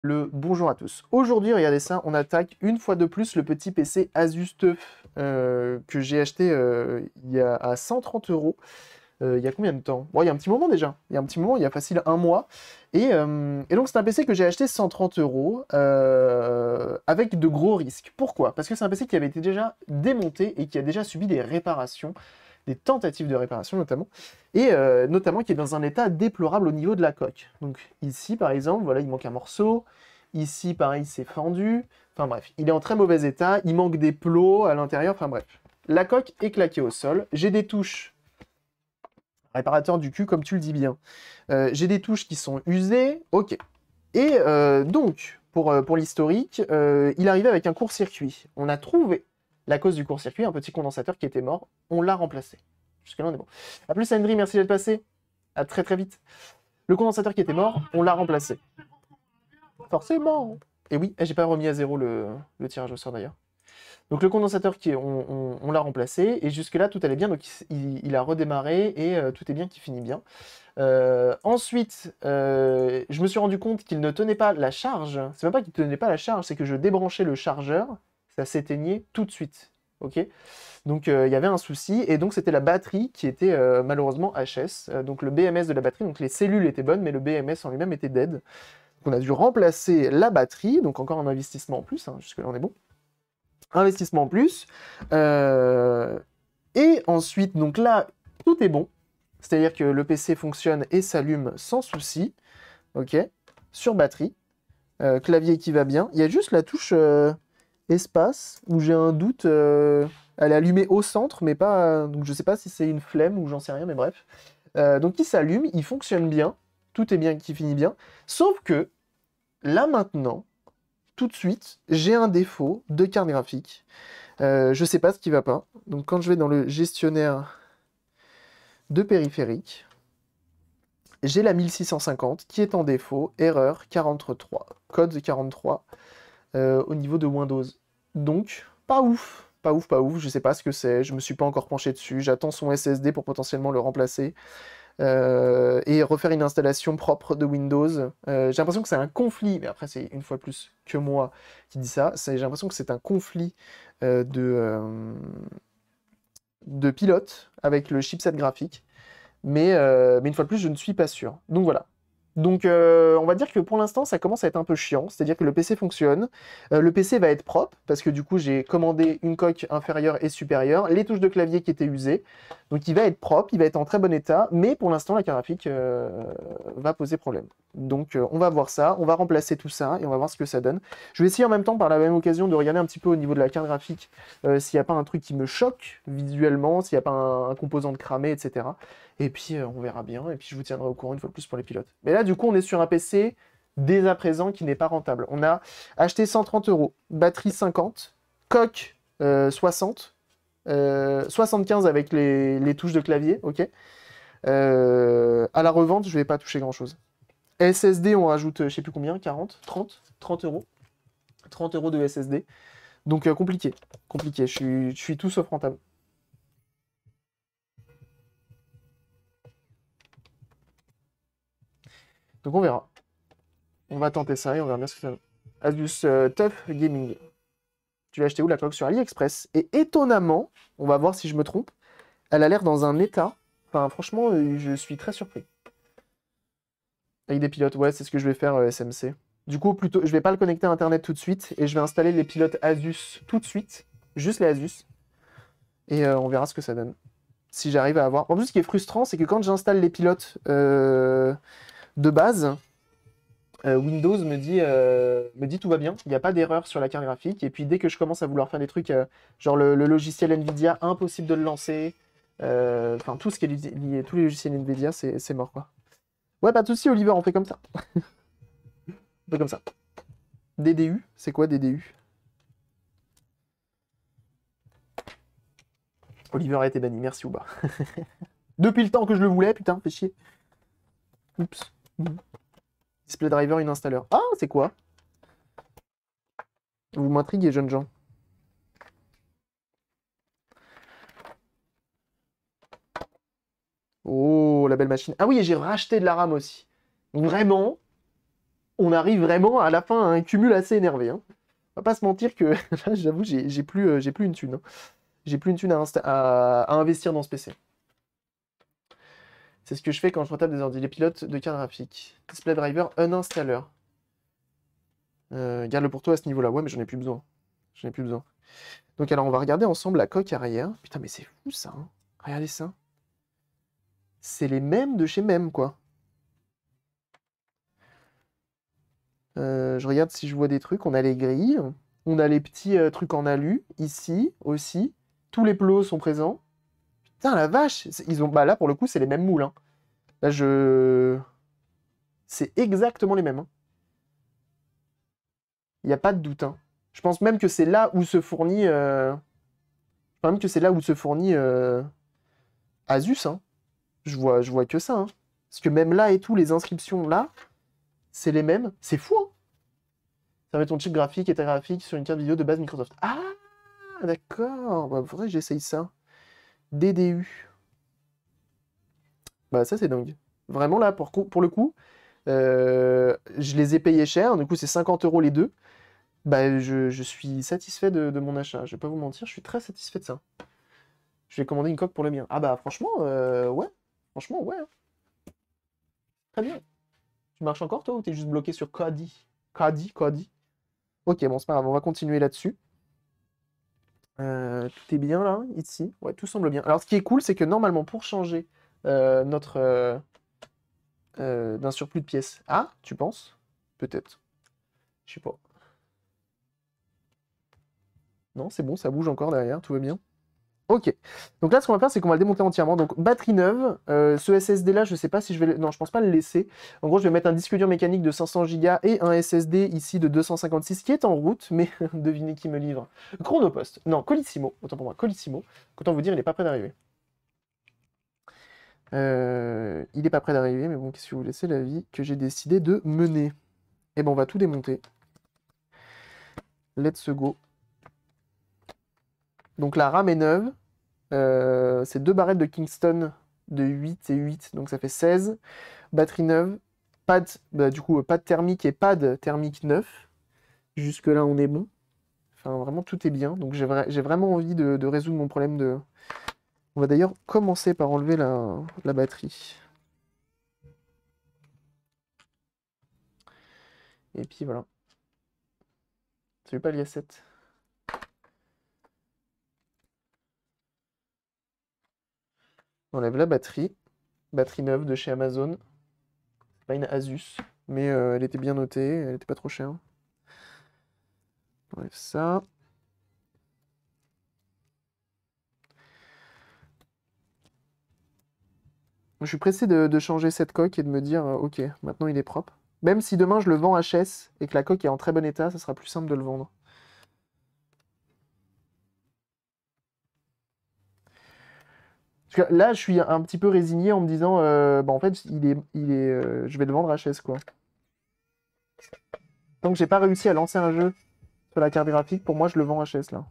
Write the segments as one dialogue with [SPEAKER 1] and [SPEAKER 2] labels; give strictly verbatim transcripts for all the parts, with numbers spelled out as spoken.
[SPEAKER 1] Le bonjour à tous. Aujourd'hui, regardez ça, on attaque une fois de plus le petit P C Asus Teuf euh, que j'ai acheté euh, il y a à cent trente euros. Euh, il y a combien de temps? Bon, il y a un petit moment déjà. Il y a un petit moment, il y a facile un mois. Et, euh, et donc, c'est un P C que j'ai acheté cent trente euros euh, avec de gros risques. Pourquoi? Parce que c'est un P C qui avait été déjà démonté et qui a déjà subi des réparations, des tentatives de réparation notamment, et euh, notamment qui est dans un état déplorable au niveau de la coque. Donc ici, par exemple, voilà, il manque un morceau. Ici, pareil, c'est fendu. Enfin bref, il est en très mauvais état. Il manque des plots à l'intérieur. Enfin bref. La coque est claquée au sol. J'ai des touches réparateur du cul, comme tu le dis bien. Euh, j'ai des touches qui sont usées, ok. Et euh, donc, pour, euh, pour l'historique, euh, il arrivait avec un court-circuit. On a trouvé la cause du court-circuit, un petit condensateur qui était mort. On l'a remplacé. Jusque-là, on est bon. A plus, Henry, merci d'être passé. À très très vite. Le condensateur qui était mort, on l'a remplacé. Forcément. Et oui, j'ai pas remis à zéro le, le tirage au sort d'ailleurs. Donc le condensateur, qui est, on, on, on l'a remplacé, et jusque-là, tout allait bien, donc il, il a redémarré, et euh, tout est bien qui finit bien. Euh, ensuite, euh, je me suis rendu compte qu'il ne tenait pas la charge. C'est même pas qu'il ne tenait pas la charge, c'est que je débranchais le chargeur, ça s'éteignait tout de suite. Ok. Donc euh, il y avait un souci, et donc c'était la batterie qui était euh, malheureusement H S. Euh, donc le B M S de la batterie, donc les cellules étaient bonnes, mais le B M S en lui-même était dead. Donc on a dû remplacer la batterie, donc encore un investissement en plus, hein, jusque-là on est bon. Investissement en plus. Euh, et ensuite, donc là, tout est bon. C'est-à-dire que le P C fonctionne et s'allume sans souci. Ok. Sur batterie. Euh, clavier qui va bien. Il y a juste la touche euh, espace où j'ai un doute. Euh, elle est allumée au centre, mais pas. Donc je sais pas si c'est une flemme ou j'en sais rien, mais bref. Euh, donc il s'allume, il fonctionne bien. Tout est bien qui finit bien. Sauf que là maintenant, tout de suite, j'ai un défaut de carte graphique. Euh, je sais pas ce qui va pas. Donc quand je vais dans le gestionnaire de périphérique, j'ai la mille six cent cinquante qui est en défaut, erreur quarante-trois, code quarante-trois euh, au niveau de Windows. Donc, pas ouf, pas ouf, pas ouf, je sais pas ce que c'est, je me suis pas encore penché dessus, j'attends son S S D pour potentiellement le remplacer euh, et refaire une installation propre de Windows. Euh, j'ai l'impression que c'est un conflit, mais après c'est une fois plus que moi qui dis ça, j'ai l'impression que c'est un conflit euh, de, euh, de pilote avec le chipset graphique. Mais, euh, mais une fois de plus, je ne suis pas sûr. Donc voilà. Donc euh, on va dire que pour l'instant, ça commence à être un peu chiant. C'est-à-dire que le P C fonctionne. Euh, le P C va être propre, parce que du coup, j'ai commandé une coque inférieure et supérieure, les touches de clavier qui étaient usées. Donc il va être propre, il va être en très bon état, mais pour l'instant, la carte graphique euh, va poser problème. Donc euh, on va voir ça, on va remplacer tout ça, et on va voir ce que ça donne. Je vais essayer en même temps, par la même occasion, de regarder un petit peu au niveau de la carte graphique, euh, s'il n'y a pas un truc qui me choque visuellement, s'il n'y a pas un, un composant de cramé, et cetera. Et puis euh, on verra bien, et puis je vous tiendrai au courant une fois de plus pour les pilotes. Mais là, du coup, on est sur un P C dès à présent qui n'est pas rentable. On a acheté cent trente euros, batterie cinquante, coque euh, soixante, euh, soixante-quinze avec les, les touches de clavier, ok. Euh, à la revente, je vais pas toucher grand chose. S S D, on rajoute, euh, je sais plus combien, quarante, trente, trente euros. trente euros de S S D. Donc euh, compliqué, compliqué, je suis, je suis tout sauf rentable. Donc on verra. On va tenter ça et on verra bien ce que ça donne. Asus euh, Tough Gaming. Tu l'as acheté où la coque? Sur AliExpress. Et étonnamment, on va voir si je me trompe, elle a l'air dans un état. Enfin, franchement, euh, je suis très surpris. Avec des pilotes, ouais, c'est ce que je vais faire euh, S M C. Du coup, plutôt, je vais pas le connecter à Internet tout de suite et je vais installer les pilotes Asus tout de suite. Juste les Asus. Et euh, on verra ce que ça donne. Si j'arrive à avoir. En plus, ce qui est frustrant, c'est que quand j'installe les pilotes euh, de base, Euh, Windows me dit, euh, me dit tout va bien, il n'y a pas d'erreur sur la carte graphique. Et puis dès que je commence à vouloir faire des trucs, euh, genre le, le logiciel Nvidia, impossible de le lancer. Euh, Enfin, tout ce qui est lié, lié- tous les logiciels Nvidia, c'est c'est mort quoi. Ouais, pas de souci, Oliver, on fait comme ça. On fait comme ça. D D U, c'est quoi D D U? Oliver a été banni, merci Ouba. Depuis le temps que je le voulais, putain, fais chier. Oups. Display driver, une installeur. Ah, c'est quoi? Vous m'intriguez, jeunes gens. Oh, la belle machine. Ah oui, et j'ai racheté de la RAM aussi. Donc vraiment, on arrive vraiment à la fin à un cumul assez énervé. Hein. On va pas se mentir que là, j'avoue, j'ai j'ai plus, euh, j'ai plus une thune. Hein. J'ai plus une thune à, insta- à- à investir dans ce P C. C'est ce que je fais quand je retape des ordi. Les pilotes de carte graphique. Display driver uninstaller. Euh, garde-le pour toi à ce niveau-là. Ouais, mais j'en ai plus besoin. J'en ai plus besoin. Donc alors, on va regarder ensemble la coque arrière. Putain, mais c'est fou ça. Hein. Regardez ça. C'est les mêmes de chez même, quoi. Euh, je regarde si je vois des trucs. On a les grilles. On a les petits euh, trucs en alu. Ici, aussi. Tous les plots sont présents. Putain, la vache. Ils ont... Bah là, pour le coup, c'est les mêmes moules. Hein. Là, je... C'est exactement les mêmes. Hein. Il n'y a pas de doute. Hein. Je pense même que c'est là où se fournit... Euh... Je pense même que c'est là où se fournit euh... Asus. Hein. Je vois, je vois que ça. Hein. Parce que même là et tout, les inscriptions là, c'est les mêmes. C'est fou, hein. Ça met ton chip graphique et ta graphique sur une carte vidéo de base Microsoft. Ah, d'accord. Bah, faudrait que j'essaye ça. D D U. Bah, ça, c'est dingue. Vraiment, là, pour, pour le coup, euh, je les ai payés cher. Du coup, c'est cinquante euros les deux. Bah, je, je suis satisfait de, de mon achat. Je vais pas vous mentir, je suis très satisfait de ça. Je vais commander une coque pour le mien. Ah bah, franchement, euh, ouais. Franchement, ouais. Hein. Très bien. Tu marches encore, toi, ou t'es juste bloqué sur Kodi? Kodi, Kodi. Ok, bon, c'est pas grave, on va continuer là-dessus. Euh, tout est bien, là, ici. Ouais, tout semble bien. Alors, ce qui est cool, c'est que normalement, pour changer euh, notre... Euh, euh, d'un surplus de pièces... Ah, tu penses? Peut-être. Je sais pas. Non, c'est bon, ça bouge encore derrière, tout va bien. Ok. Donc là, ce qu'on va faire, c'est qu'on va le démonter entièrement. Donc, batterie neuve. Euh, ce S S D-là, je sais pas si je vais... Le... Non, je pense pas le laisser. En gros, je vais mettre un disque dur mécanique de cinq cents gigas et un S S D ici de deux cent cinquante-six qui est en route. Mais devinez qui me livre. Chronopost. Non, Colissimo. Autant pour moi, Colissimo. Autant vous dire, il n'est pas prêt d'arriver. Euh, il n'est pas prêt d'arriver, mais bon, qu'est-ce que vous laissez la vie que j'ai décidé de mener. Et ben, on va tout démonter. Let's go. Donc la RAM est neuve. Euh, c'est deux barrettes de Kingston de huit et huit, donc ça fait seize. Batterie neuve. Pad, bah, du coup, pad thermique et pad thermique neuf. Jusque-là, on est bon. Enfin, vraiment, tout est bien. Donc j'ai vra j'ai vraiment envie de, de résoudre mon problème de... On va d'ailleurs commencer par enlever la, la batterie. Et puis voilà. Salut pas l'I A sept. On enlève la batterie. Batterie neuve de chez Amazon. C'est pas une Asus, mais euh, elle était bien notée, elle était pas trop chère. On enlève ça. Je suis pressé de, de changer cette coque et de me dire, euh, ok, maintenant il est propre. Même si demain je le vends H S et que la coque est en très bon état, ça sera plus simple de le vendre. Parce que là, je suis un petit peu résigné en me disant, euh, bah en fait, il est, il est, euh, je vais le vendre H S, quoi. Tant que j'ai pas réussi à lancer un jeu sur la carte graphique, pour moi, je le vends H S, là.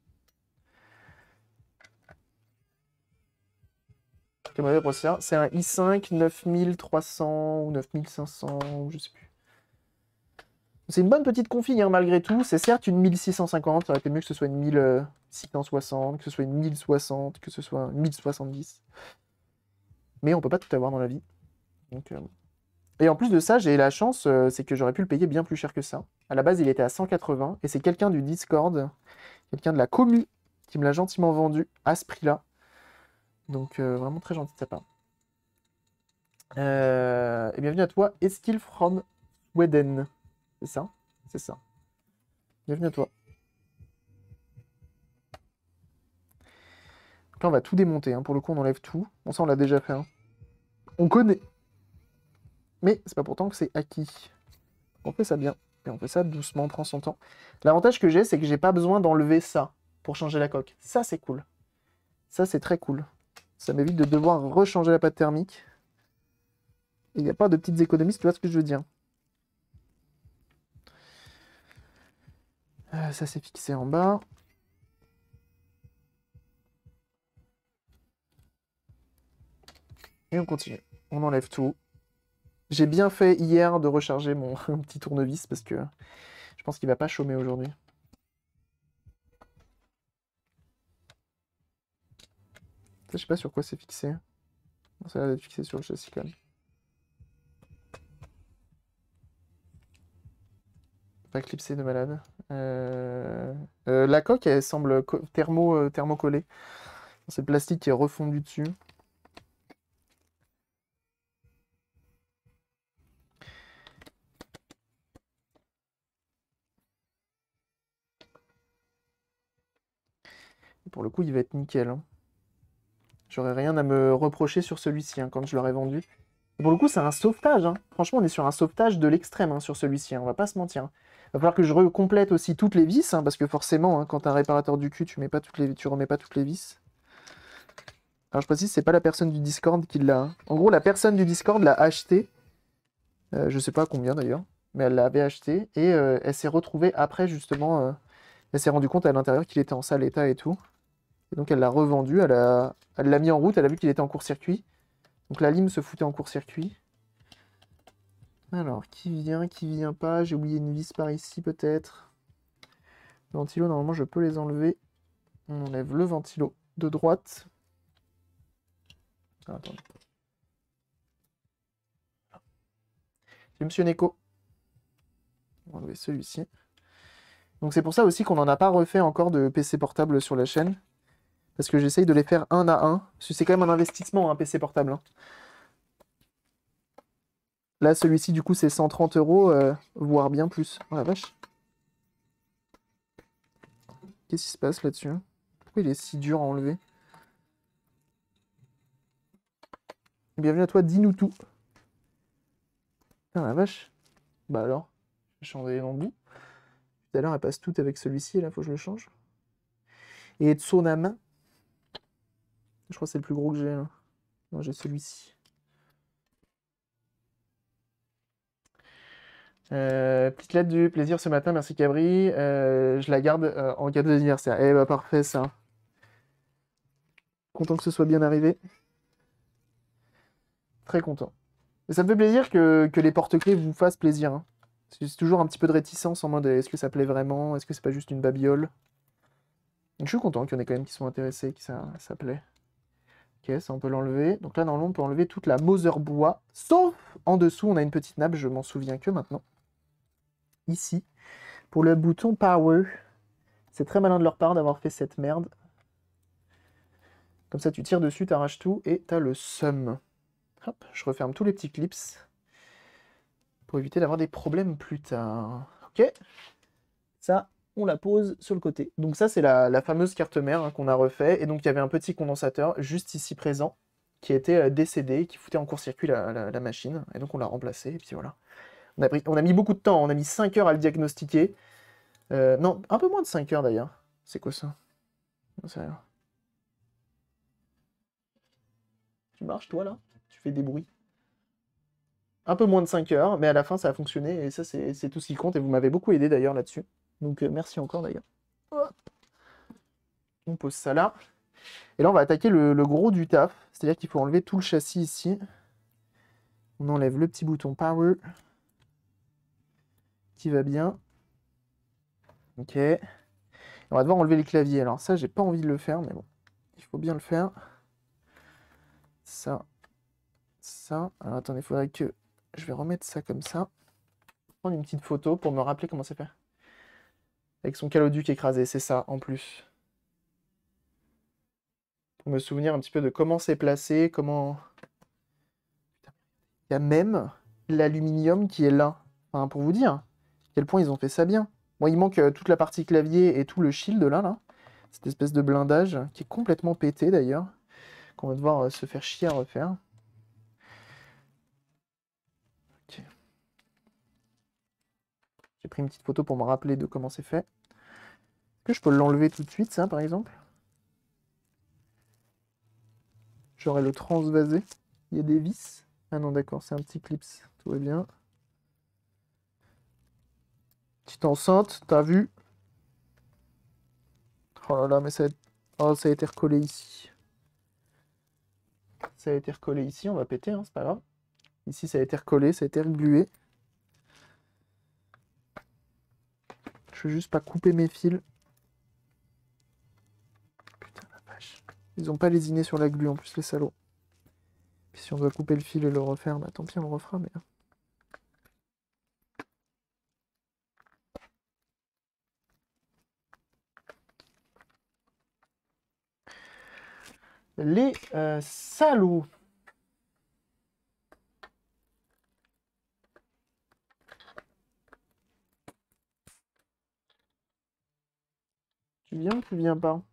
[SPEAKER 1] C'est un i cinq neuf mille trois cents ou neuf mille cinq cents, je sais plus. C'est une bonne petite config, hein, malgré tout. C'est certes une mille six cent cinquante, ça aurait été mieux que ce soit une mille six cent soixante, que ce soit une mille soixante, que ce soit une mille soixante-dix. Mais on peut pas tout avoir dans la vie. Donc, euh... Et en plus de ça, j'ai la chance, euh, c'est que j'aurais pu le payer bien plus cher que ça. À la base, il était à cent quatre-vingts, et c'est quelqu'un du Discord, quelqu'un de la commu, qui me l'a gentiment vendu à ce prix-là. Donc, euh, vraiment très gentil de sa part. Euh... Et bienvenue à toi, Eskil from Sweden. C'est ça? C'est ça. Bienvenue à toi. Donc là, on va tout démonter. Hein. Pour le coup, on enlève tout. Bon, ça, on l'a déjà fait. Hein. On connaît. Mais c'est pas pourtant que c'est acquis. On fait ça bien. Et on fait ça doucement, on prend son temps. L'avantage que j'ai, c'est que j'ai pas besoin d'enlever ça pour changer la coque. Ça, c'est cool. Ça, c'est très cool. Ça m'évite de devoir rechanger la pâte thermique. Il n'y a pas de petites économies, tu vois ce que je veux dire. Euh, ça, c'est fixé en bas. Et on continue. On enlève tout. J'ai bien fait hier de recharger mon petit tournevis parce que je pense qu'il va pas chômer aujourd'hui. Ça, je sais pas sur quoi c'est fixé. Ça a l'air d'être fixé sur le châssis quand même. Pas clipsé de malade. Euh... Euh, la coque, elle semble thermo, euh, thermocollée. C'est le plastique qui est refondu dessus. Et pour le coup, il va être nickel. Hein. J'aurais rien à me reprocher sur celui-ci hein, quand je l'aurais vendu. Et pour le coup, c'est un sauvetage. Hein. Franchement, on est sur un sauvetage de l'extrême hein, sur celui-ci. Hein. On va pas se mentir. Hein. Va falloir que je recomplète aussi toutes les vis, hein, parce que forcément, hein, quand t'es un réparateur du cul, tu mets pas toutes les, tu remets pas toutes les vis. Alors je précise, c'est pas la personne du Discord qui l'a. Hein. En gros, la personne du Discord l'a acheté. Euh, je sais pas combien d'ailleurs, mais elle l'avait acheté et euh, elle s'est retrouvée après justement. Euh, elle s'est rendue compte à l'intérieur qu'il était en sale état et tout. Et donc elle l'a revendu, elle a, elle l'a mis en route, elle a vu qu'il était en court-circuit. Donc la lime se foutait en court-circuit. Alors, qui vient, qui vient pas? J'ai oublié une vis par ici peut-être. Ventilo, normalement je peux les enlever. On enlève le ventilo de droite. Ah, attendez. C'est Monsieur Neko. On va enlever celui-ci. Donc c'est pour ça aussi qu'on n'en a pas refait encore de P C portable sur la chaîne. Parce que j'essaye de les faire un à un. Parce que c'est quand même un investissement, un P C portable. Hein. Là, celui-ci, du coup, c'est cent trente euros, euh, voire bien plus. Oh la vache. Qu'est-ce qui se passe là-dessus? Pourquoi il est si dur à enlever? Bienvenue à toi, dis-nous tout. Ah la vache. Bah alors, je vais changer l'embout. Tout à l'heure, elle passe toute avec celui-ci, et là, faut que je le change. Et Tsonama. Je crois que c'est le plus gros que j'ai, là. Non, j'ai celui-ci. Euh, petite lettre du plaisir ce matin, merci Cabri. Euh, je la garde euh, en cadeau d'anniversaire. Eh bah parfait ça. Content que ce soit bien arrivé. Très content. Et ça me fait plaisir que, que les porte-clés vous fassent plaisir. Hein. C'est toujours un petit peu de réticence en mode est-ce que ça plaît vraiment? Est-ce que c'est pas juste une babiole? Donc, je suis content qu'il y en ait quand même qui sont intéressés, que ça, ça plaît. Ok, ça on peut l'enlever. Donc là normalement on peut enlever toute la Moser bois. Sauf en dessous on a une petite nappe, je m'en souviens que maintenant. Ici. Pour le bouton Power. C'est très malin de leur part d'avoir fait cette merde. Comme ça, tu tires dessus, t'arraches tout et t'as le seum. Hop, je referme tous les petits clips pour éviter d'avoir des problèmes plus tard. Ok. Ça, on la pose sur le côté. Donc ça, c'est la, la fameuse carte mère hein, qu'on a refait. Et donc, il y avait un petit condensateur juste ici présent qui était euh, décédé, qui foutait en court-circuit la, la, la machine. Et donc, on l'a remplacé. Et puis voilà. On a, pris, on a mis beaucoup de temps. On a mis cinq heures à le diagnostiquer. Euh, non, un peu moins de cinq heures d'ailleurs. C'est quoi ça? Ça Tu marches, toi, là? Tu fais des bruits. Un peu moins de cinq heures, mais à la fin, ça a fonctionné, et ça, c'est tout ce qui compte, et vous m'avez beaucoup aidé, d'ailleurs, là-dessus. Donc, euh, merci encore, d'ailleurs. On pose ça là. Et là, on va attaquer le, le gros du taf. C'est-à-dire qu'il faut enlever tout le châssis ici. On enlève le petit bouton Power. Qui va bien. Ok. On va devoir enlever les claviers. Alors ça, j'ai pas envie de le faire, mais bon. Il faut bien le faire. Ça. Ça. Alors attendez, il faudrait que... Je vais remettre ça comme ça. Prendre une petite photo pour me rappeler comment c'est fait. Avec son caloduc écrasé, c'est ça, en plus. Pour me souvenir un petit peu de comment c'est placé, comment... Il y a même l'aluminium qui est là. Enfin, pour vous dire à quel point ils ont fait ça bien. Bon, il manque euh, toute la partie clavier et tout le shield là, là. Cette espèce de blindage qui est complètement pété d'ailleurs. Qu'on va devoir euh, se faire chier à refaire. Okay. J'ai pris une petite photo pour me rappeler de comment c'est fait. Est-ce que je peux l'enlever tout de suite, ça, par exemple? J'aurais le transvasé. Il y a des vis. Ah non, d'accord, c'est un petit clips. Tout va bien. Petite enceinte, t'as vu? Oh là là, mais ça a... Oh, ça a été recollé ici. Ça a été recollé ici, on va péter, hein, c'est pas grave. Ici, ça a été recollé, ça a été reglué. Je veux juste pas couper mes fils. Putain la vache. Ils ont pas lésiné sur la glu en plus, les salauds. Puis si on doit couper le fil et le refaire, bah tant pis, on le refera, mais... Les euh, salauds. Tu viens ou tu viens pas?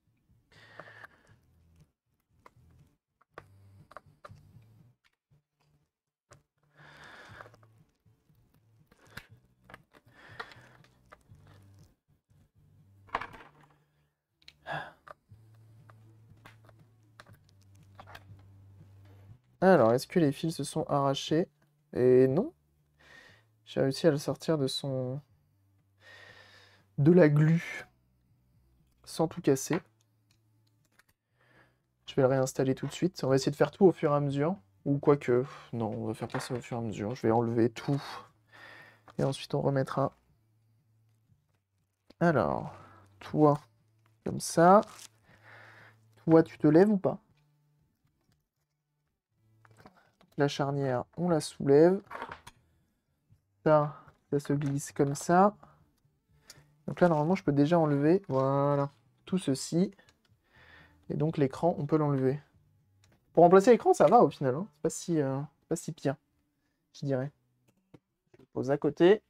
[SPEAKER 1] Alors, est-ce que les fils se sont arrachés? Et non. J'ai réussi à le sortir de son... de la glu. Sans tout casser. Je vais le réinstaller tout de suite. On va essayer de faire tout au fur et à mesure. Ou quoique... Non, on va faire pas ça au fur et à mesure. Je vais enlever tout. Et ensuite, on remettra... Alors, toi, comme ça. Toi, tu te lèves ou pas? La charnière, on la soulève. Ça, ça se glisse comme ça. Donc là, normalement, je peux déjà enlever, voilà, tout ceci. Et donc, l'écran, on peut l'enlever. Pour remplacer l'écran, ça va au final. Hein. C'est pas si, euh, pas si pire, je dirais. Je le pose à côté.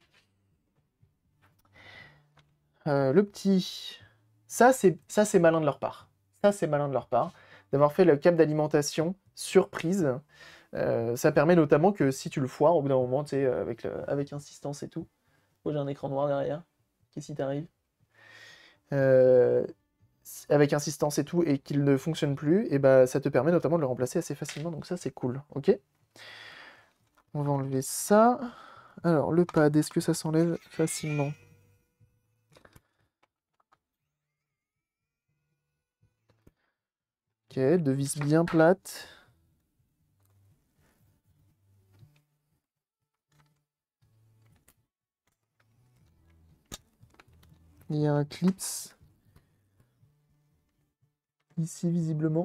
[SPEAKER 1] Euh, le petit... Ça, c'est ça, c'est malin de leur part. Ça, c'est malin de leur part. D'avoir fait le câble d'alimentation surprise. Euh, ça permet notamment que si tu le foires, au bout d'un moment, tu sais, avec, le- avec insistance et tout. Oh, j'ai un écran noir derrière. Qu'est-ce qui t'arrive? Euh, avec insistance et tout, et qu'il ne fonctionne plus, et bah ça te permet notamment de le remplacer assez facilement, donc ça c'est cool, ok? On va enlever ça. Alors, le pad, est-ce que ça s'enlève facilement? Ok, deux vis bien plates. Il y a un clips ici visiblement.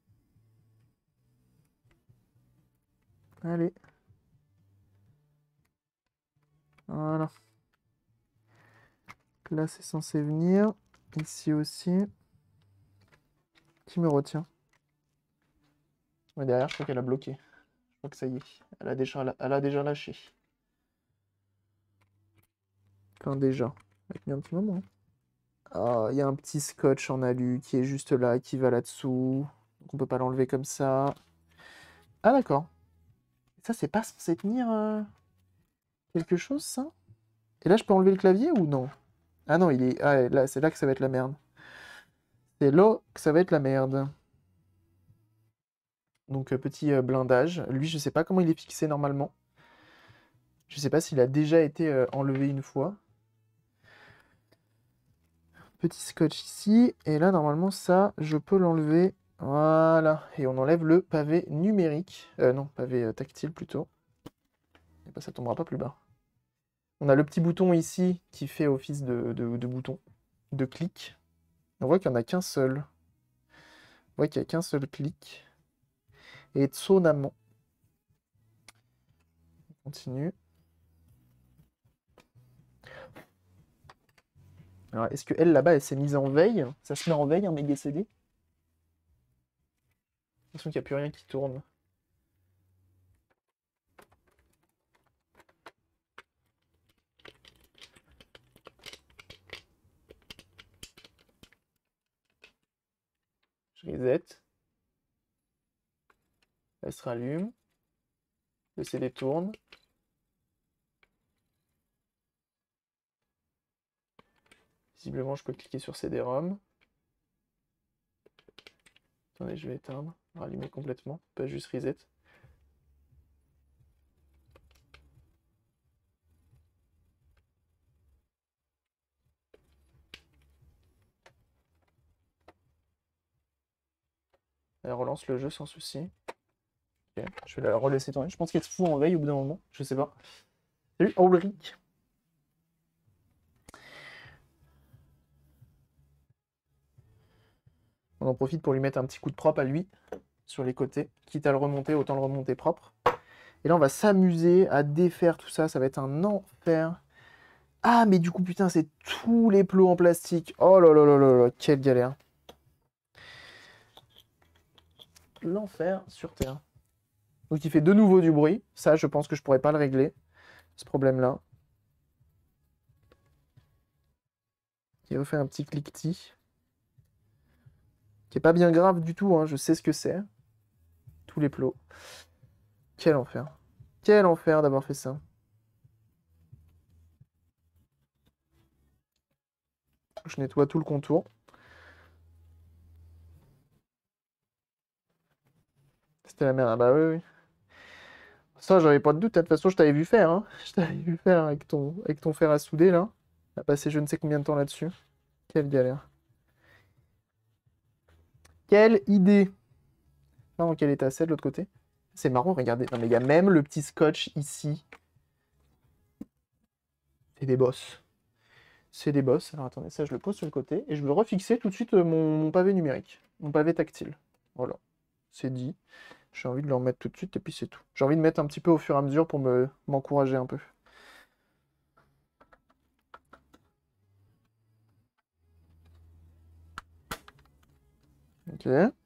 [SPEAKER 1] Allez. Voilà. Là c'est censé venir. Ici aussi. Qui me retient? Ouais, derrière, je crois qu'elle a bloqué. Je crois que ça y est. Elle a déjà, elle a déjà lâché. Enfin, déjà. Avec mis un petit moment. Ah, il y a un petit scotch en alu qui est juste là, qui va là-dessous. Donc on peut pas l'enlever comme ça. Ah d'accord. Ça, c'est pas censé tenir euh, quelque chose, ça? Et là, je peux enlever le clavier ou non? Ah non, il est... Ah, là, c'est là que ça va être la merde. C'est là que ça va être la merde. Donc, euh, petit euh, blindage. Lui, je sais pas comment il est fixé normalement. Je sais pas s'il a déjà été euh, enlevé une fois. Petit scotch ici. Et là, normalement, ça, je peux l'enlever. Voilà. Et on enlève le pavé numérique. Euh, non, pavé euh, tactile plutôt. Et bah, ça tombera pas plus bas. On a le petit bouton ici qui fait office de, de, de bouton, de clic. On voit qu'il n'y en a qu'un seul. On voit qu'il n'y a qu'un seul clic. Et Tsonamon. On continue. Alors, est-ce que elle, là-bas, elle s'est mise en veille? Ça se met en veille, un méga C D? J'ai l'impression qu'il n'y a plus rien qui tourne. Je reset. Elle se rallume. Le C D tourne. Visiblement, je peux cliquer sur C D-ROM. Attendez, je vais éteindre. Rallumer complètement. Pas juste reset. Elle relance le jeu sans souci. Ok, je vais la relaisser tourner. Je pense qu'elle se fout en veille au bout d'un moment. Je sais pas. Salut, Ulrich. On en profite pour lui mettre un petit coup de propre à lui sur les côtés. Quitte à le remonter, autant le remonter propre. Et là, on va s'amuser à défaire tout ça. Ça va être un enfer. Ah, mais du coup, putain, c'est tous les plots en plastique. Oh là là là là là, quelle galère. L'enfer sur Terre. Donc, il fait de nouveau du bruit. Ça, je pense que je pourrais pas le régler, ce problème-là. Il refait un petit cliquetis. Qui est pas bien grave du tout, hein. Je sais ce que c'est. Tous les plots. Quel enfer. Quel enfer d'avoir fait ça. Je nettoie tout le contour. C'était la merde. Ah bah oui, oui. Ça, j'avais pas de doute. De toute façon, je t'avais vu faire. Hein. Je t'avais vu faire avec ton, avec ton fer à souder, là. On a passé je ne sais combien de temps là-dessus. Quelle galère. Quelle idée. Non, dans quel état c'est de l'autre côté? C'est marrant, regardez. Non, mais il y a même le petit scotch ici. C'est des bosses. C'est des bosses. Alors attendez, ça, je le pose sur le côté. Et je veux refixer tout de suite euh, mon, mon pavé numérique. Mon pavé tactile. Voilà. C'est dit. J'ai envie de le remettre tout de suite et puis c'est tout. J'ai envie de mettre un petit peu au fur et à mesure pour me m'encourager un peu. Ok.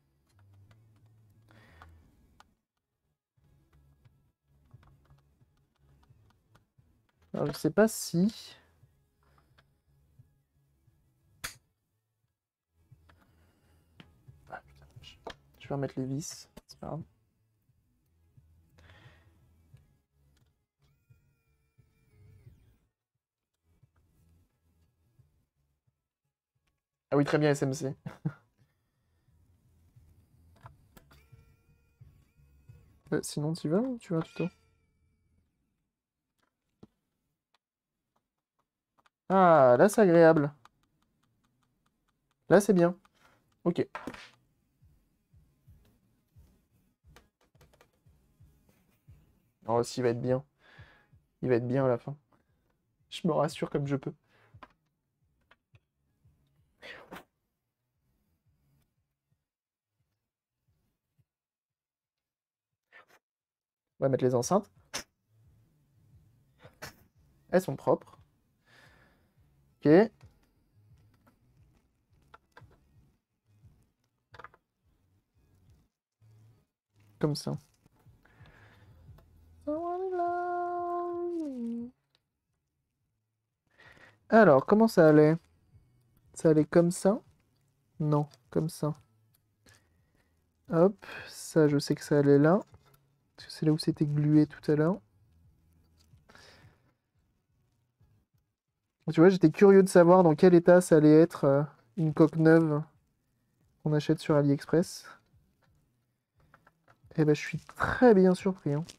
[SPEAKER 1] Alors je sais pas si... Ah, putain, je... je vais remettre les vis. C'est pas grave. Ah oui, très bien, S M C. Euh, sinon, tu vas ou tu vas un tuto? Ah, là, c'est agréable. Là, c'est bien. Ok. Oh, s'il va être bien. Il va être bien à la fin. Je me rassure comme je peux. On va mettre les enceintes. Elles sont propres. Ok. Comme ça. Alors, comment ça allait? Ça allait comme ça? Non, comme ça. Hop, ça, je sais que ça allait là. Parce que c'est là où c'était glué tout à l'heure. Tu vois, j'étais curieux de savoir dans quel état ça allait être euh, une coque neuve qu'on achète sur AliExpress. Eh ben, je suis très bien surpris. Hein.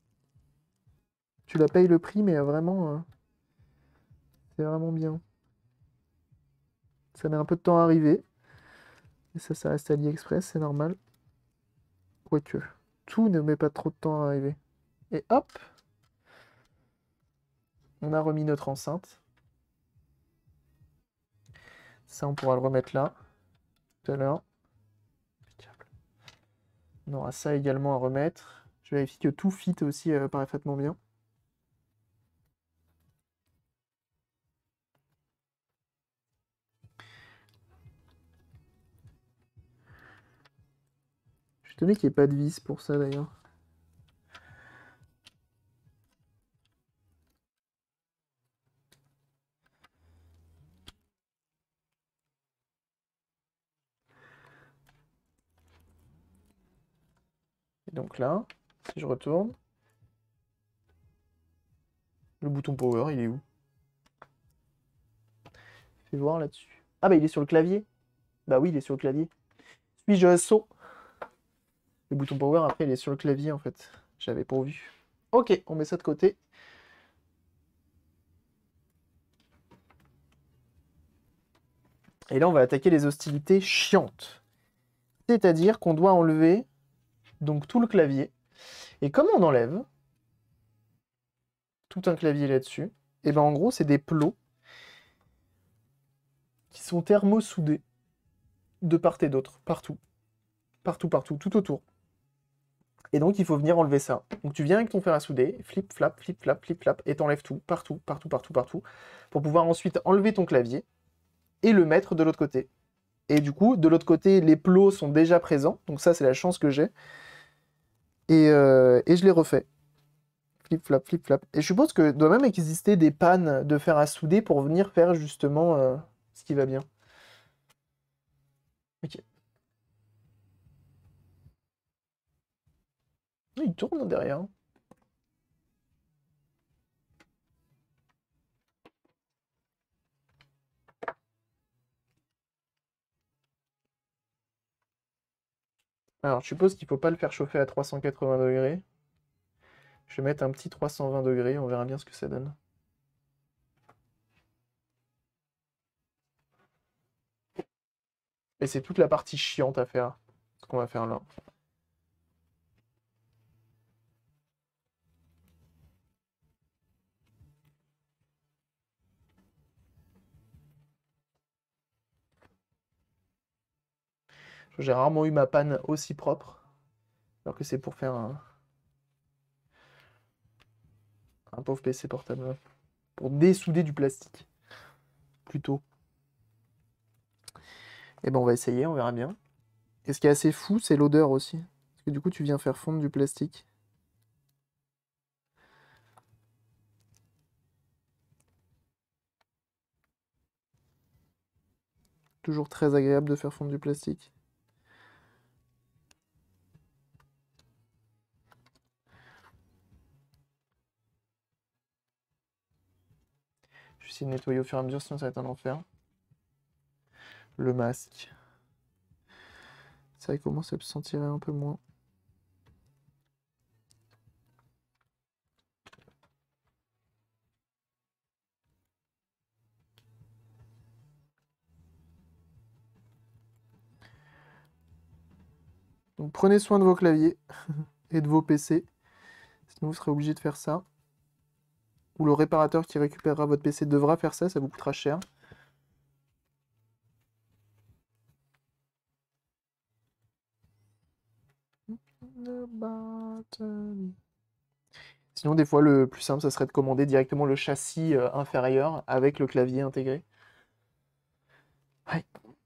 [SPEAKER 1] Tu la payes le prix, mais euh, vraiment, euh, c'est vraiment bien. Ça met un peu de temps à arriver. Et ça, ça reste AliExpress, c'est normal. Quoique, tout ne met pas trop de temps à arriver. Et hop, on a remis notre enceinte. Ça, on pourra le remettre là, tout à l'heure. On aura ça également à remettre. Je vérifie que tout fit aussi euh, parfaitement bien. Je suis étonné qu'il n'y ait pas de vis pour ça d'ailleurs. Et donc là, si je retourne, le bouton power, il est où? Fais voir là-dessus. Ah bah il est sur le clavier. Bah oui, il est sur le clavier. Suis-je saut? Le bouton power, après, il est sur le clavier en fait. J'avais pourvu. Ok, on met ça de côté. Et là, on va attaquer les hostilités chiantes. C'est-à-dire qu'on doit enlever donc tout le clavier. Et comme on enlève tout un clavier là-dessus, et ben en gros, c'est des plots qui sont thermosoudés de part et d'autre, partout. Partout, partout, tout autour. Et donc, il faut venir enlever ça. Donc, tu viens avec ton fer à souder, flip, flap, flip, flap, flip, flap, et t'enlèves tout, partout, partout, partout, partout, pour pouvoir ensuite enlever ton clavier et le mettre de l'autre côté. Et du coup, de l'autre côté, les plots sont déjà présents. Donc ça, c'est la chance que j'ai. Et, euh, et je les refais. Flip, flap, flip, flap. Et je suppose que doit même exister des pannes de fer à souder pour venir faire justement euh, ce qui va bien. Ok. Il tourne derrière. Alors, je suppose qu'il ne faut pas le faire chauffer à trois cent quatre-vingts degrés. Je vais mettre un petit trois cent vingt degrés, on verra bien ce que ça donne. Et c'est toute la partie chiante à faire, ce qu'on va faire là. J'ai rarement eu ma panne aussi propre, alors que c'est pour faire un, un pauvre P C portable. Pour dessouder du plastique, plutôt. Et ben on va essayer, on verra bien. Et ce qui est assez fou, c'est l'odeur aussi. Parce que du coup, tu viens faire fondre du plastique. Toujours très agréable de faire fondre du plastique. Je vais essayer de nettoyer au fur et à mesure, sinon ça va être un enfer. Le masque. Ça commence à se sentir un peu moins. Donc prenez soin de vos claviers et de vos P C. Sinon vous serez obligé de faire ça. Ou le réparateur qui récupérera votre P C devra faire ça, ça vous coûtera cher. Sinon, des fois, le plus simple, ça serait de commander directement le châssis euh, inférieur avec le clavier intégré. Ouais.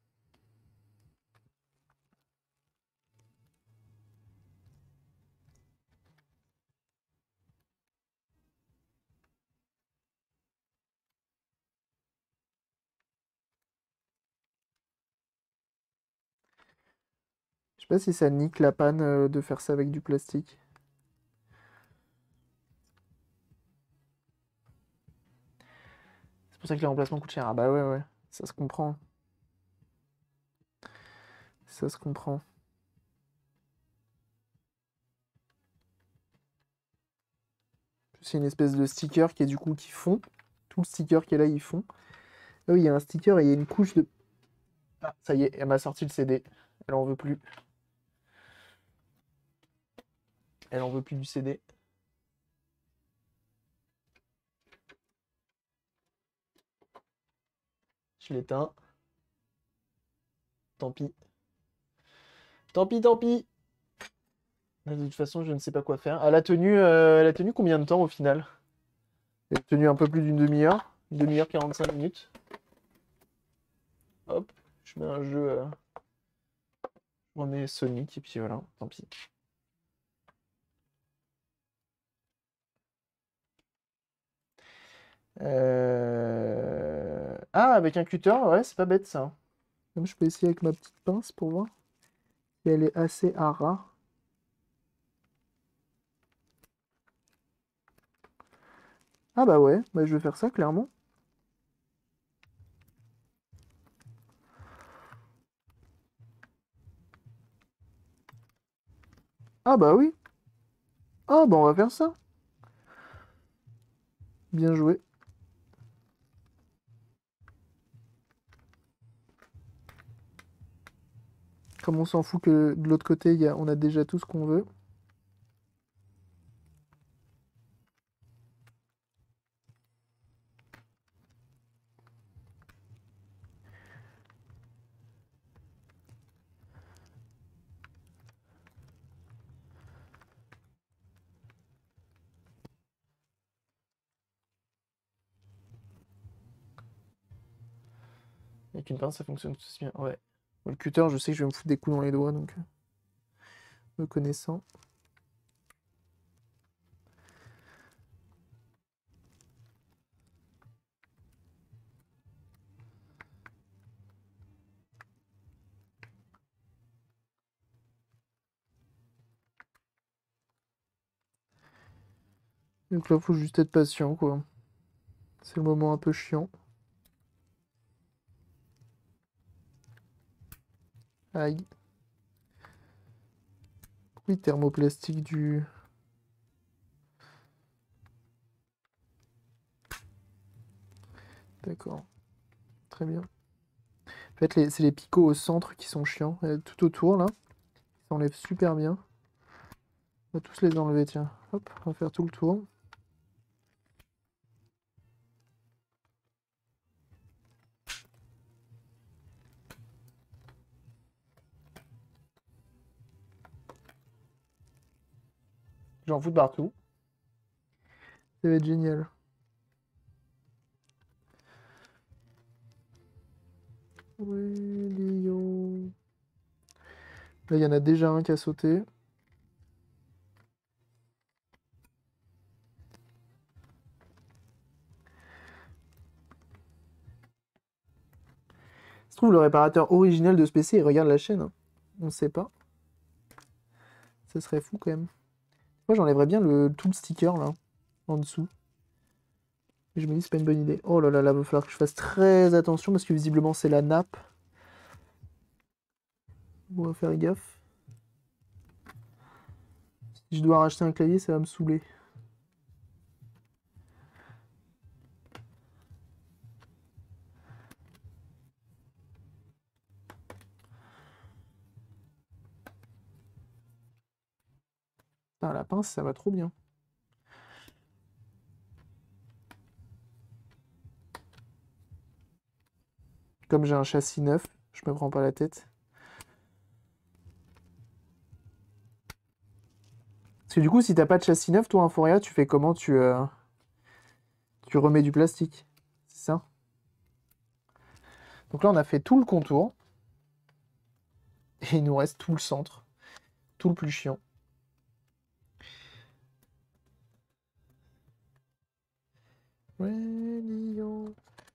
[SPEAKER 1] Je sais pas si ça nique la panne euh, de faire ça avec du plastique. C'est pour ça que les remplacements coûtent cher. Ah bah ouais, ouais, ça se comprend. Ça se comprend. C'est une espèce de sticker qui est du coup qui fond. Tout le sticker qui est là, il fond. Ah oui, il y a un sticker et il y a une couche de... Ah, ça y est, elle m'a sorti le C D. Elle en veut plus. Elle en veut plus du C D. Je l'éteins. Tant pis. Tant pis, tant pis. De toute façon, je ne sais pas quoi faire. Elle a tenu, euh, elle a tenu combien de temps au final? Elle a tenu un peu plus d'une demi-heure. Une demi-heure, quarante-cinq minutes. Hop, je mets un jeu. Euh... Je remets Sonic et puis voilà, tant pis. Euh... Ah, avec un cutter, ouais, c'est pas bête ça. Même je peux essayer avec ma petite pince pour voir si elle est assez à ras. Ah bah ouais, bah je vais faire ça clairement. Ah bah oui. Ah bah on va faire ça. Bien joué. Comme on s'en fout que de l'autre côté, y a... on a déjà tout ce qu'on veut. Avec une pince, ça fonctionne tout aussi bien. Ouais. Bon, le cutter, je sais que je vais me foutre des coups dans les doigts, donc... euh, Me connaissant. Donc là, faut juste être patient, quoi. C'est le moment un peu chiant. Aïe. Oui, thermoplastique du... D'accord. Très bien. En fait, les- c'est les picots au centre qui sont chiants. Euh, tout autour, là. Ils s'enlèvent super bien. On va tous les enlever, tiens. Hop, on va faire tout le tour. J'en fous de partout. Ça va être génial. Oui, Lio. Là, il y en a déjà un qui a sauté. Ça se trouve, le réparateur original de ce P C, il regarde la chaîne, hein. On sait pas. Ça serait fou, quand même. Moi, j'enlèverais bien le, tout le sticker, là, en dessous. Et je me dis, c'est pas une bonne idée. Oh là là, là, va falloir que je fasse très attention, parce que visiblement, c'est la nappe. On va faire gaffe. Si je dois racheter un clavier, ça va me saouler. Putain, la pince, ça va trop bien. Comme j'ai un châssis neuf, je me prends pas la tête. Parce que du coup, si t'as pas de châssis neuf, toi, Inforia, tu fais comment? Tu, euh, tu remets du plastique. C'est ça? Donc là, on a fait tout le contour. Et il nous reste tout le centre. Tout le plus chiant. Radio.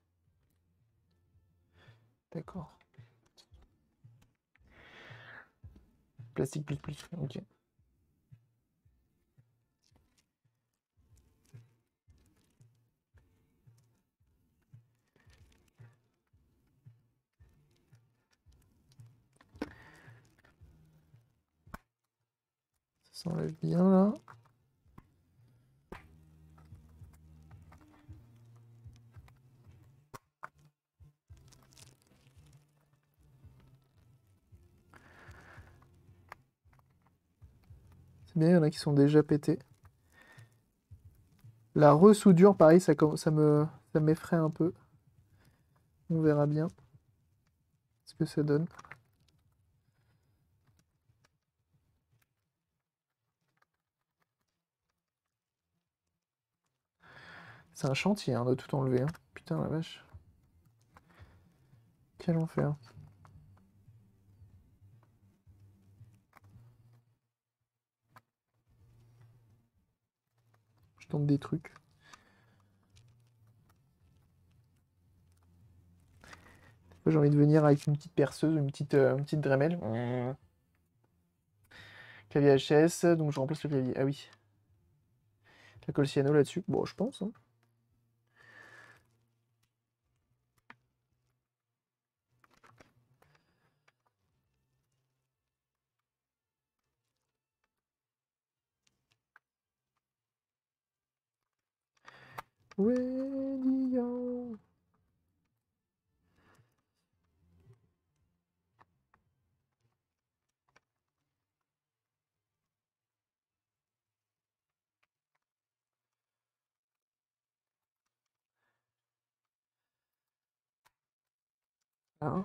[SPEAKER 1] D'accord. Plastique plus plus. Ok. Ça s'enlève bien là. C'est bien, il y en a qui sont déjà pétés. La resoudure, pareil, ça, ça me, ça m'effraie un peu. On verra bien ce que ça donne. C'est un chantier hein, de tout enlever. Hein. Putain la vache. Quel enfer. Je tente des trucs. J'ai envie de venir avec une petite perceuse, une petite, euh, une petite Dremel. Mmh. Clavier H S, donc je remplace le clavier. Ah oui. La colle cyano là-dessus. Bon, je pense. Hein. Radio. Hein.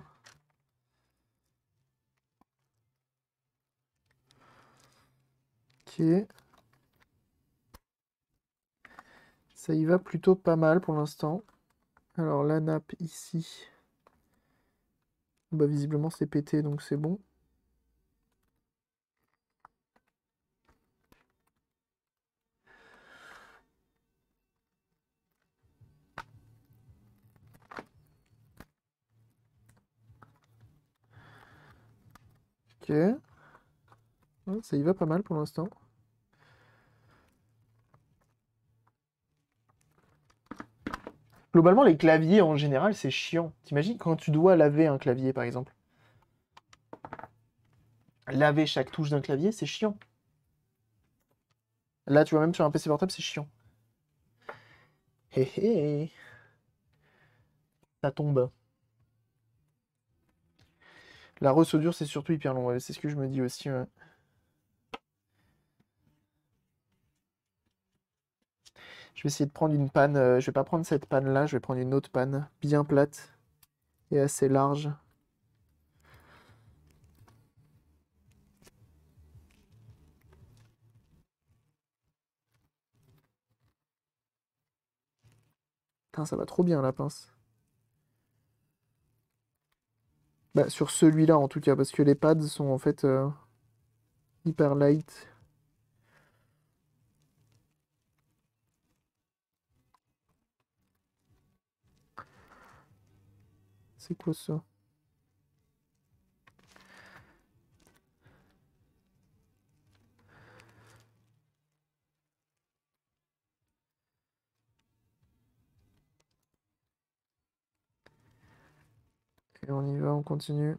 [SPEAKER 1] Ok. Ça y va plutôt pas mal pour l'instant. Alors la nappe ici. Bah visiblement c'est pété donc c'est bon. Ok. Ouais, ça y va pas mal pour l'instant. Globalement, les claviers en général, c'est chiant. T'imagines quand tu dois laver un clavier, par exemple. Laver chaque touche d'un clavier, c'est chiant. Là, tu vois, même sur un P C portable, c'est chiant. Hé hé. Ça tombe. La resoudure, c'est surtout hyper long. Ouais, c'est ce que je me dis aussi. Ouais. Je vais essayer de prendre une panne. euh, je vais pas prendre cette panne-là, je vais prendre une autre panne bien plate et assez large. Putain, ça va trop bien la pince. Bah, sur celui-là en tout cas, parce que les pads sont en fait euh, hyper light. C'est quoi ça? Et on y va, on continue.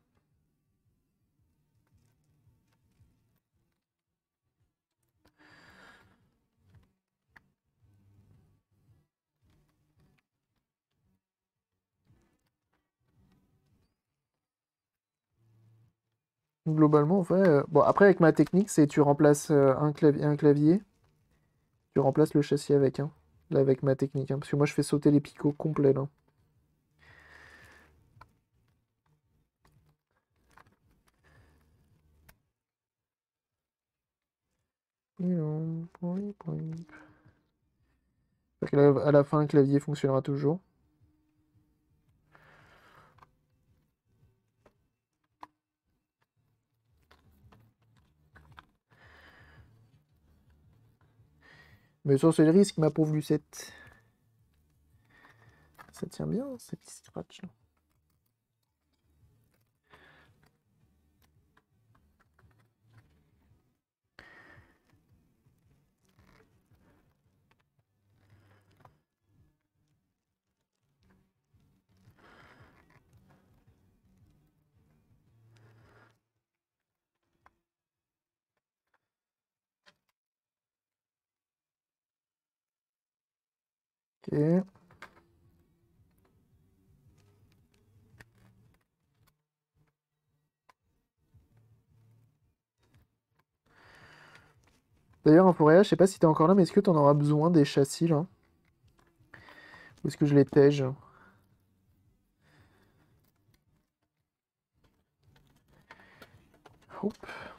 [SPEAKER 1] Globalement, en vrai, euh, bon, après, avec ma technique, c'est tu remplaces euh, un clavier, un clavier, tu remplaces le châssis avec, hein. Là, avec ma technique, hein, parce que moi, je fais sauter les picots complets, là. Fait que là, à la fin, le clavier fonctionnera toujours. Mais ça, c'est le risque, ma pauvre Lucette. Ça tient bien, ces petits scratchs, là. Ok. D'ailleurs, Inforea, je sais pas si t'es encore là, mais est-ce que t'en auras besoin des châssis, là? Ou est-ce que je les tège? Hop.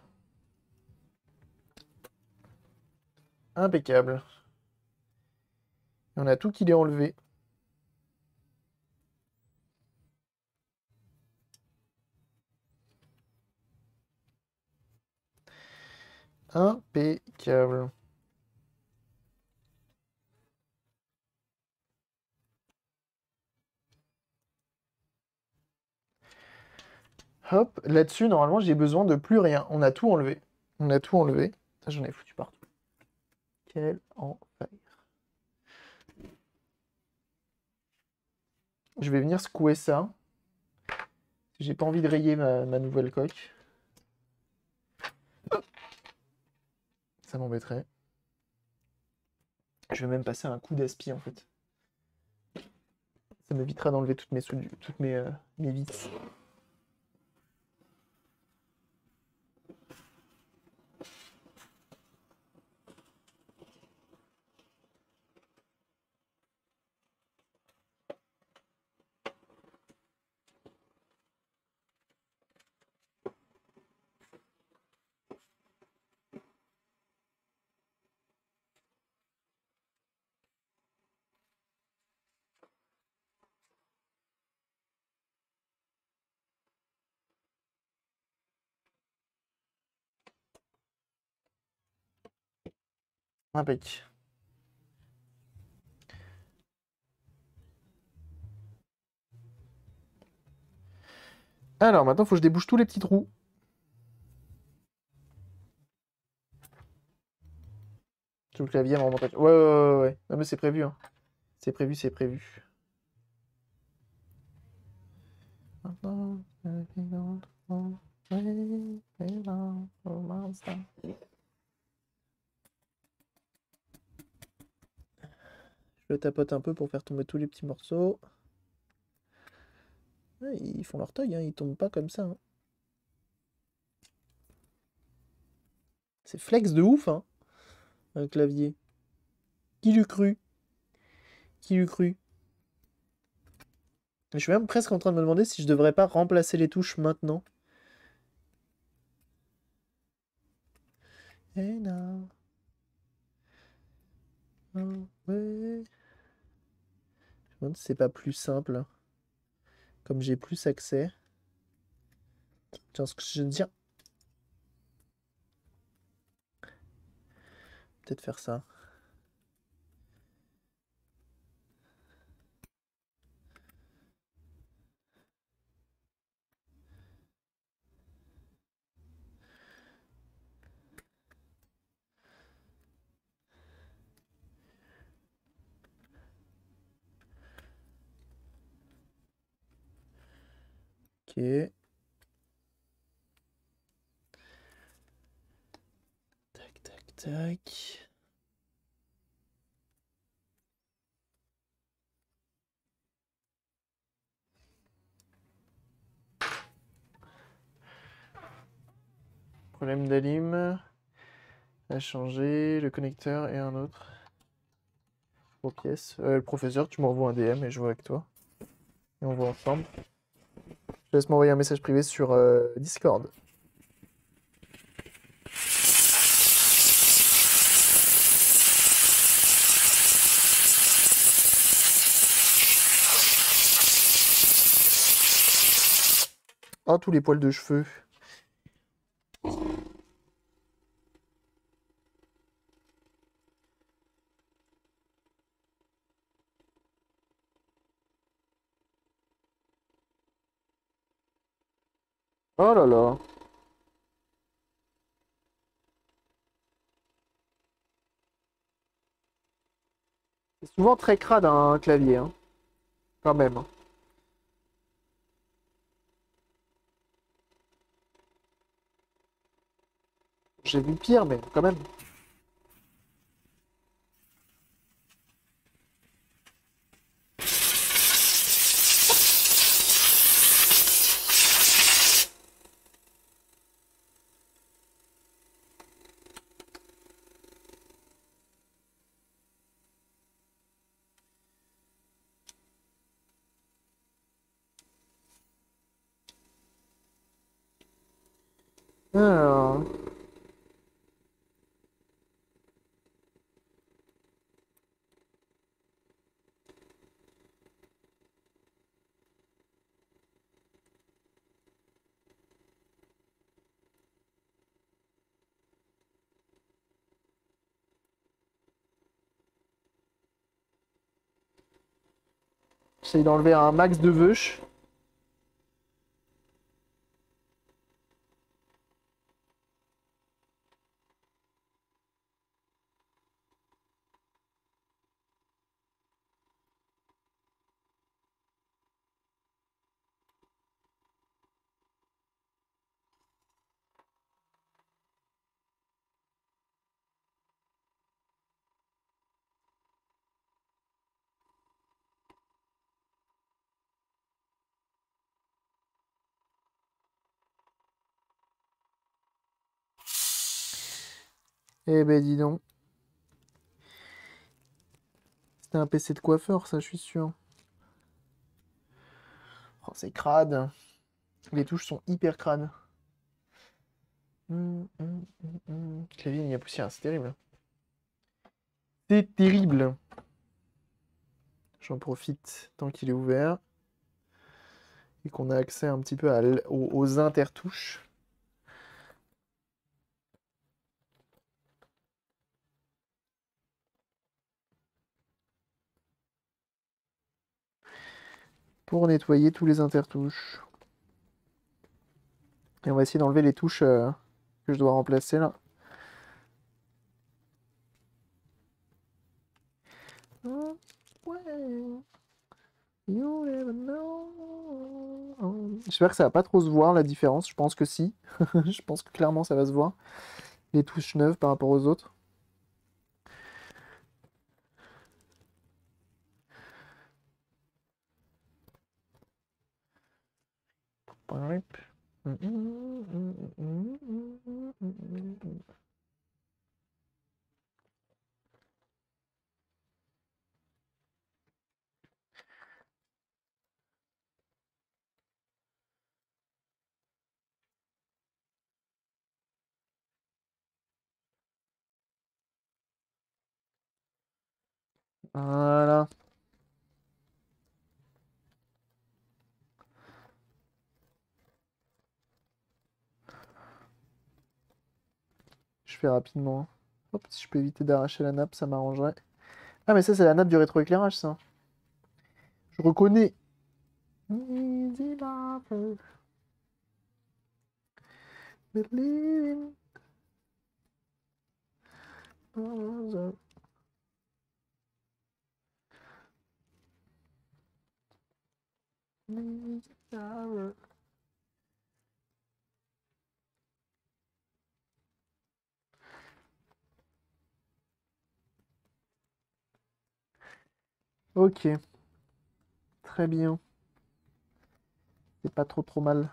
[SPEAKER 1] Impeccable. Et on a tout qui est enlevé. Impeccable. Hop, là-dessus, normalement, j'ai besoin de plus rien. On a tout enlevé. On a tout enlevé. Ça, j'en ai foutu partout. Quel enfer. Je vais venir secouer ça. J'ai pas envie de rayer ma, ma nouvelle coque. Ça m'embêterait. Je vais même passer un coup d'aspi, en fait. Ça m'évitera d'enlever toutes mes soudures, toutes mes, euh, mes vis. Impec. Alors, maintenant, il faut que je débouche tous les petits trous. Sur le clavier, en remontage. Ouais, ouais, ouais, ouais. Non, mais c'est prévu, hein. C'est prévu, c'est prévu. Je le tapote un peu pour faire tomber tous les petits morceaux. Ouais, ils font leur taille, hein. Ils tombent pas comme ça, hein. C'est flex de ouf, hein, un clavier. Qui l'eût cru? Qui l'eût cru? Je suis même presque en train de me demander si je devrais pas remplacer les touches maintenant. Hey now. Oh, ouais. Je me demande si c'est pas plus simple. Comme j'ai plus accès. Tiens, ce que je veux dire. Peut-être faire ça. Ok. Tac, tac, tac. Problème d'alim. À changer. Le connecteur et un autre. Aux pièces. Euh, le professeur, tu m'envoies un D M et je vois avec toi. Et on voit ensemble. Je laisse m'envoyer un message privé sur euh, Discord. Oh, tous les poils de cheveux. Oh là là. C'est souvent très crade un clavier, hein. Quand même, hein. J'ai vu pire, mais quand même. Alors, j'essaye d'enlever un max de veuche. Eh ben dis donc. C'était un P C de coiffeur, ça, je suis sûr. Oh, c'est crade. Les touches sont hyper crades. Hum, hum, hum, hum. Clavier, il y a poussière, c'est terrible. C'est terrible. J'en profite tant qu'il est ouvert. Et qu'on a accès un petit peu à l- aux, aux intertouches. pour nettoyer tous les intertouches. Et on va essayer d'enlever les touches euh, que je dois remplacer là. Ouais. You never know. J'espère que ça va pas trop se voir la différence. Je pense que si. Je pense que clairement ça va se voir. Les touches neuves par rapport aux autres. Voilà. Je fais rapidement, hein. Hop, si je peux éviter d'arracher la nappe, ça m'arrangerait. Ah, mais ça, c'est la nappe du rétroéclairage, ça. Je reconnais. Easy lover. Believing. Easy lover. Ok. Très bien. C'est pas trop trop mal.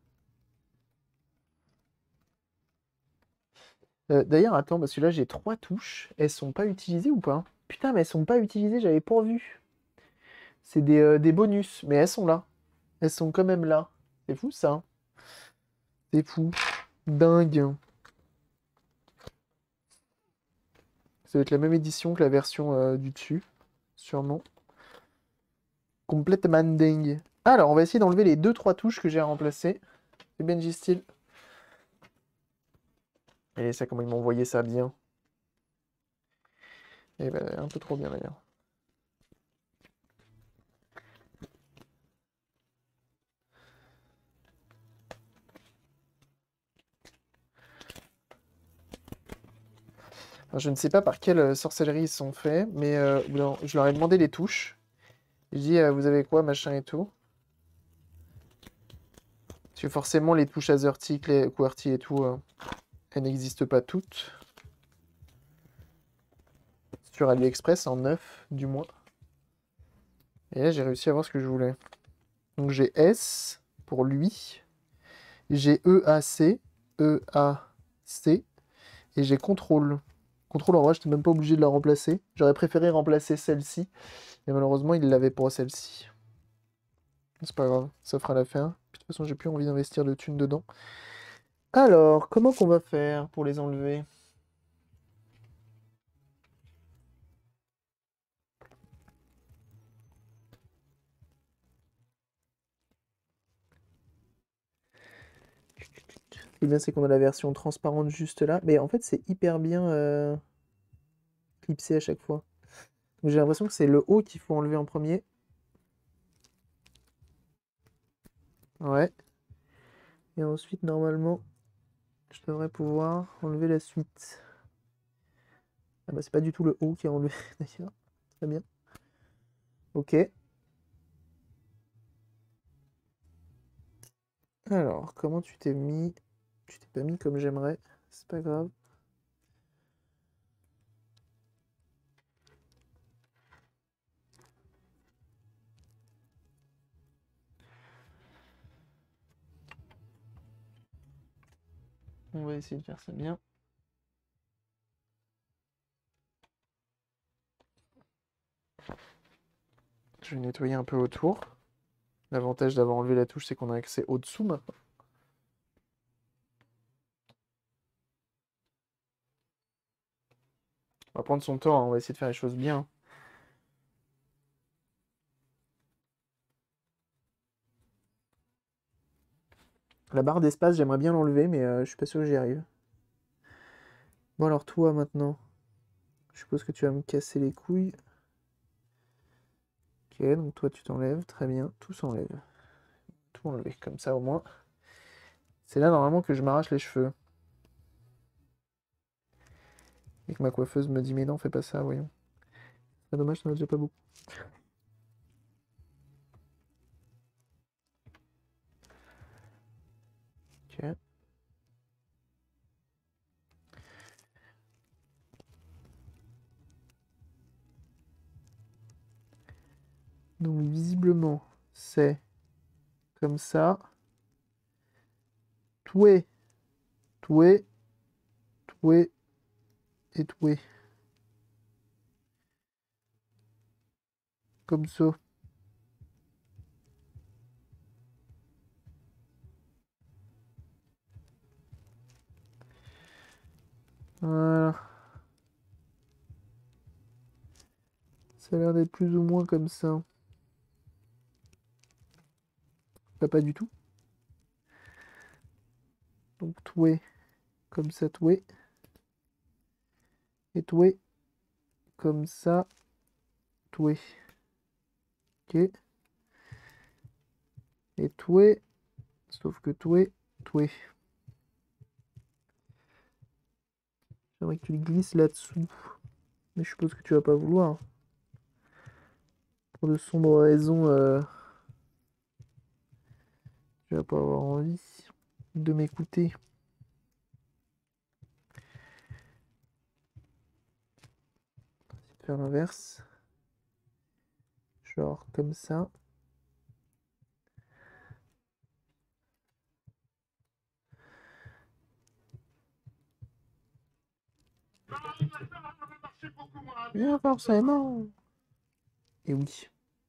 [SPEAKER 1] Euh, d'ailleurs, attends, parce que là j'ai trois touches. Elles sont pas utilisées ou pas? Putain, mais elles sont pas utilisées, j'avais pourvu. C'est des, euh, des bonus, mais elles sont là. Elles sont quand même là. C'est fou ça. C'est fou. Dingue. Ça va être la même édition que la version euh, du dessus. Sûrement. Complètement dingue. Alors, on va essayer d'enlever les deux trois touches que j'ai à remplacer. C'est Benji Steel. Et ça, comment ils m'ont envoyé ça bien. Et ben, un peu trop bien d'ailleurs. Alors, je ne sais pas par quelle euh, sorcellerie ils sont faits, mais euh, non, je leur ai demandé les touches. Je dis, euh, vous avez quoi, machin et tout. Parce que forcément, les touches AZERTY, les QWERTY et tout, euh, elles n'existent pas toutes. Sur AliExpress, en neuf, du moins. Et là, j'ai réussi à avoir ce que je voulais. Donc, j'ai S pour lui. J'ai E A C, E A C, et j'ai contrôle. Contrôle, en vrai, je n'étais même pas obligé de la remplacer. J'aurais préféré remplacer celle-ci, mais malheureusement, il l'avait pour celle-ci. C'est pas grave, ça fera l'affaire. Puis de toute façon, j'ai plus envie d'investir de thunes dedans. Alors, comment qu'on va faire pour les enlever? Ce qui est bien, c'est qu'on a la version transparente juste là. Mais en fait, c'est hyper bien euh, clipsé à chaque fois. Donc, j'ai l'impression que c'est le haut qu'il faut enlever en premier. Ouais. Et ensuite, normalement, je devrais pouvoir enlever la suite. Ah bah, c'est pas du tout le haut qui est enlevé, d'ailleurs. Très bien. Ok. Alors, comment tu t'es mis? Tu t'es pas mis comme j'aimerais. C'est pas grave. On va essayer de faire ça bien. Je vais nettoyer un peu autour. L'avantage d'avoir enlevé la touche, c'est qu'on a accès au-dessous maintenant. On va prendre son temps, hein, on va essayer de faire les choses bien. La barre d'espace, j'aimerais bien l'enlever, mais euh, je suis pas sûr que j'y arrive. Bon alors toi maintenant, je suppose que tu vas me casser les couilles. Ok, donc toi tu t'enlèves, très bien, tout s'enlève. Tout enlever, comme ça au moins. C'est là normalement que je m'arrache les cheveux. Et que ma coiffeuse me dit mais non, fais pas ça, voyons. C'est dommage, ça en a déjà pas beaucoup. Ok. Donc visiblement, c'est comme ça. Toué, toué, toué et toué. Comme ça. Voilà. Ça a l'air d'être plus ou moins comme ça. Bah, pas du tout. Donc toué, comme ça, toué. Et toué, comme ça, toué. Ok. Et toué, sauf que toué, toué. J'aimerais que tu le glisses là-dessous. Mais je suppose que tu vas pas vouloir. Pour de sombres raisons, euh, tu vas pas avoir envie de m'écouter. Faire l'inverse. Genre comme ça. Bien forcément. Et oui.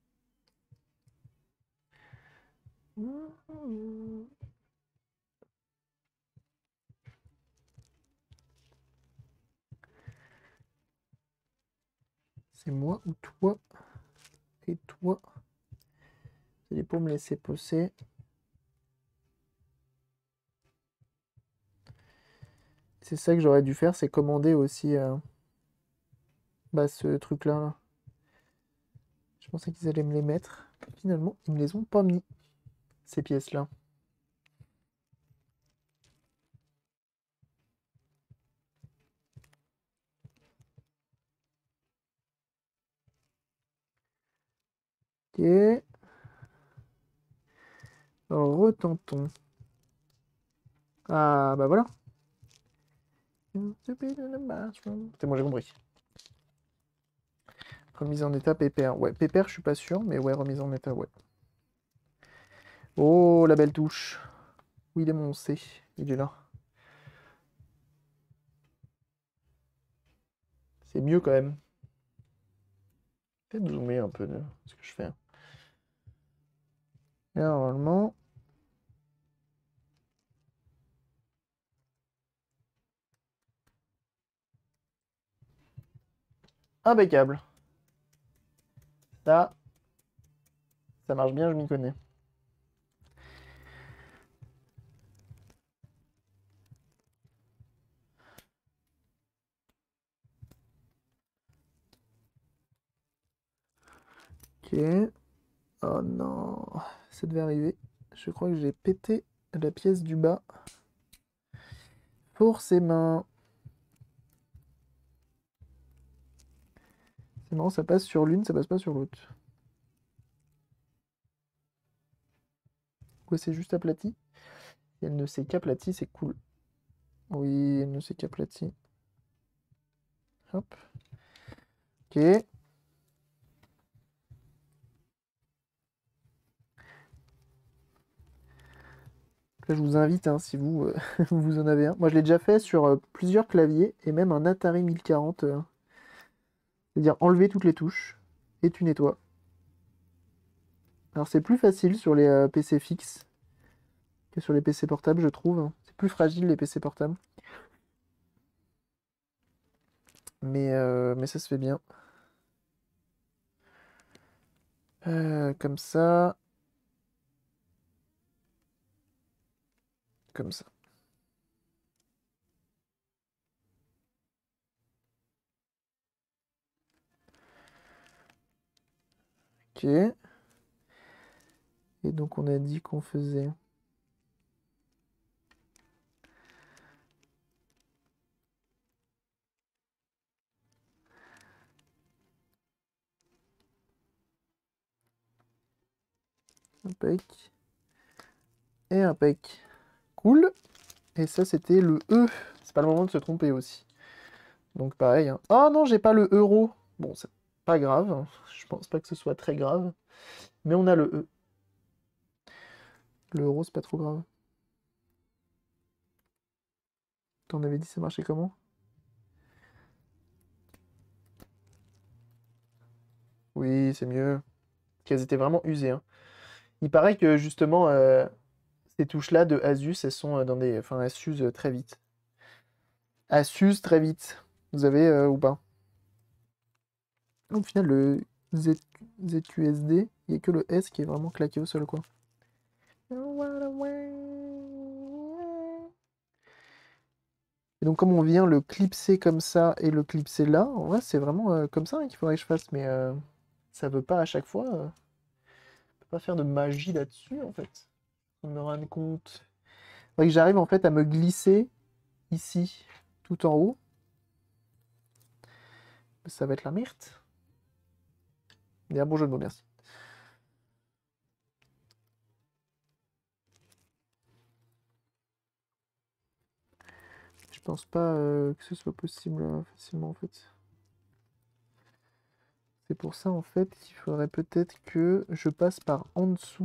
[SPEAKER 1] C'est moi ou toi? Et toi? C'est pour me laisser poser. C'est ça que j'aurais dû faire, c'est commander aussi euh, bah, ce truc-là. Là. Je pensais qu'ils allaient me les mettre. Finalement, ils me les ont pas mis, ces pièces-là. Ok. Alors, retentons. Ah, bah voilà. C'est bon, j'ai compris. Remise en état, pépère. Ouais, pépère, je suis pas sûr, mais ouais, remise en état, ouais. Oh, la belle touche. Où il est mon C? Il est là. C'est mieux quand même. Peut-être zoomer un peu de ce que je fais. Et normalement... Impeccable. Ça, ça marche bien, je m'y connais. Ok. Oh non, ça devait arriver. Je crois que j'ai pété la pièce du bas. Pour ses mains. C'est marrant, ça passe sur l'une, ça passe pas sur l'autre. Quoi, c'est juste aplati? Et elle ne s'est qu'aplatie, c'est cool. Oui, elle ne s'est qu'aplatie. Hop. Ok. Là, je vous invite, hein, si vous, euh, vous en avez un. Moi, je l'ai déjà fait sur euh, plusieurs claviers et même un Atari mille quarante. euh, C'est-à-dire enlever toutes les touches et tu nettoies. Alors, c'est plus facile sur les euh, P C fixes que sur les P C portables, je trouve. C'est plus fragile, les P C portables. Mais, euh, mais ça se fait bien. Euh, comme ça. Comme ça. Ok. Et donc on a dit qu'on faisait... Un pec. Et un pec. Cool. Et ça, c'était le E. C'est pas le moment de se tromper aussi. Donc pareil. Hein. Oh non, j'ai pas le euro. Bon, c'est pas grave. Hein. Je pense pas que ce soit très grave. Mais on a le E. Le euro, c'est pas trop grave. T'en avais dit, ça marchait comment? Oui, c'est mieux. Qu'elles étaient vraiment usées. Hein. Il paraît que justement, euh, ces touches-là de Asus, elles sont euh, dans des. Enfin, elles s'usent euh, très vite. Elles s'usent très vite. Vous avez euh, ou pas? Au final, le Z... ZQSD, il n'y a que le S qui est vraiment claqué au sol, quoi. Et donc, comme on vient le clipser comme ça et le clipser là, en vrai, c'est vraiment euh, comme ça hein, qu'il faudrait que je fasse, mais euh, ça veut pas à chaque fois. Euh, on peut pas faire de magie là-dessus, en fait. On me rend compte. Faudrait que j'arrive en fait à me glisser ici, tout en haut. Ça va être la merde. Et un bon jeu de mots, merci. Je pense pas euh, que ce soit possible euh, facilement en fait. C'est pour ça en fait qu'il faudrait peut-être que je passe par en dessous.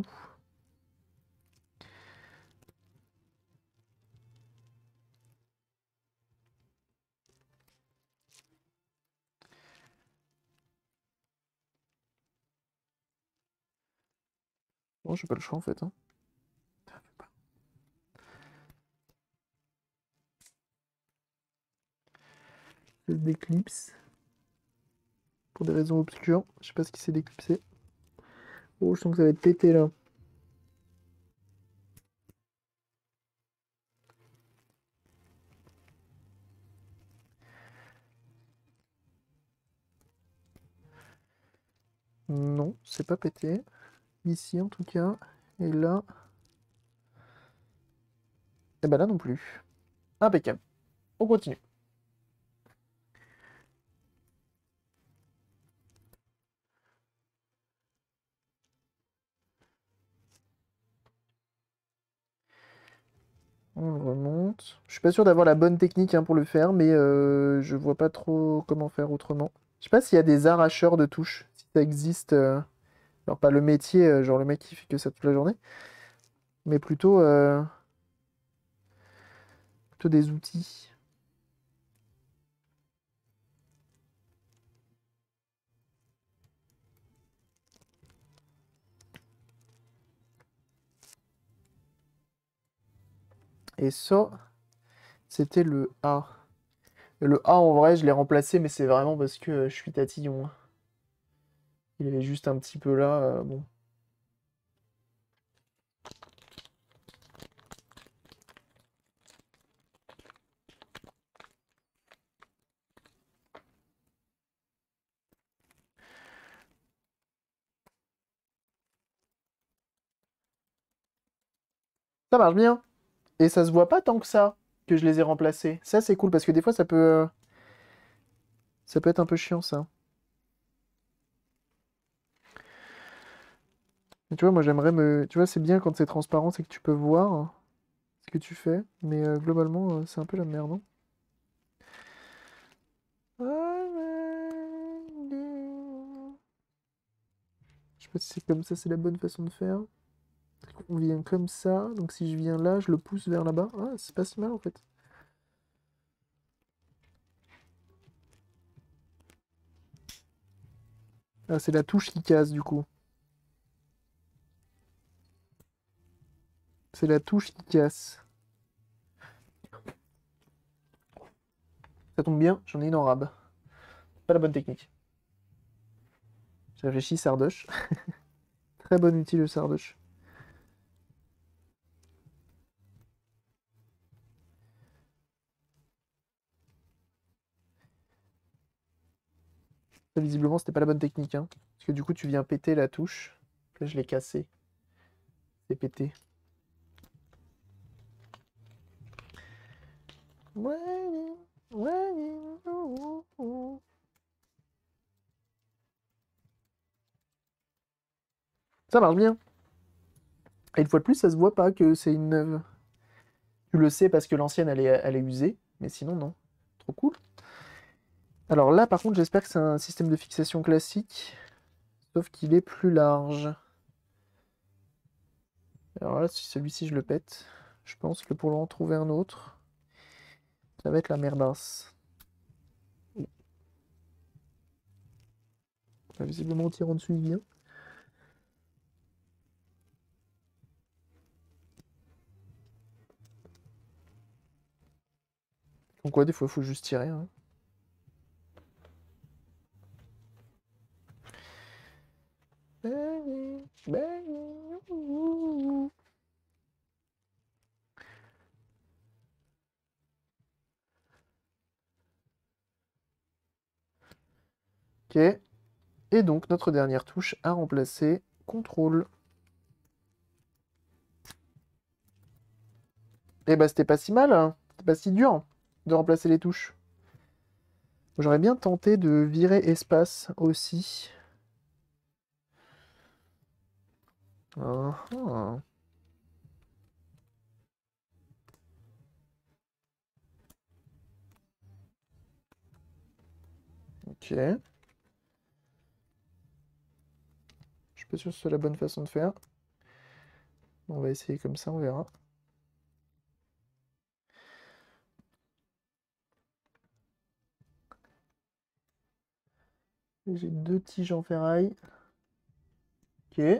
[SPEAKER 1] Bon, j'ai pas le choix en fait. Hein. Ça se déclipse. Pour des raisons obscures. Je sais pas ce qui s'est déclipsé. Oh, je sens que ça va être pété là. Non, c'est pas pété. Ici en tout cas. Et là. Et bah là non plus. Impeccable. On continue. On remonte. Je suis pas sûr d'avoir la bonne technique hein, pour le faire, mais euh, je vois pas trop comment faire autrement. Je sais pas s'il y a des arracheurs de touches, si ça existe. euh, Alors pas le métier, euh, genre le mec qui fait que ça toute la journée, mais plutôt, euh, plutôt des outils. Et ça, c'était le A. Et le A en vrai, je l'ai remplacé, mais c'est vraiment parce que euh, je suis tatillon. Hein. Il avait juste un petit peu là, euh, bon. Ça marche bien. Et ça se voit pas tant que ça que je les ai remplacés. Ça, c'est cool parce que des fois, ça peut, euh, ça peut être un peu chiant, ça. Mais tu vois, moi, j'aimerais me... Tu vois, c'est bien quand c'est transparent, c'est que tu peux voir hein, ce que tu fais. Mais euh, globalement, euh, c'est un peu la merde, non? Je sais pas si c'est comme ça, c'est la bonne façon de faire. On vient comme ça, donc si je viens là, je le pousse vers là-bas. Ah, c'est pas si mal en fait. Ah, c'est la touche qui casse du coup. C'est la touche qui casse. Ça tombe bien, j'en ai une en rab. Pas la bonne technique. J'ai réfléchi, sardoche. Très bon outil le sardoche. Ça, visiblement, c'était pas la bonne technique, hein. Parce que du coup, tu viens péter la touche. Là, je l'ai cassé. C'est pété. Ouais, ouais, ouh, ouh. Ça marche bien. Et une fois de plus, ça se voit pas que c'est une neuve. Tu le sais parce que l'ancienne, elle est, elle est usée. Mais sinon, non. Trop cool. Alors là, par contre, j'espère que c'est un système de fixation classique. Sauf qu'il est plus large. Alors là, si celui-ci, je le pète, je pense que pour en trouver un autre, ça va être la merdasse. Bah, visiblement, on tire en dessous, il vient. Donc ouais, des fois, il faut juste tirer, hein. Ok. Et donc, notre dernière touche à remplacer, contrôle. Et bah, c'était pas si mal, hein. C'était pas si dur de remplacer les touches. J'aurais bien tenté de virer espace aussi. Ah, ah. Ok. Je suis pas sûr que ce soit la bonne façon de faire. On va essayer comme ça, on verra. J'ai deux tiges en ferraille. Ok.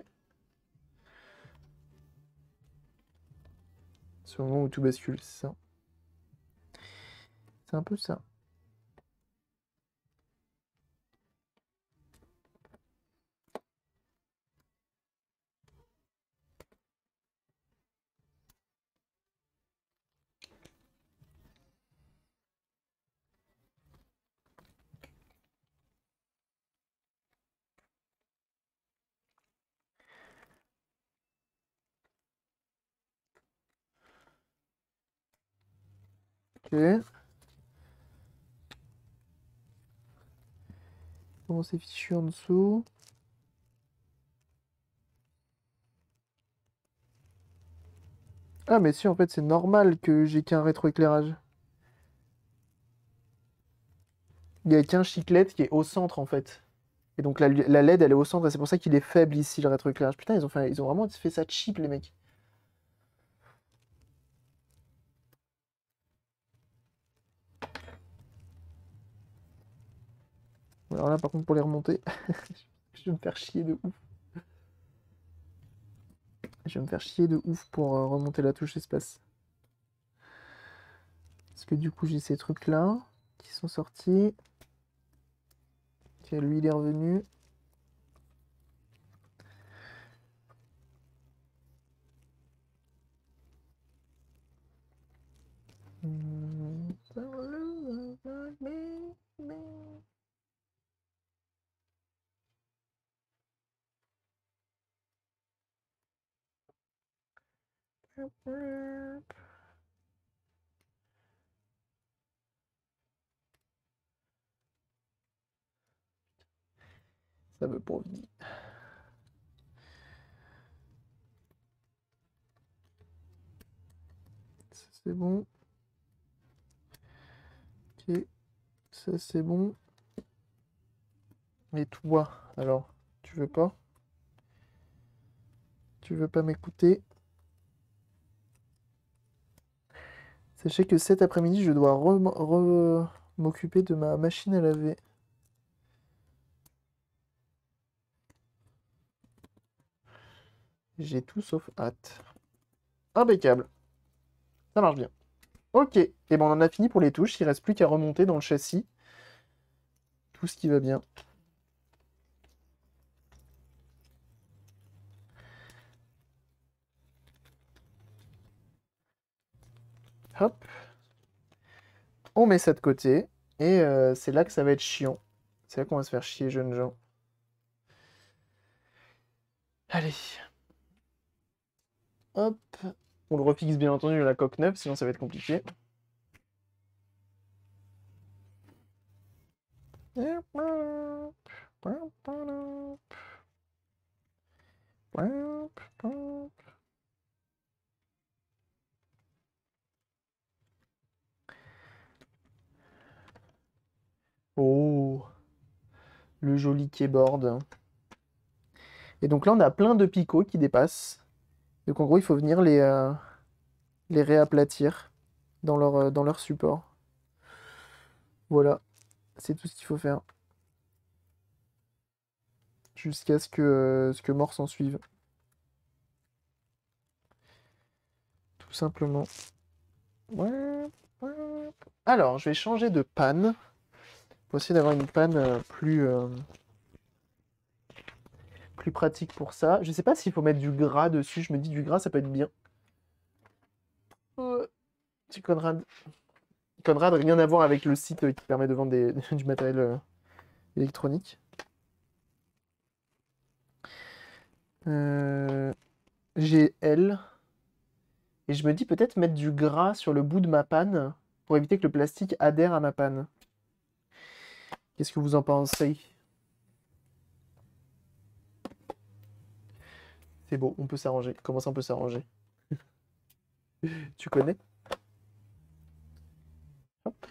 [SPEAKER 1] C'est le moment où tout bascule, c'est ça. C'est un peu ça. Ok. Comment c'est fichu en dessous? Ah mais si, en fait, c'est normal que j'ai qu'un rétroéclairage. Il y a qu'un chiclette qui est au centre, en fait. Et donc la, la L E D, elle est au centre, et c'est pour ça qu'il est faible ici, le rétroéclairage. Putain, ils ont fait, ils ont vraiment fait ça cheap, les mecs. Alors là, par contre, pour les remonter, je vais me faire chier de ouf. Je vais me faire chier de ouf pour euh, remonter la touche espace. Parce que du coup, j'ai ces trucs-là qui sont sortis. Ok, lui, il est revenu. Ça veut pour vie. Ça, c'est bon. Ok, ça c'est bon. Et toi, alors, tu veux pas? Tu veux pas m'écouter? Sachez que cet après-midi, je dois rem- re- m'occuper de ma machine à laver. J'ai tout sauf hâte. Impeccable. Ça marche bien. Ok. Et ben on en a fini pour les touches. Il reste plus qu'à remonter dans le châssis. Tout ce qui va bien. Hop. On met ça de côté. Et euh, c'est là que ça va être chiant. C'est là qu'on va se faire chier, jeunes gens. Allez. Hop. On le refixe bien entendu à la coque neuve, sinon ça va être compliqué. Oh, le joli keyboard. Et donc là, on a plein de picots qui dépassent. Donc en gros, il faut venir les, euh, les réaplatir dans leur, euh, dans leur support. Voilà, c'est tout ce qu'il faut faire. Jusqu'à ce que, euh, ce que mort s'en suive. Tout simplement. Ouais, ouais. Alors, je vais changer de panne. Pour essayer d'avoir une panne euh, plus, euh, plus pratique pour ça. Je sais pas s'il faut mettre du gras dessus. Je me dis du gras, ça peut être bien. Euh, petit Conrad. Conrad, rien à voir avec le site euh, qui permet de vendre des- du matériel euh, électronique. Euh, J'ai L. Et je me dis peut-être mettre du gras sur le bout de ma panne pour éviter que le plastique adhère à ma panne. Qu'est-ce que vous en pensez? C'est beau, on peut s'arranger. Comment ça on peut s'arranger? Tu connais? Hop.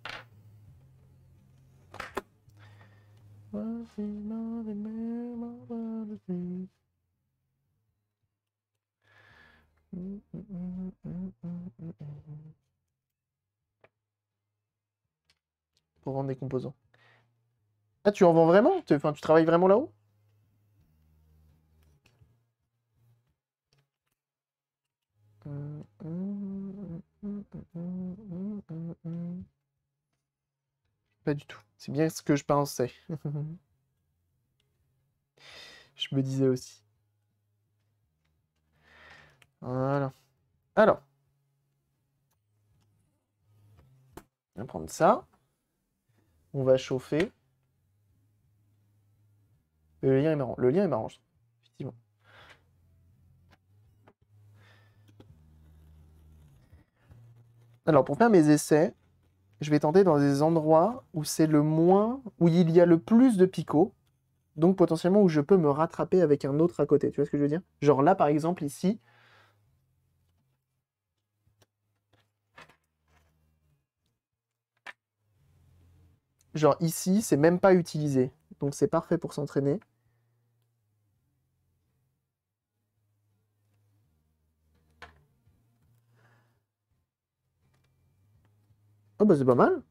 [SPEAKER 1] Pour vendre des composants. Ah, tu en vends vraiment? Tu- Enfin, tu travailles vraiment là-haut? Pas du tout. C'est bien ce que je pensais. Je me disais aussi. Voilà. Alors, on va prendre ça. On va chauffer. Le lien est marrant. Le lien est marrant, je trouve. Effectivement. Alors, pour faire mes essais, je vais tenter dans des endroits où c'est le moins, où il y a le plus de picots, donc potentiellement où je peux me rattraper avec un autre à côté. Tu vois ce que je veux dire? Genre là, par exemple, ici. Genre ici, c'est même pas utilisé. Donc c'est parfait pour s'entraîner. Oh bah c'est pas mal.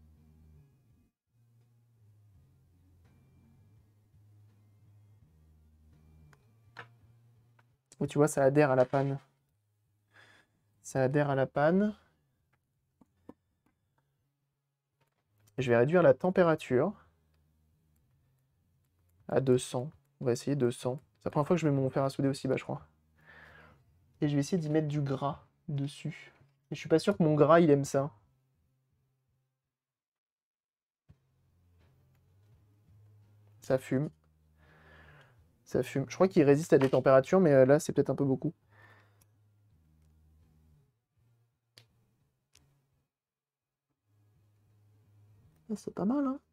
[SPEAKER 1] Et tu vois, ça adhère à la panne. Ça adhère à la panne. Et je vais réduire la température à deux cents. On va essayer deux cents. C'est la première fois que je mets mon fer à souder aussi bas, je crois. Et je vais essayer d'y mettre du gras dessus. Et je suis pas sûr que mon gras, il aime ça. Ça fume. Ça fume. Je crois qu'il résiste à des températures, mais euh, là, c'est peut-être un peu beaucoup. Ah, c'est pas mal, hein?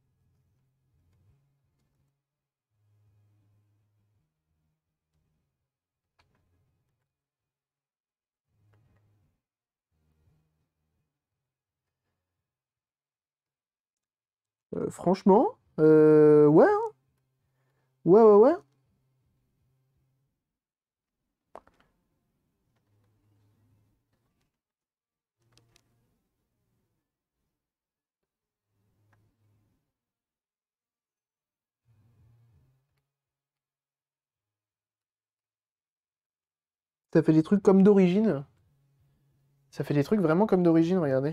[SPEAKER 1] Euh, franchement, euh, ouais, hein. Ouais, ouais, ouais. Ça fait des trucs comme d'origine. Ça fait des trucs vraiment comme d'origine, regardez.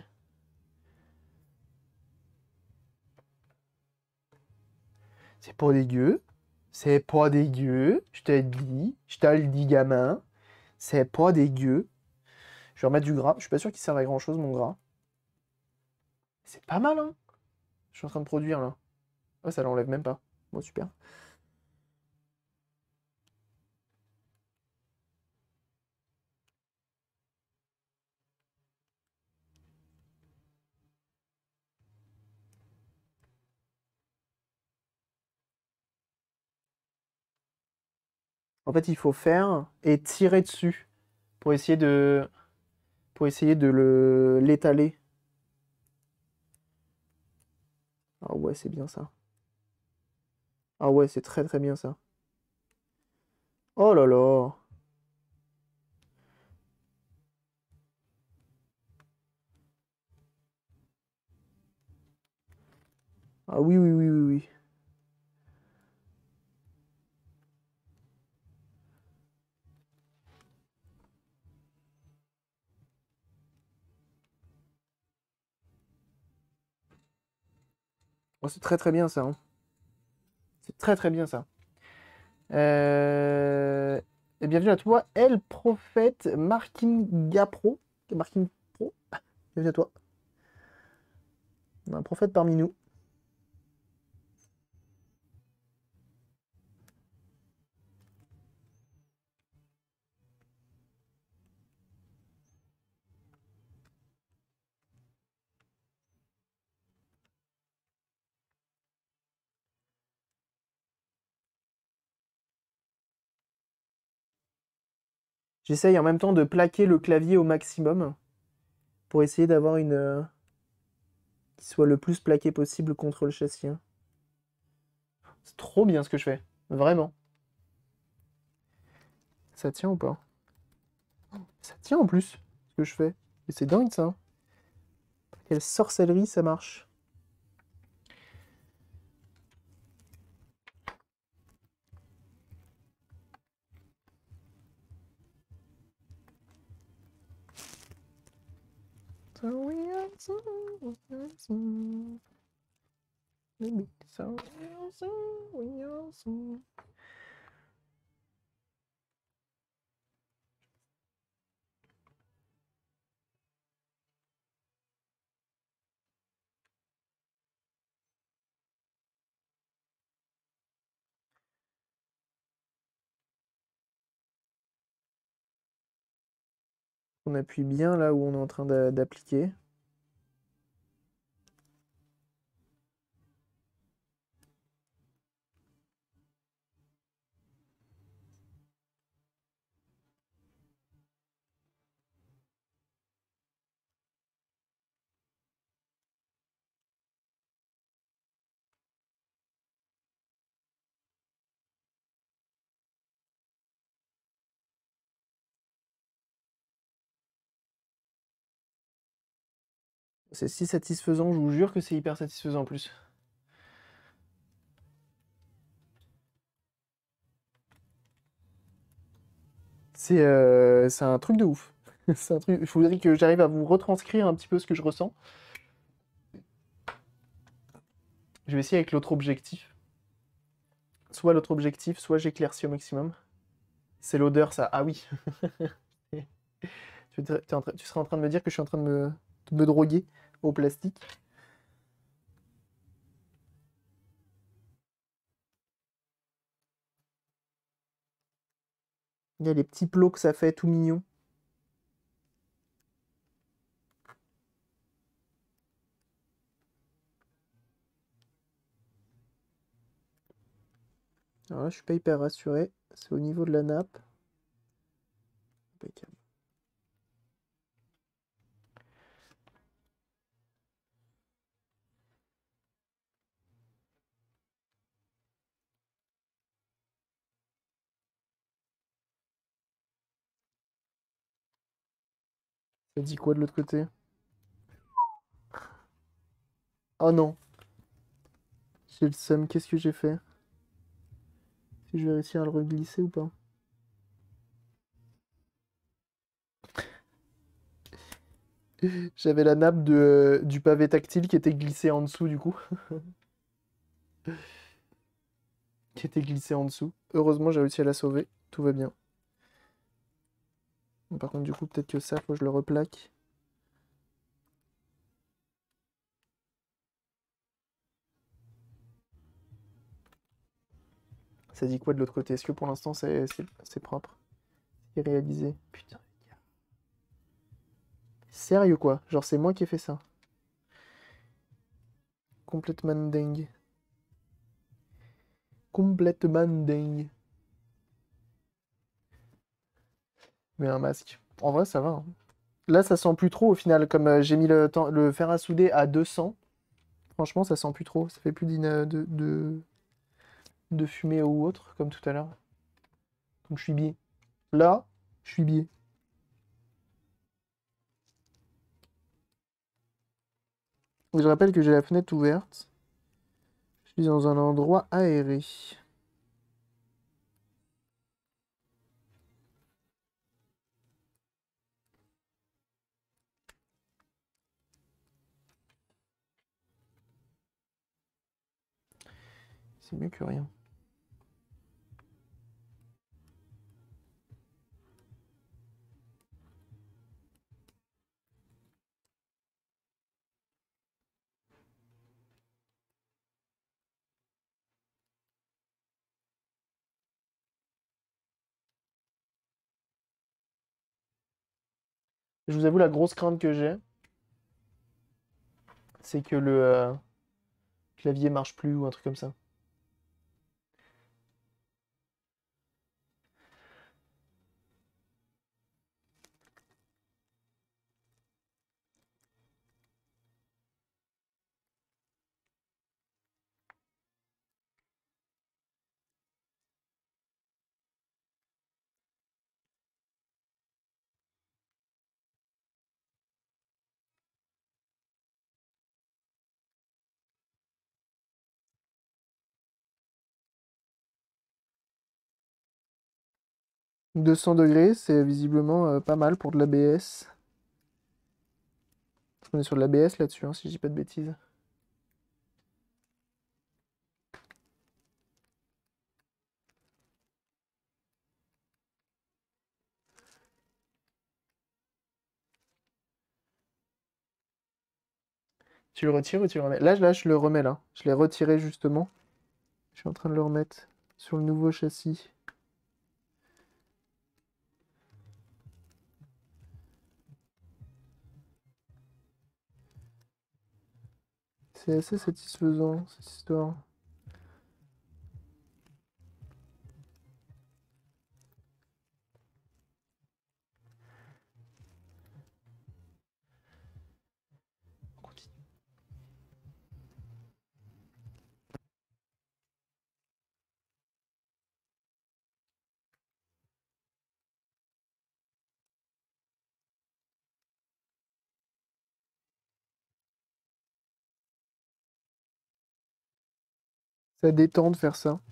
[SPEAKER 1] C'est pas dégueu. C'est pas dégueu. Je te le dis. Je te le dis, gamin. C'est pas dégueu. Je vais remettre du gras. Je suis pas sûr qu'il serve à grand chose, mon gras. C'est pas mal, hein? Je suis en train de produire, là. Ah, ça l'enlève même pas. Bon, super. En fait, il faut faire et tirer dessus pour essayer de, pour essayer de le l'étaler. Ah ouais, c'est bien ça. Ah ouais, c'est très très bien ça. Oh là là. Ah oui, oui, oui, oui, oui. Oh, c'est très très bien ça, hein. C'est très très bien ça. Euh... Et bienvenue à toi, El Prophète Marking Pro. Marking Pro. Bienvenue à toi. On a un prophète parmi nous. J'essaye en même temps de plaquer le clavier au maximum pour essayer d'avoir une... euh, qui soit le plus plaqué possible contre le châssis, hein. C'est trop bien ce que je fais. Vraiment. Ça tient ou pas? Ça tient en plus, ce que je fais. Et c'est dingue ça, hein. Quelle sorcellerie ça marche. So we are so, we are so. Maybe so we are so, we are so. On appuie bien là où on est en train d'a- d'appliquer. C'est si satisfaisant, je vous jure que c'est hyper satisfaisant en plus. C'est euh, c'est un truc de ouf. C'est un truc. Il faudrait que j'arrive à vous retranscrire un petit peu ce que je ressens. Je vais essayer avec l'autre objectif. Soit l'autre objectif, soit j'éclaircis au maximum. C'est l'odeur, ça. Ah oui. Tu, t'es en train- tu serais en train de me dire que je suis en train de me, de me droguer au plastique. Il y a les petits plots que ça fait, tout mignon. Alors là, je suis pas hyper rassuré. C'est au niveau de la nappe. Impeccable. Ça dit quoi de l'autre côté? Oh non, j'ai le seum. Qu'est-ce que j'ai fait? Si je vais réussir à le reglisser ou pas? J'avais la nappe de, du pavé tactile qui était glissée en dessous du coup. Qui était glissée en dessous. Heureusement, j'ai réussi à la sauver. Tout va bien. Par contre, du coup, peut-être que ça, faut que je le replaque. Ça dit quoi de l'autre côté? Est-ce que pour l'instant c'est c'est propre? C'est réalisé? Putain. Sérieux quoi? Genre c'est moi qui ai fait ça. Complètement dingue. Complètement dingue. Mais un masque. En vrai ça va. Hein. Là ça sent plus trop au final. Comme euh, j'ai mis le, temps, le fer à souder à deux cents. Franchement ça sent plus trop. Ça fait plus de, de, de fumée ou autre comme tout à l'heure. Donc je suis bien. Là, je suis bien. Je rappelle que j'ai la fenêtre ouverte. Je suis dans un endroit aéré. C'est mieux que rien. Je vous avoue, la grosse crainte que j'ai, c'est que le euh, clavier marche plus ou un truc comme ça. deux cents degrés, c'est visiblement euh, pas mal pour de l'A B S. On est sur de l'A B S là-dessus, hein, si je dis pas de bêtises. Tu le retires ou tu le remets? Là, là, je le remets là. Je l'ai retiré justement. Je suis en train de le remettre sur le nouveau châssis. C'est assez satisfaisant, cette histoire. Ça détend de faire ça.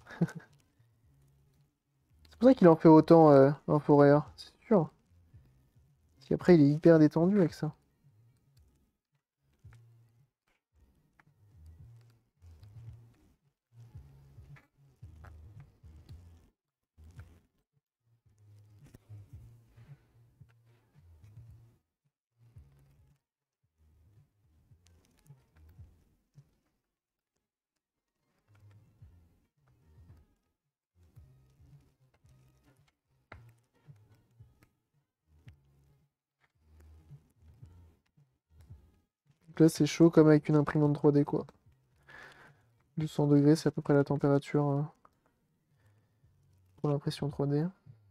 [SPEAKER 1] C'est pour ça qu'il en fait autant euh, un Forer, c'est sûr. Parce qu'après, il est hyper détendu avec ça. Donc là, c'est chaud comme avec une imprimante trois D, quoi. deux cents degrés, c'est à peu près la température euh, pour l'impression trois D.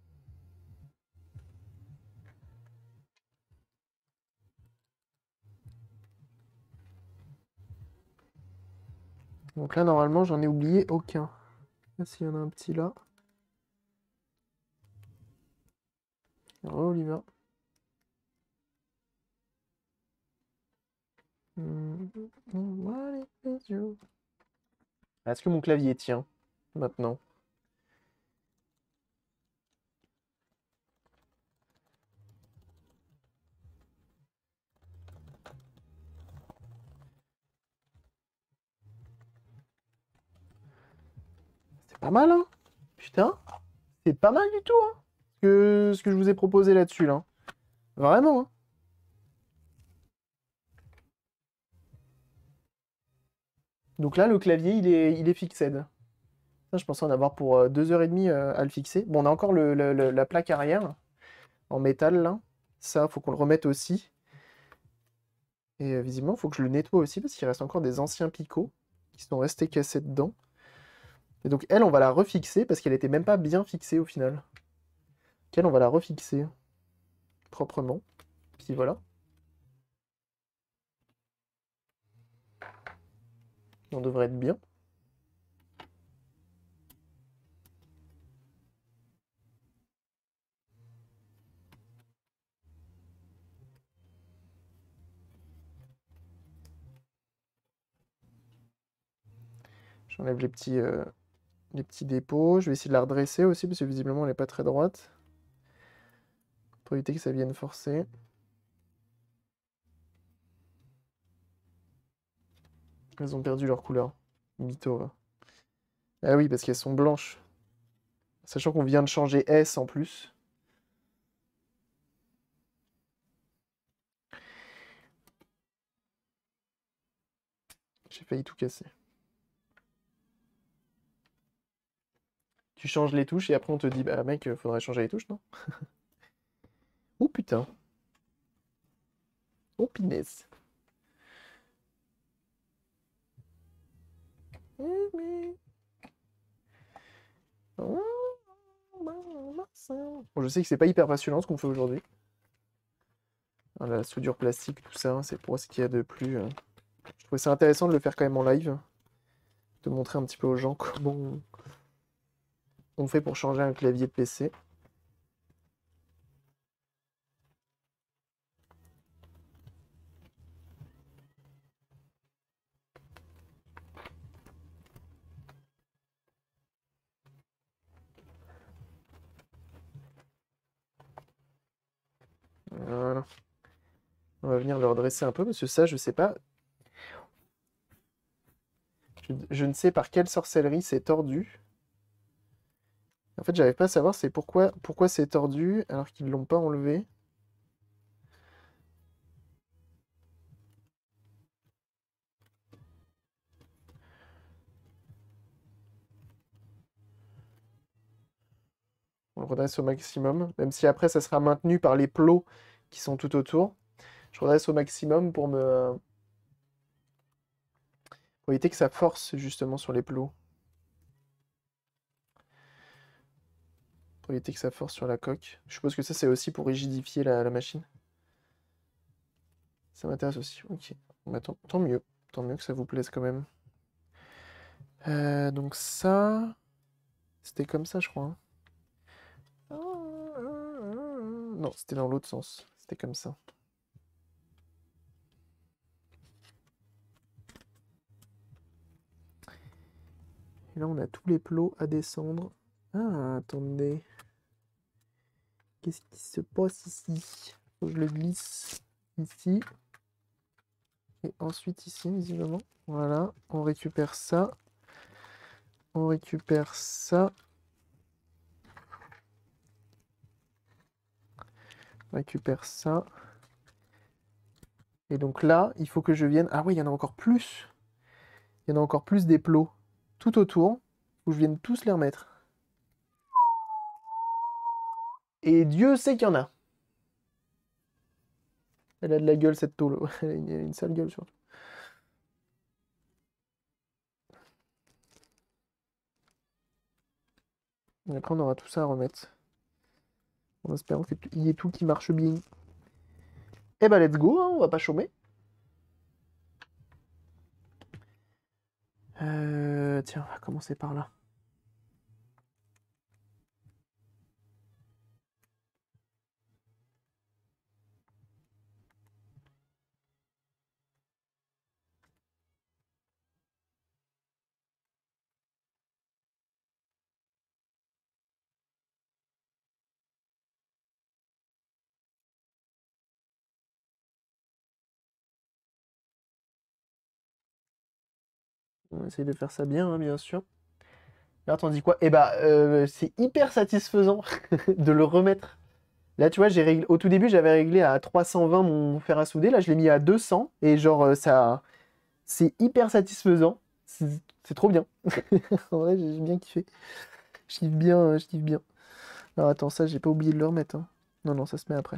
[SPEAKER 1] Donc là, normalement, j'en ai oublié aucun. Là, s'il y en a un petit là. Oh, Oliver. Est-ce que mon clavier tient maintenant? C'est pas mal, hein? Putain, c'est pas mal du tout, hein? Ce que, ce que je vous ai proposé là-dessus, là. Vraiment, hein? Donc là, le clavier, il est, il est fixed. Ça, je pensais en avoir pour euh, deux heures trente euh, à le fixer. Bon, on a encore le, le- le- la plaque arrière en métal, là. Ça, faut qu'on le remette aussi. Et euh, visiblement, il faut que je le nettoie aussi parce qu'il reste encore des anciens picots qui sont restés cassés dedans. Et donc, elle, on va la refixer parce qu'elle était même pas bien fixée au final. Donc, elle, on va la refixer proprement. Puis voilà. On devrait être bien. J'enlève les petits, euh, les petits dépôts. Je vais essayer de la redresser aussi parce que visiblement, elle n'est pas très droite. Pour éviter que ça vienne forcer. Elles ont perdu leur couleur. Mytho, va. Ah oui, parce qu'elles sont blanches. Sachant qu'on vient de changer S en plus. J'ai failli tout casser. Tu changes les touches et après on te dit, bah mec, faudrait changer les touches, non? Oh putain. Oh pinaise. Bon, je sais que c'est pas hyper passionnant ce qu'on fait aujourd'hui. La soudure plastique, tout ça, c'est pour ce qu'il y a de plus. euh. Je trouvais ça intéressant de le faire quand même en live. De montrer un petit peu aux gens comment on fait pour changer un clavier de P C. Voilà. On va venir le redresser un peu, parce que ça, je sais pas. Je, je ne sais par quelle sorcellerie c'est tordu. En fait, j'arrive pas à savoir c'est pourquoi, pourquoi c'est tordu alors qu'ils l'ont pas enlevé. On le redresse au maximum, même si après ça sera maintenu par les plots qui sont tout autour. Je redresse au maximum pour me... pour éviter que ça force justement sur les plots. Pour éviter que ça force sur la coque. Je suppose que ça c'est aussi pour rigidifier la, la machine. Ça m'intéresse aussi. Ok. Bah, tant, tant mieux. Tant mieux que ça vous plaise quand même. Euh, donc ça... C'était comme ça je crois. Hein. Non, c'était dans l'autre sens. C'était comme ça. Et là, on a tous les plots à descendre. Ah, attendez. Qu'est-ce qui se passe ici? Faut que je le glisse ici. Et ensuite ici, visiblement. Voilà, on récupère ça. On récupère ça. On récupère ça. Et donc là, il faut que je vienne... Ah oui, il y en a encore plus. Il y en a encore plus des plots tout autour. Où je vienne tous les remettre. Et Dieu sait qu'il y en a. Elle a de la gueule, cette tôle. Elle a une, une sale gueule, surtout. Et après, on aura tout ça à remettre. En espérant qu'il y ait tout qui marche bien. Eh ben, let's go, hein, on va pas chômer. Euh, tiens, on va commencer par là. On essaye de faire ça bien, hein, bien sûr. Là, t'en dis quoi? Eh bah, euh, c'est hyper satisfaisant de le remettre. Là, tu vois, j'ai réglé... au tout début, j'avais réglé à trois cent vingt mon fer à souder. Là, je l'ai mis à deux cents. Et genre, euh, ça... c'est hyper satisfaisant. C'est C'est trop bien. En vrai, j'ai bien kiffé. Je kiffe bien, euh, je kiffe bien. Alors attends, ça, j'ai pas oublié de le remettre, hein. Non, non, ça se met après.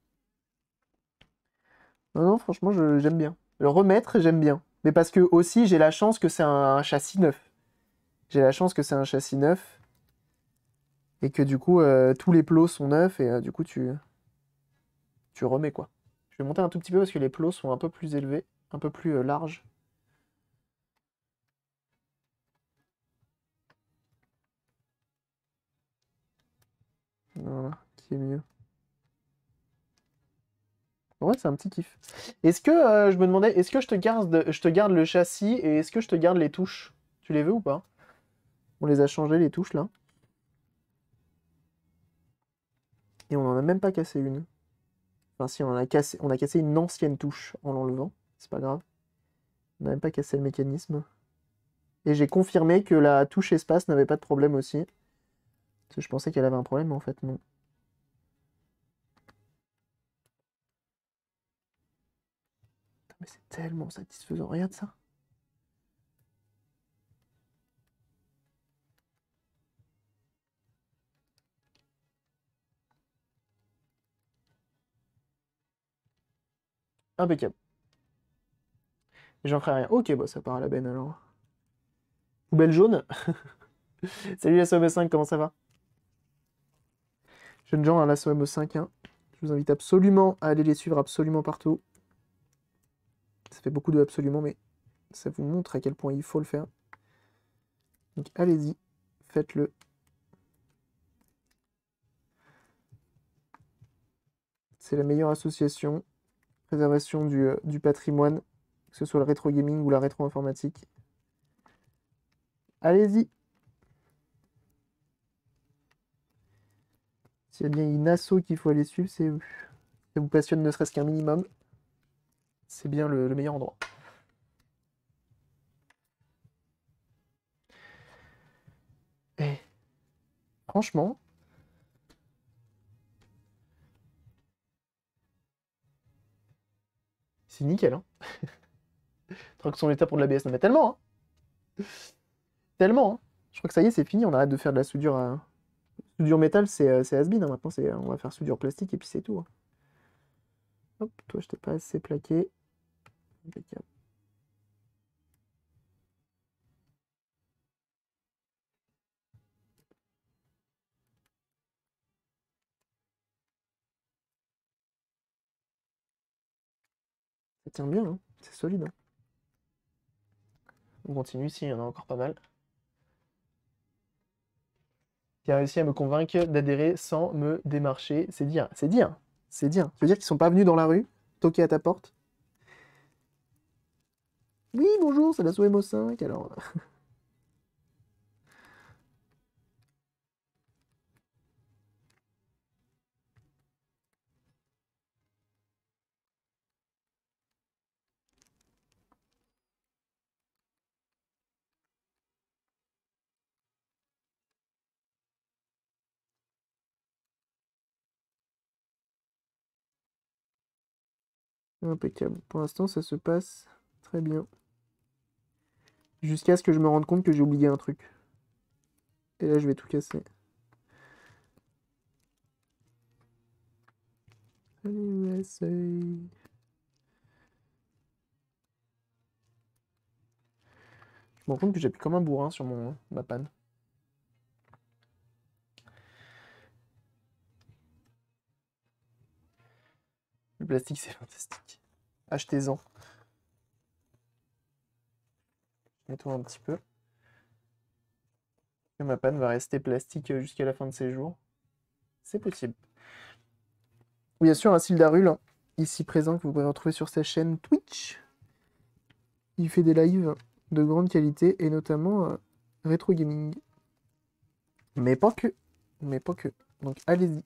[SPEAKER 1] Non, non, franchement, je- j'aime bien. Le remettre, j'aime bien. Mais parce que aussi, j'ai la chance que c'est un châssis neuf. J'ai la chance que c'est un châssis neuf. Et que du coup, euh, tous les plots sont neufs. Et euh, du coup, tu, tu remets quoi. Je vais monter un tout petit peu parce que les plots sont un peu plus élevés. Un peu plus euh, larges. Voilà, qui est mieux. Ouais, c'est un petit kiff. Est-ce que, euh, je me demandais, est-ce que je te garde, je te garde le châssis et est-ce que je te garde les touches? Tu les veux ou pas? On les a changées, les touches, là. Et on en a même pas cassé une. Enfin, si, on en a cassé, on a cassé une ancienne touche en l'enlevant. C'est pas grave. On n'a même pas cassé le mécanisme. Et j'ai confirmé que la touche espace n'avait pas de problème aussi. Parce que je pensais qu'elle avait un problème, mais en fait, non. Putain, mais c'est tellement satisfaisant. Regarde ça. Impeccable. Et j'en ferai rien. Ok, bah ça part à la benne alors. Poubelle jaune. Salut la S O M cinq, comment ça va? Jeunes gens à la S O M cinq, hein. Je vous invite absolument à aller les suivre absolument partout. Ça fait beaucoup de absolument, mais ça vous montre à quel point il faut le faire. Donc allez-y, faites-le. C'est la meilleure association, préservation du, euh, du patrimoine, que ce soit le rétro gaming ou la rétro informatique. Allez-y. S'il y a bien une asso qu'il faut aller suivre, c'est eux. Ça vous passionne ne serait-ce qu'un minimum, c'est bien le, le meilleur endroit. Et franchement, c'est nickel, hein. Truc son état pour de l'A B S, non mais tellement, hein. Tellement, hein. Je crois que ça y est, c'est fini, on arrête de faire de la soudure à... Soudure métal, c'est euh, c'est has-been, hein. Maintenant, c'est, on va faire soudure plastique et puis c'est tout, hein. Hop, toi, je t'ai pas assez plaqué. Impeccable. Ça tient bien, hein. C'est solide, hein. On continue ici, il y en a encore pas mal. Qui a réussi à me convaincre d'adhérer sans me démarcher. C'est dire, c'est dire, c'est dire. Ça veut dire qu'ils sont pas venus dans la rue, toquer à ta porte. Oui, bonjour, c'est la S O M O cinq, alors... Impeccable. Pour l'instant, ça se passe très bien. Jusqu'à ce que je me rende compte que j'ai oublié un truc. Et là, je vais tout casser. Allez, U S A. Je me rends compte que j'appuie comme un bourrin sur mon, ma panne. Le plastique, c'est fantastique. Achetez-en. Nettoie un petit peu. Et ma panne va rester plastique jusqu'à la fin de ses jours. C'est possible. Bien sûr, un Sildarul, hein, ici présent, que vous pouvez retrouver sur sa chaîne Twitch. Il fait des lives de grande qualité, et notamment euh, rétro gaming. Mais pas que. Mais pas que. Donc allez-y.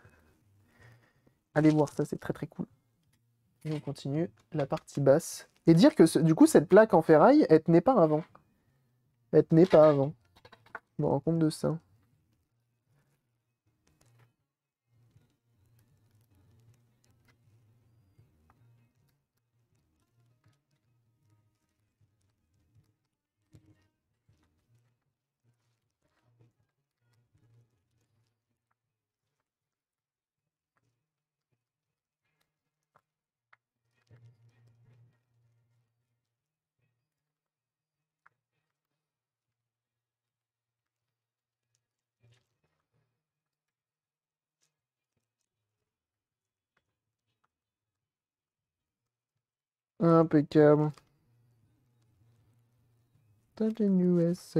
[SPEAKER 1] Allez voir ça, c'est très très cool. Et on continue la partie basse. Et dire que ce- du coup, cette plaque en ferraille, elle tenait pas avant. Elle tenait pas avant. Je me rends compte de ça. Impeccable. Top in U S A.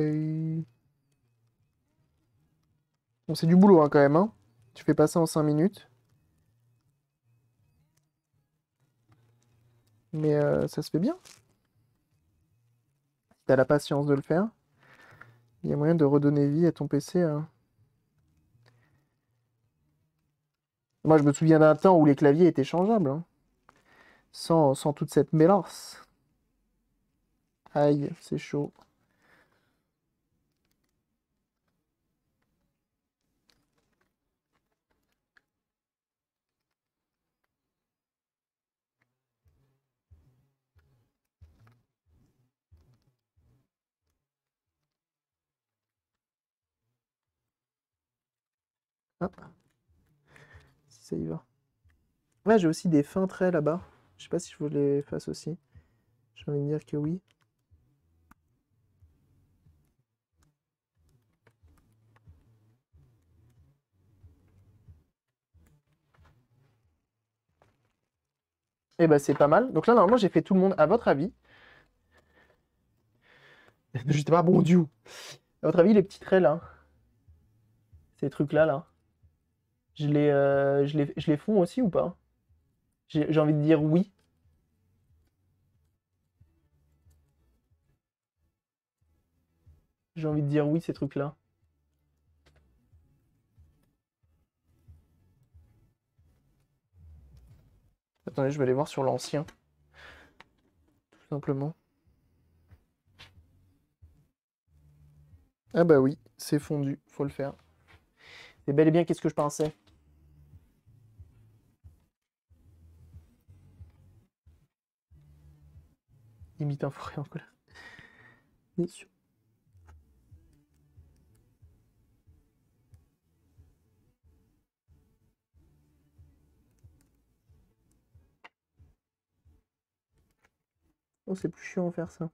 [SPEAKER 1] Bon, c'est du boulot hein, quand même. Hein. Tu fais pas ça en cinq minutes. Mais euh, ça se fait bien. Si t'as la patience de le faire, il y a moyen de redonner vie à ton P C. Hein. Moi, je me souviens d'un temps où les claviers étaient changeables. Hein. Sans, sans toute cette mélasse. Aïe, c'est chaud. Hop, si ça y va. Ouais, j'ai aussi des fins traits là-bas. Je sais pas si je vous les fasse aussi. J'ai envie de dire que oui. Et bah c'est pas mal. Donc là, normalement, j'ai fait tout le monde. À votre avis, je sais pas, bon Dieu. À votre avis, les petits traits là, ces trucs-là, là, je les, euh, je les, je les fonds aussi ou pas? J'ai j'ai envie de dire oui. J'ai envie de dire oui, ces trucs-là. Attendez, je vais aller voir sur l'ancien, tout simplement. Ah bah oui, c'est fondu, faut le faire. C'est bel et bien qu'est-ce que je pensais. Imite un forêt en colère. Bien sûr. Oh, c'est plus chiant à faire ça.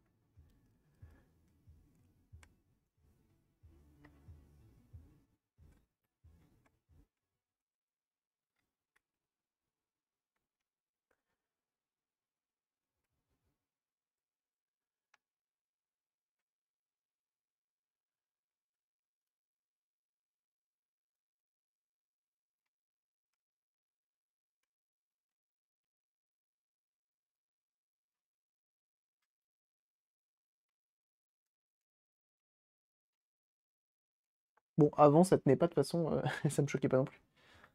[SPEAKER 1] Bon, avant, ça tenait pas de toute façon, euh, ça me choquait pas non plus.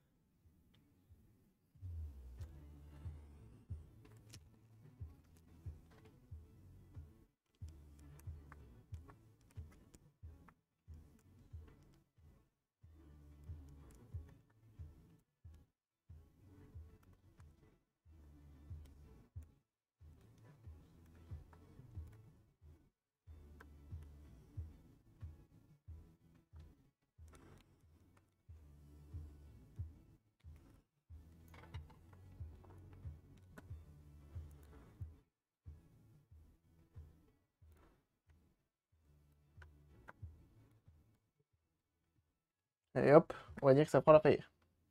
[SPEAKER 1] Allez hop, on va dire que ça prend la paye.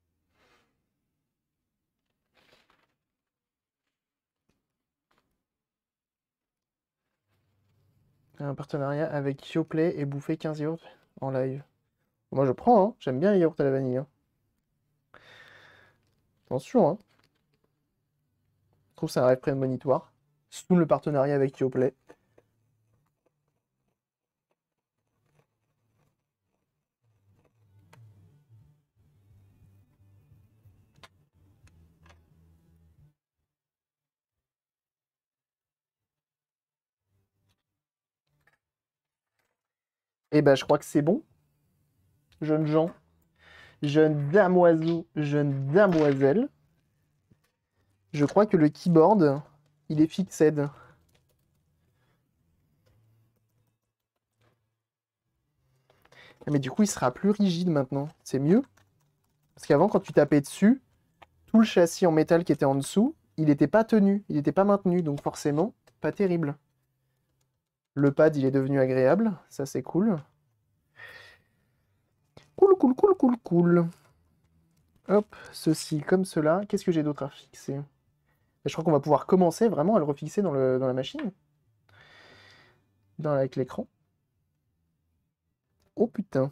[SPEAKER 1] Un partenariat avec Yoplait et bouffer quinze yaourts en live. Moi je prends, hein. J'aime bien les yaourts à la vanille. Hein. Attention, hein. Je trouve que c'est un rêve prémonitoire. Sous le partenariat avec Yoplait. Et ben je crois que c'est bon, jeunes gens, jeunes damoiseaux, jeunes damoiselles. Je crois que le keyboard, il est fixed. Mais du coup, il sera plus rigide maintenant. C'est mieux. Parce qu'avant, quand tu tapais dessus, tout le châssis en métal qui était en dessous, il n'était pas tenu, il n'était pas maintenu. Donc forcément, pas terrible. Le pad, il est devenu agréable. Ça, c'est cool. Cool, cool, cool, cool, cool. Hop, ceci comme cela. Qu'est-ce que j'ai d'autre à fixer? Et je crois qu'on va pouvoir commencer vraiment à le refixer dans, le, dans la machine. Dans, avec l'écran. Oh putain.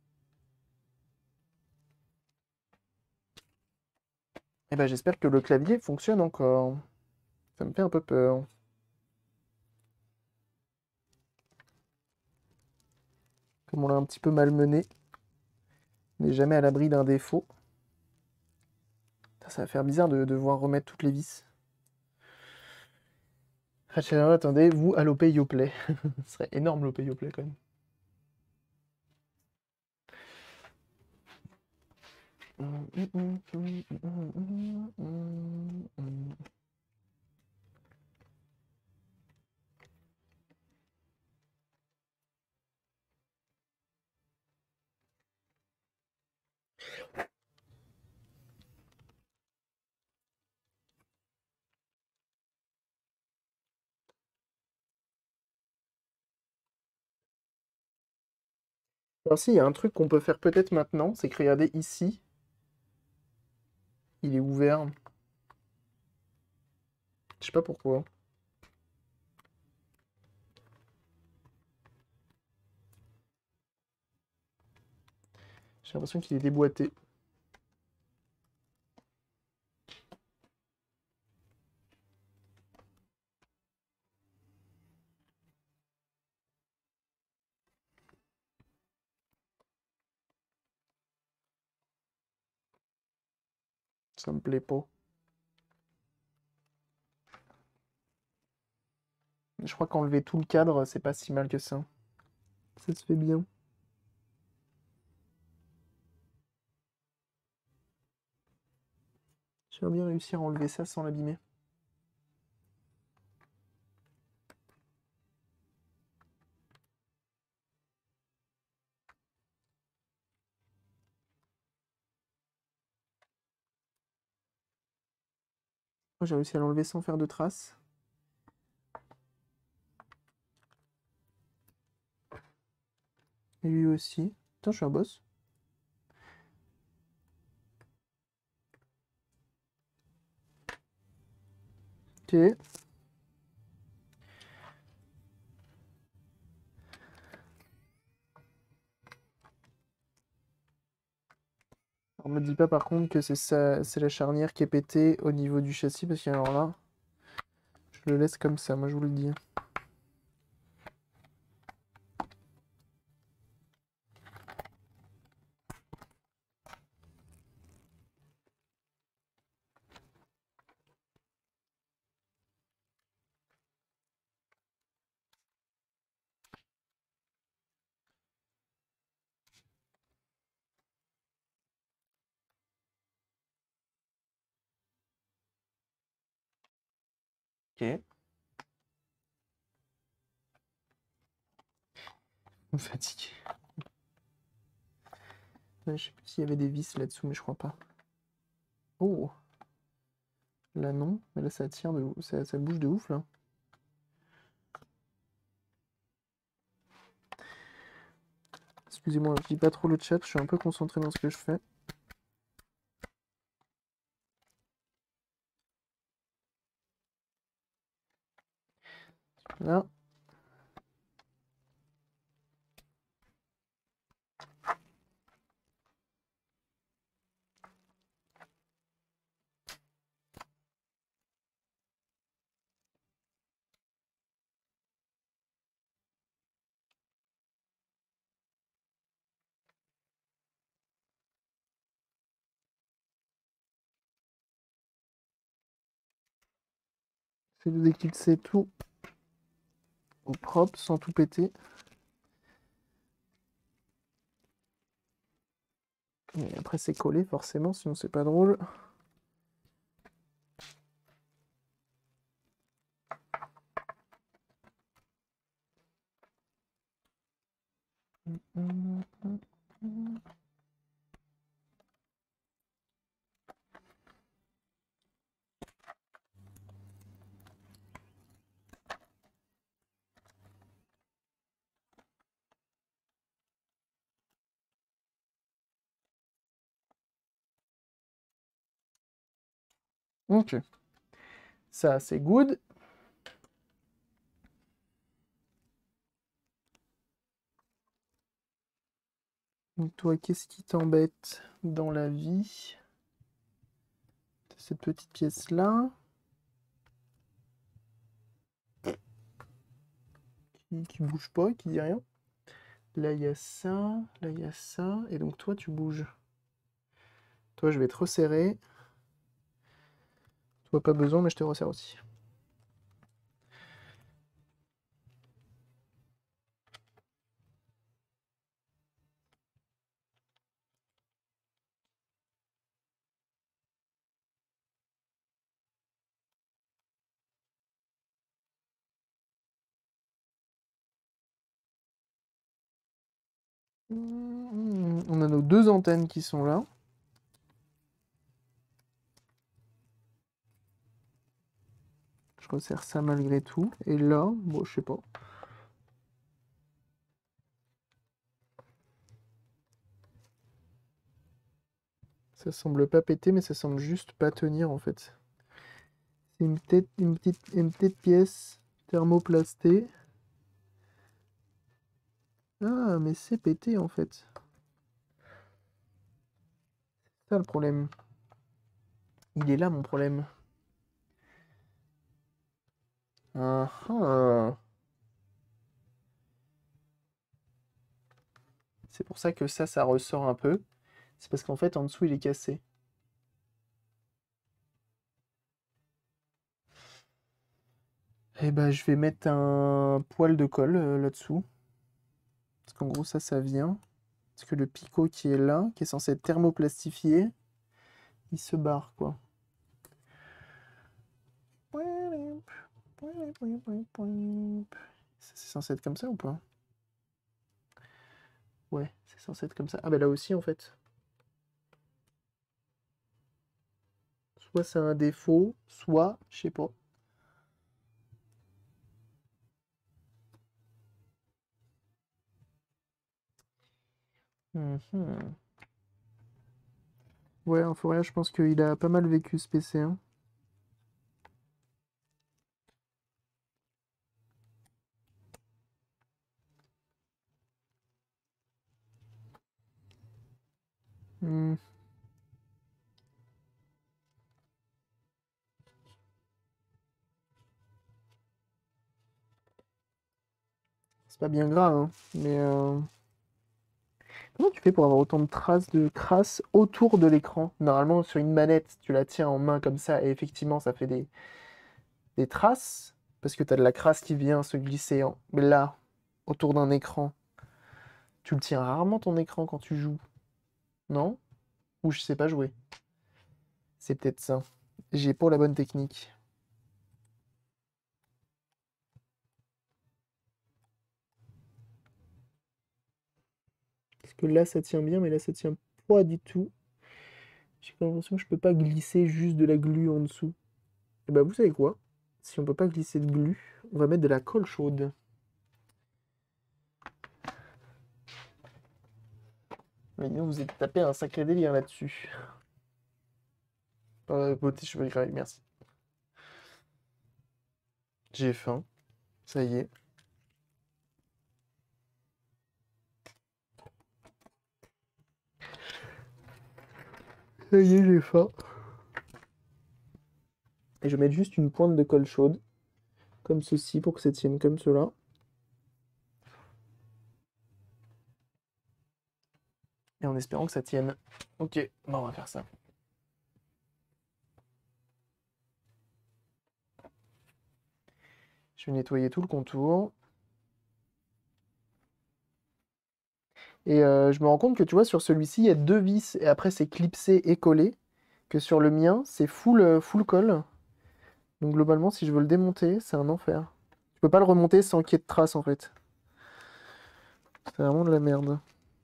[SPEAKER 1] Eh ben j'espère que le clavier fonctionne encore. Ça me fait un peu peur. Comme on l'a un petit peu malmené. On n'est jamais à l'abri d'un défaut. Ça va faire bizarre de devoir remettre toutes les vis. Ah, attendez, vous, à l'O P Yoplay. Ce serait énorme l'O P Yoplay quand même. Alors si, il y a un truc qu'on peut faire peut-être maintenant, c'est que regardez ici, il est ouvert. Je sais pas pourquoi. J'ai l'impression qu'il est déboîté. Ça me plaît pas. Je crois qu'enlever tout le cadre, c'est pas si mal que ça. Ça se fait bien. J'aimerais bien réussir à enlever ça sans l'abîmer. Moi, j'ai réussi à l'enlever sans faire de traces. Et lui aussi. Putain, je suis un boss. Ok. On me dit pas par contre que c'est ça, c'est la charnière qui est pétée au niveau du châssis, parce qu'alors là, je le laisse comme ça, moi je vous le dis. Ok. Je me fatigue. Ouais, je sais plus s'il y avait des vis là-dessous, mais je crois pas. Oh! Là non, mais là ça tire de ouf, ça, ça bouge de ouf là. Excusez-moi, je dis pas trop le chat, je suis un peu concentré dans ce que je fais. Là. C'est de déclipser tout au propre sans tout péter. Et après c'est collé forcément, sinon c'est pas drôle. Ok. Ça, c'est good. Donc toi, qu'est-ce qui t'embête dans la vie? Cette petite pièce-là. Qui, qui bouge pas, qui dit rien. Là, il y a ça. Là, il y a ça. Et donc toi, tu bouges. Toi, je vais te resserrer. Toi, pas besoin, mais je te resserre aussi. On a nos deux antennes qui sont là. Je resserre ça malgré tout. Et là, bon, je sais pas. Ça semble pas péter, mais ça semble juste pas tenir en fait. C'est une petite, une petite, une petite pièce thermoplastée. Ah, mais c'est pété en fait. C'est ça le problème. Il est là mon problème. Ah ah. C'est pour ça que ça, ça ressort un peu. C'est parce qu'en fait, en dessous, il est cassé. Et bah, je vais mettre un poil de colle euh, là-dessous. Parce qu'en gros, ça, ça vient. Parce que le picot qui est là, qui est censé être thermoplastifié, il se barre, quoi. C'est censé être comme ça ou pas? Ouais, c'est censé être comme ça. Ah bah là aussi, en fait. Soit c'est un défaut, soit, je sais pas. Mhm. Ouais, en forêt, je pense qu'il a pas mal vécu ce P C. Hein. Hmm. C'est pas bien grave, hein, mais... euh, Comment tu fais pour avoir autant de traces de crasse autour de l'écran? Normalement, sur une manette, tu la tiens en main comme ça, et effectivement, ça fait des, des traces, parce que tu as de la crasse qui vient se glisser en... Mais là, autour d'un écran, tu le tiens rarement ton écran quand tu joues, non? Ou je sais pas jouer. C'est peut-être ça. J'ai pas la bonne technique. Parce que là, ça tient bien, mais là, ça tient pas du tout. J'ai l'impression que je peux pas glisser juste de la glu en dessous. Et bah, vous savez quoi? Si on peut pas glisser de glu, on va mettre de la colle chaude. Mais nous, vous êtes tapé un sacré délire là-dessus. Euh, beauté, cheveux gras, merci. J'ai faim. Ça y est. Ça y est, j'ai faim. Et je vais mettre juste une pointe de colle chaude. Comme ceci, pour que ça tienne comme cela. Et en espérant que ça tienne. Ok, bon, on va faire ça. Je vais nettoyer tout le contour. Et euh, je me rends compte que tu vois, sur celui-ci, il y a deux vis. Et après, c'est clipsé et collé. Que sur le mien, c'est full, euh, full colle. Donc globalement, si je veux le démonter, c'est un enfer. Je peux pas le remonter sans qu'il y ait de traces, en fait. C'est vraiment de la merde.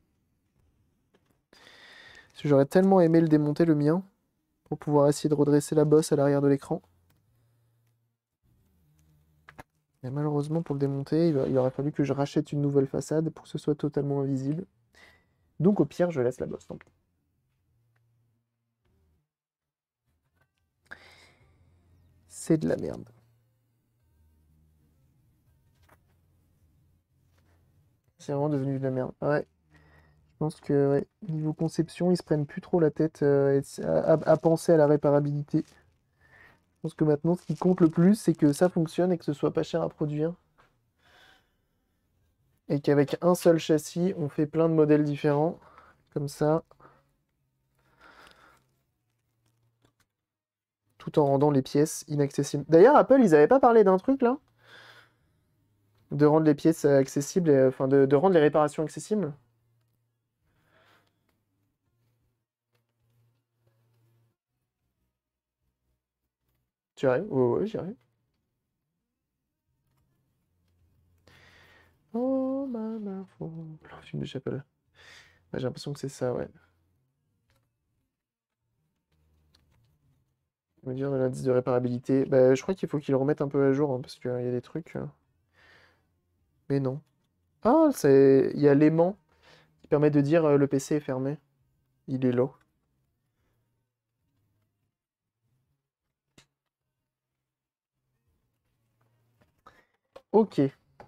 [SPEAKER 1] Parce que j'aurais tellement aimé le démonter, le mien, pour pouvoir essayer de redresser la bosse à l'arrière de l'écran. Et malheureusement, pour le démonter, il, va- il aurait fallu que je rachète une nouvelle façade pour que ce soit totalement invisible. Donc au pire, je laisse la bosse, tant pis. C'est C'est de la merde. C'est vraiment devenu de la merde. Ouais. Je pense que ouais, niveau conception, ils se prennent plus trop la tête euh, à, à- à penser à la réparabilité. Je pense que maintenant, ce qui compte le plus, c'est que ça fonctionne et que ce soit pas cher à produire. Et qu'avec un seul châssis, on fait plein de modèles différents. Comme ça. Tout en rendant les pièces inaccessibles. D'ailleurs, Apple, ils avaient pas parlé d'un truc là? De rendre les pièces euh, accessibles, et, euh, enfin de, de rendre les réparations accessibles? Tu arrives? Ouais, ouais, j'y arrive. Oh, ma foi. Le film de Chapelle. Ouais, j'ai l'impression que c'est ça, ouais. Me dire de l'indice de réparabilité. Bah, je crois qu'il faut qu'ils le remettent un peu à jour, hein, parce qu'il y a des trucs. euh, Mais non. Ah, c'est. Il y a l'aimant qui permet de dire euh, le P C est fermé. Il est là. Ok.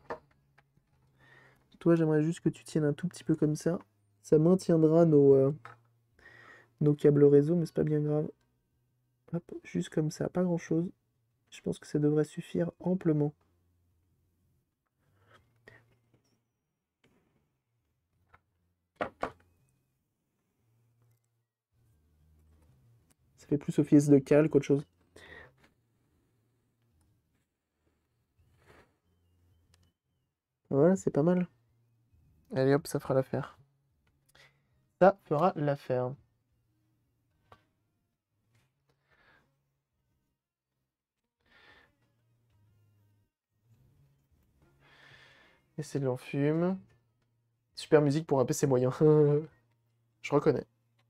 [SPEAKER 1] Toi, j'aimerais juste que tu tiennes un tout petit peu comme ça. Ça maintiendra nos, euh, nos câbles réseau, mais c'est pas bien grave. Hop, juste comme ça, pas grand-chose. Je pense que ça devrait suffire amplement. Ça fait plus office de cale qu'autre chose. Voilà, c'est pas mal. Allez hop, ça fera l'affaire. Ça fera l'affaire. Et c'est de l'enfume. Super musique pour un P C moyen. Je reconnais.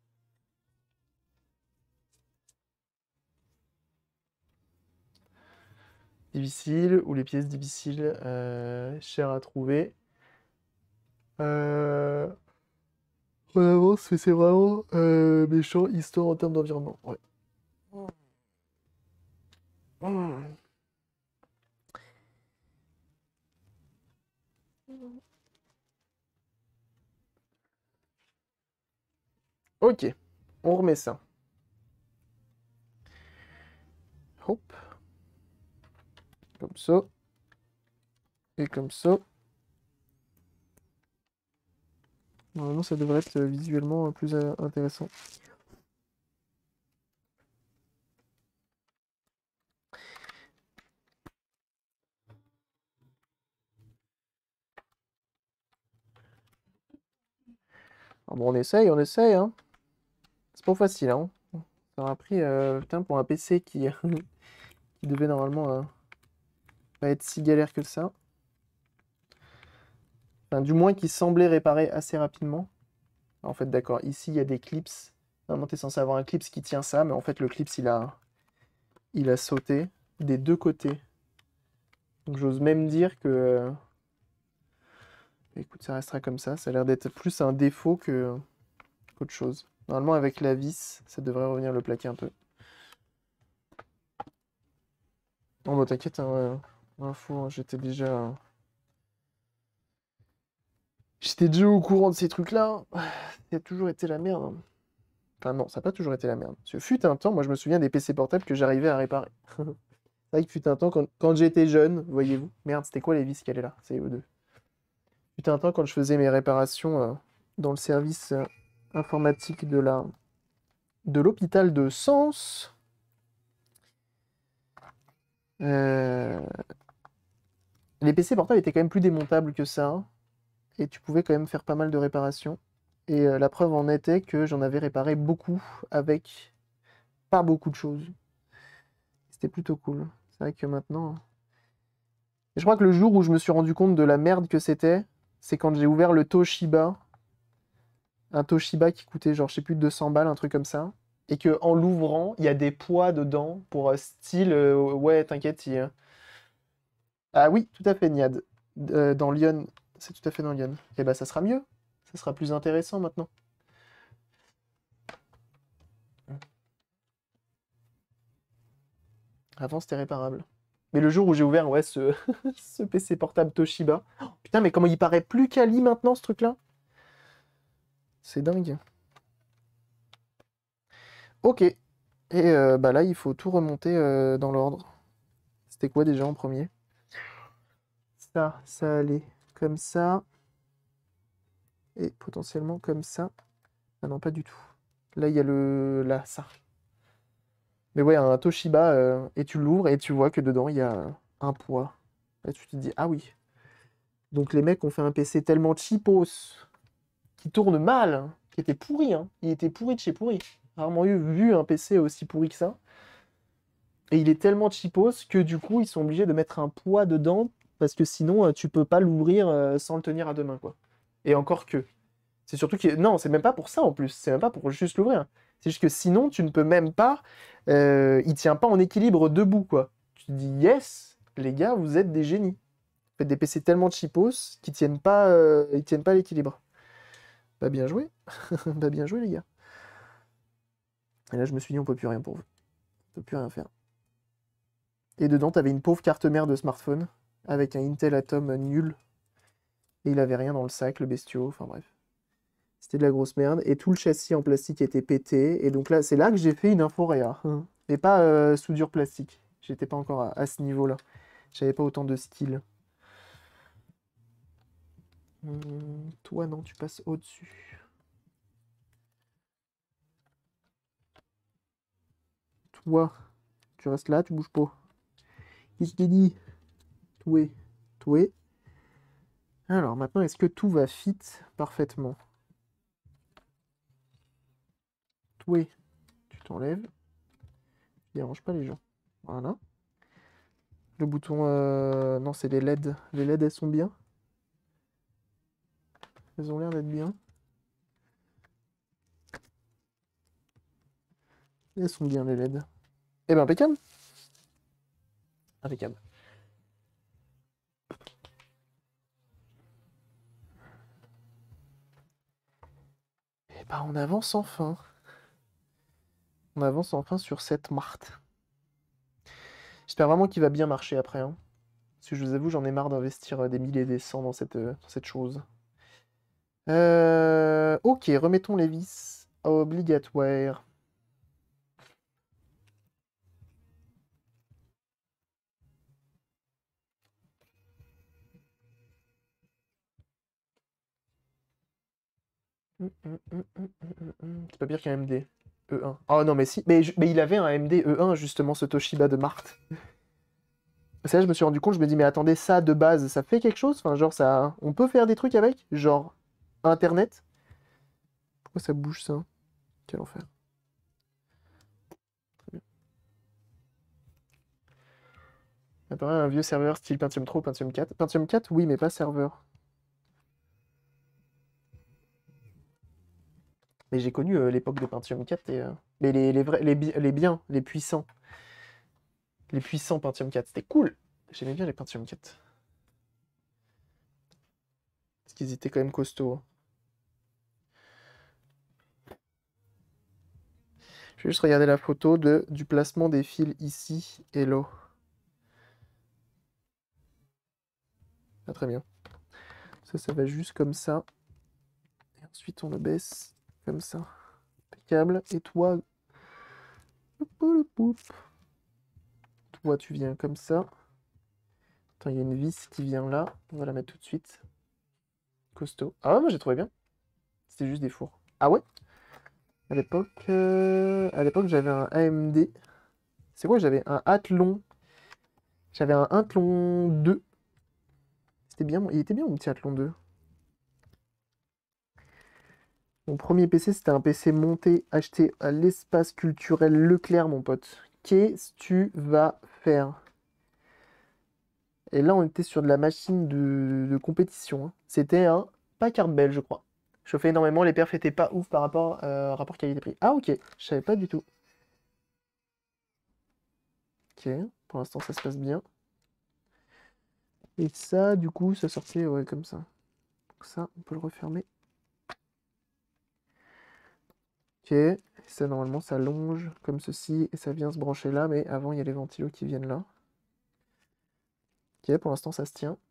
[SPEAKER 1] Difficile, ou les pièces difficiles, euh, chères à trouver. Euh... On avance, mais c'est vraiment euh, méchant, histoire en termes d'environnement. Ouais. Mm. Ok, on remet ça. Hop. Comme ça. Et comme ça. Normalement, ça devrait être euh, visuellement euh, plus euh, intéressant. Alors bon, on essaye, on essaye, hein. C'est pas facile, hein. Ça aura pris, euh, putain, pour un P C qui, qui devait normalement euh, pas être si galère que ça. Enfin, du moins qui semblait réparer assez rapidement. En fait, d'accord, ici, il y a des clips. Normalement, t'es censé avoir un clips qui tient ça, mais en fait, le clips, il a, il a sauté des deux côtés. Donc, j'ose même dire que... euh, Écoute, ça restera comme ça. Ça a l'air d'être plus un défaut que qu'autre chose. Normalement, avec la vis, ça devrait revenir le plaquer un peu. Oh, bah t'inquiète, hein, ouais. Info, hein, j'étais déjà... J'étais déjà au courant de ces trucs-là. Ça a toujours été la merde, hein. Enfin non, ça n'a pas toujours été la merde. Parce que fut un temps, moi je me souviens des P C portables que j'arrivais à réparer. C'est vrai que fut un temps, quand, quand j'étais jeune, voyez-vous. Merde, c'était quoi les vis qu'elle est là? C'est eux deux. Fut un temps, quand je faisais mes réparations euh, dans le service euh, informatique de la de l'hôpital de Sens. euh, Les P C portables étaient quand même plus démontables que ça, hein, et tu pouvais quand même faire pas mal de réparations. Et euh, la preuve en était que j'en avais réparé beaucoup avec pas beaucoup de choses. C'était plutôt cool. C'est vrai que maintenant... Et je crois que le jour où je me suis rendu compte de la merde que c'était, c'est quand j'ai ouvert le Toshiba. Un Toshiba qui coûtait genre, je sais plus, deux cents balles, un truc comme ça. Et que en l'ouvrant, il y a des poids dedans pour euh, style... euh, ouais, t'inquiète, il... Ah oui, tout à fait, Niad. Euh, dans Lyon, c'est tout à fait dans Lyon. Et bah ça sera mieux. Ça sera plus intéressant maintenant. Avant, c'était réparable. Mais le jour où j'ai ouvert, ouais, ce, ce P C portable Toshiba. Oh, putain, mais comment il paraît plus quali maintenant, ce truc-là? C'est dingue. Ok. Et euh, bah là, il faut tout remonter euh, dans l'ordre. C'était quoi déjà en premier? Ça, ça allait comme ça. Et potentiellement comme ça. Ah non, pas du tout. Là, il y a le... Là, ça. Mais ouais, un Toshiba, euh, et tu l'ouvres et tu vois que dedans, il y a un poids. Là, tu te dis, ah oui. Donc les mecs ont fait un P C tellement cheapos, qui tourne mal, hein, qui était pourri, hein. Il était pourri de chez pourri. Rarement eu vu un P C aussi pourri que ça. Et il est tellement cheapos que du coup, ils sont obligés de mettre un poids dedans, parce que sinon, euh, tu peux pas l'ouvrir euh, sans le tenir à deux mains, quoi. Et encore que. C'est surtout que... Non, c'est même pas pour ça en plus. C'est même pas pour juste l'ouvrir. C'est juste que sinon, tu ne peux même pas... euh, il tient pas en équilibre debout, quoi. Tu te dis, yes, les gars, vous êtes des génies. Vous faites des P C tellement cheapos qu'ils tiennent pas, euh, ils tiennent pas l'équilibre. Bah bien joué. Bah bien joué, les gars. Et là, je me suis dit, on peut plus rien pour vous. On peut plus rien faire. Et dedans, t'avais une pauvre carte mère de smartphone, avec un Intel Atom nul. Et il avait rien dans le sac, le bestiau. Enfin bref. C'était de la grosse merde. Et tout le châssis en plastique était pété. Et donc là, c'est là que j'ai fait une Inforea. Hein. Mais pas euh, soudure plastique. J'étais pas encore à, à ce niveau-là. J'avais pas autant de skill. Hum, toi, non, tu passes au-dessus. Toi, tu restes là, tu bouges pas. Qu'est-ce qu'il dit? Toué. Toué. Alors, maintenant, est-ce que tout va fit parfaitement? Toué. Tu t'enlèves. Tu déranges pas les gens. Voilà. Le bouton... euh, Non, c'est les L E D. Les L E D, elles sont bien. Elles ont l'air d'être bien. Elles sont bien, les L E D. Eh ben, impeccable. Impeccable. Eh ben, on avance enfin. On avance enfin sur cette Marthe. J'espère vraiment qu'il va bien marcher après. Hein. Parce que je vous avoue, j'en ai marre d'investir euh, des milliers et des cents dans cette, euh, dans cette chose. Euh, ok, remettons les vis obligatoires. Hum, hum, hum, hum, hum, hum. C'est pas pire qu'un A M D E un. Oh non, mais si. Mais, je- mais il avait un A M D E un, justement, ce Toshiba de Marthe. C'est là je me suis rendu compte, je me dis, mais attendez, ça, de base, ça fait quelque chose? Enfin, genre, ça... On peut faire des trucs avec? Genre, Internet? Pourquoi ça bouge, ça? Quel enfer. Apparaît un vieux serveur style Pentium trois ou Pentium quatre. Pentium quatre, oui, mais pas serveur. Mais j'ai connu euh, l'époque des Pentium quatre, et, euh, mais les, les, vrais, les, bi- les biens, les puissants. Les puissants Pentium quatre, c'était cool. J'aimais bien les Pentium quatre. Parce qu'ils étaient quand même costauds. Hein. Je vais juste regarder la photo de, du placement des fils ici et là. Ah, très bien. Ça, ça va juste comme ça. Et ensuite, on le baisse comme ça. Impeccable. Et toi... Toi, tu viens comme ça. Attends, il y a une vis qui vient là. On va la mettre tout de suite. Costaud. Ah ouais, moi j'ai trouvé bien. C'était juste des fours. Ah ouais? À l'époque, euh, à l'époque j'avais un A M D. C'est quoi? J'avais un Athlon. J'avais un Athlon deux. C'était bien. Il était bien mon petit Athlon deux. Mon premier P C, c'était un P C monté, acheté à l'espace culturel Leclerc, mon pote. Qu'est-ce que tu vas faire? Et là, on était sur de la machine de, de compétition. Hein. C'était un Packard Bell, je crois. Chauffait énormément, les perfs étaient pas ouf par rapport euh, rapport qualité-prix. Ah ok, je savais pas du tout. Ok, pour l'instant ça se passe bien. Et ça, du coup, ça sortait ouais, comme ça. Donc ça, on peut le refermer. Ok, ça normalement ça longe comme ceci et ça vient se brancher là, mais avant il y a les ventilos qui viennent là. Ok, pour l'instant ça se tient.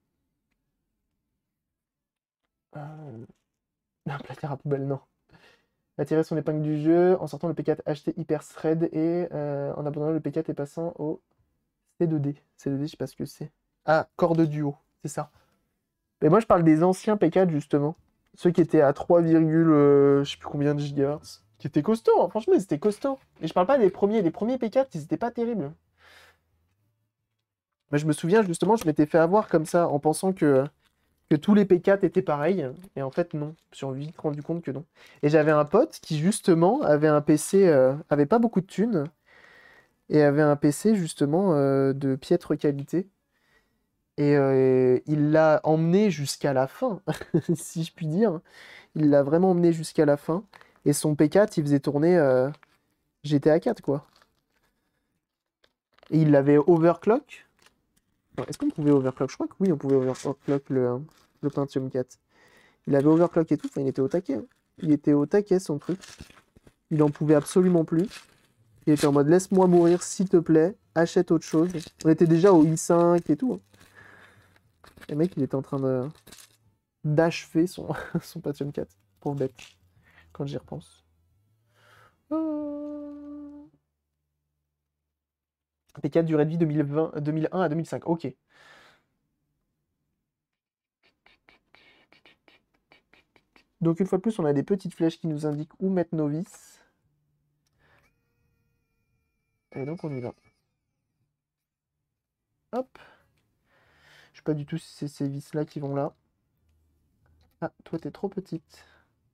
[SPEAKER 1] Euh... Un placard à poubelle, non. Attirer son épingle du jeu en sortant le P quatre H T Hyper Thread et euh, en abandonnant le P quatre et passant au C deux D. C deux D, je sais pas ce que c'est. Ah, corps de duo, c'est ça. Mais moi je parle des anciens P quatre justement. Ceux qui étaient à trois, euh, je sais plus combien de gigahertz. Qui étaient costauds, hein. Franchement ils étaient costauds. Et je parle pas des premiers, les premiers P quatre, ils étaient pas terribles. Mais je me souviens justement, je m'étais fait avoir comme ça en pensant que, que tous les P quatre étaient pareils. Et en fait, non. Je me suis vite rendu compte que non. Et j'avais un pote qui justement avait un P C, euh, avait pas beaucoup de thunes, et avait un P C justement euh, de piètre qualité. Et euh, il l'a emmené jusqu'à la fin, si je puis dire. Il l'a vraiment emmené jusqu'à la fin. Et son P quatre, il faisait tourner euh, G T A quatre, quoi. Et il l'avait overclock. Alors, est-ce qu'on pouvait overclock? Je crois que oui, on pouvait overclock le, le Pentium quatre. Il avait overclock et tout, enfin, il était au taquet. Hein. Il était au taquet, son truc. Il en pouvait absolument plus. Il était en mode, laisse-moi mourir, s'il te plaît. Achète autre chose. On était déjà au i cinq et tout. Hein. Le mec, il était en train de d'achever son, son Pentium quatre. Pauvre bête. Quand j'y repense. Euh... P quatre, durée de vie deux mille vingt, deux mille un à deux mille cinq. Ok. Donc une fois de plus, on a des petites flèches qui nous indiquent où mettre nos vis. Et donc on y va. Hop. Je sais pas du tout si c'est ces vis-là qui vont là. Ah, toi t'es trop petite.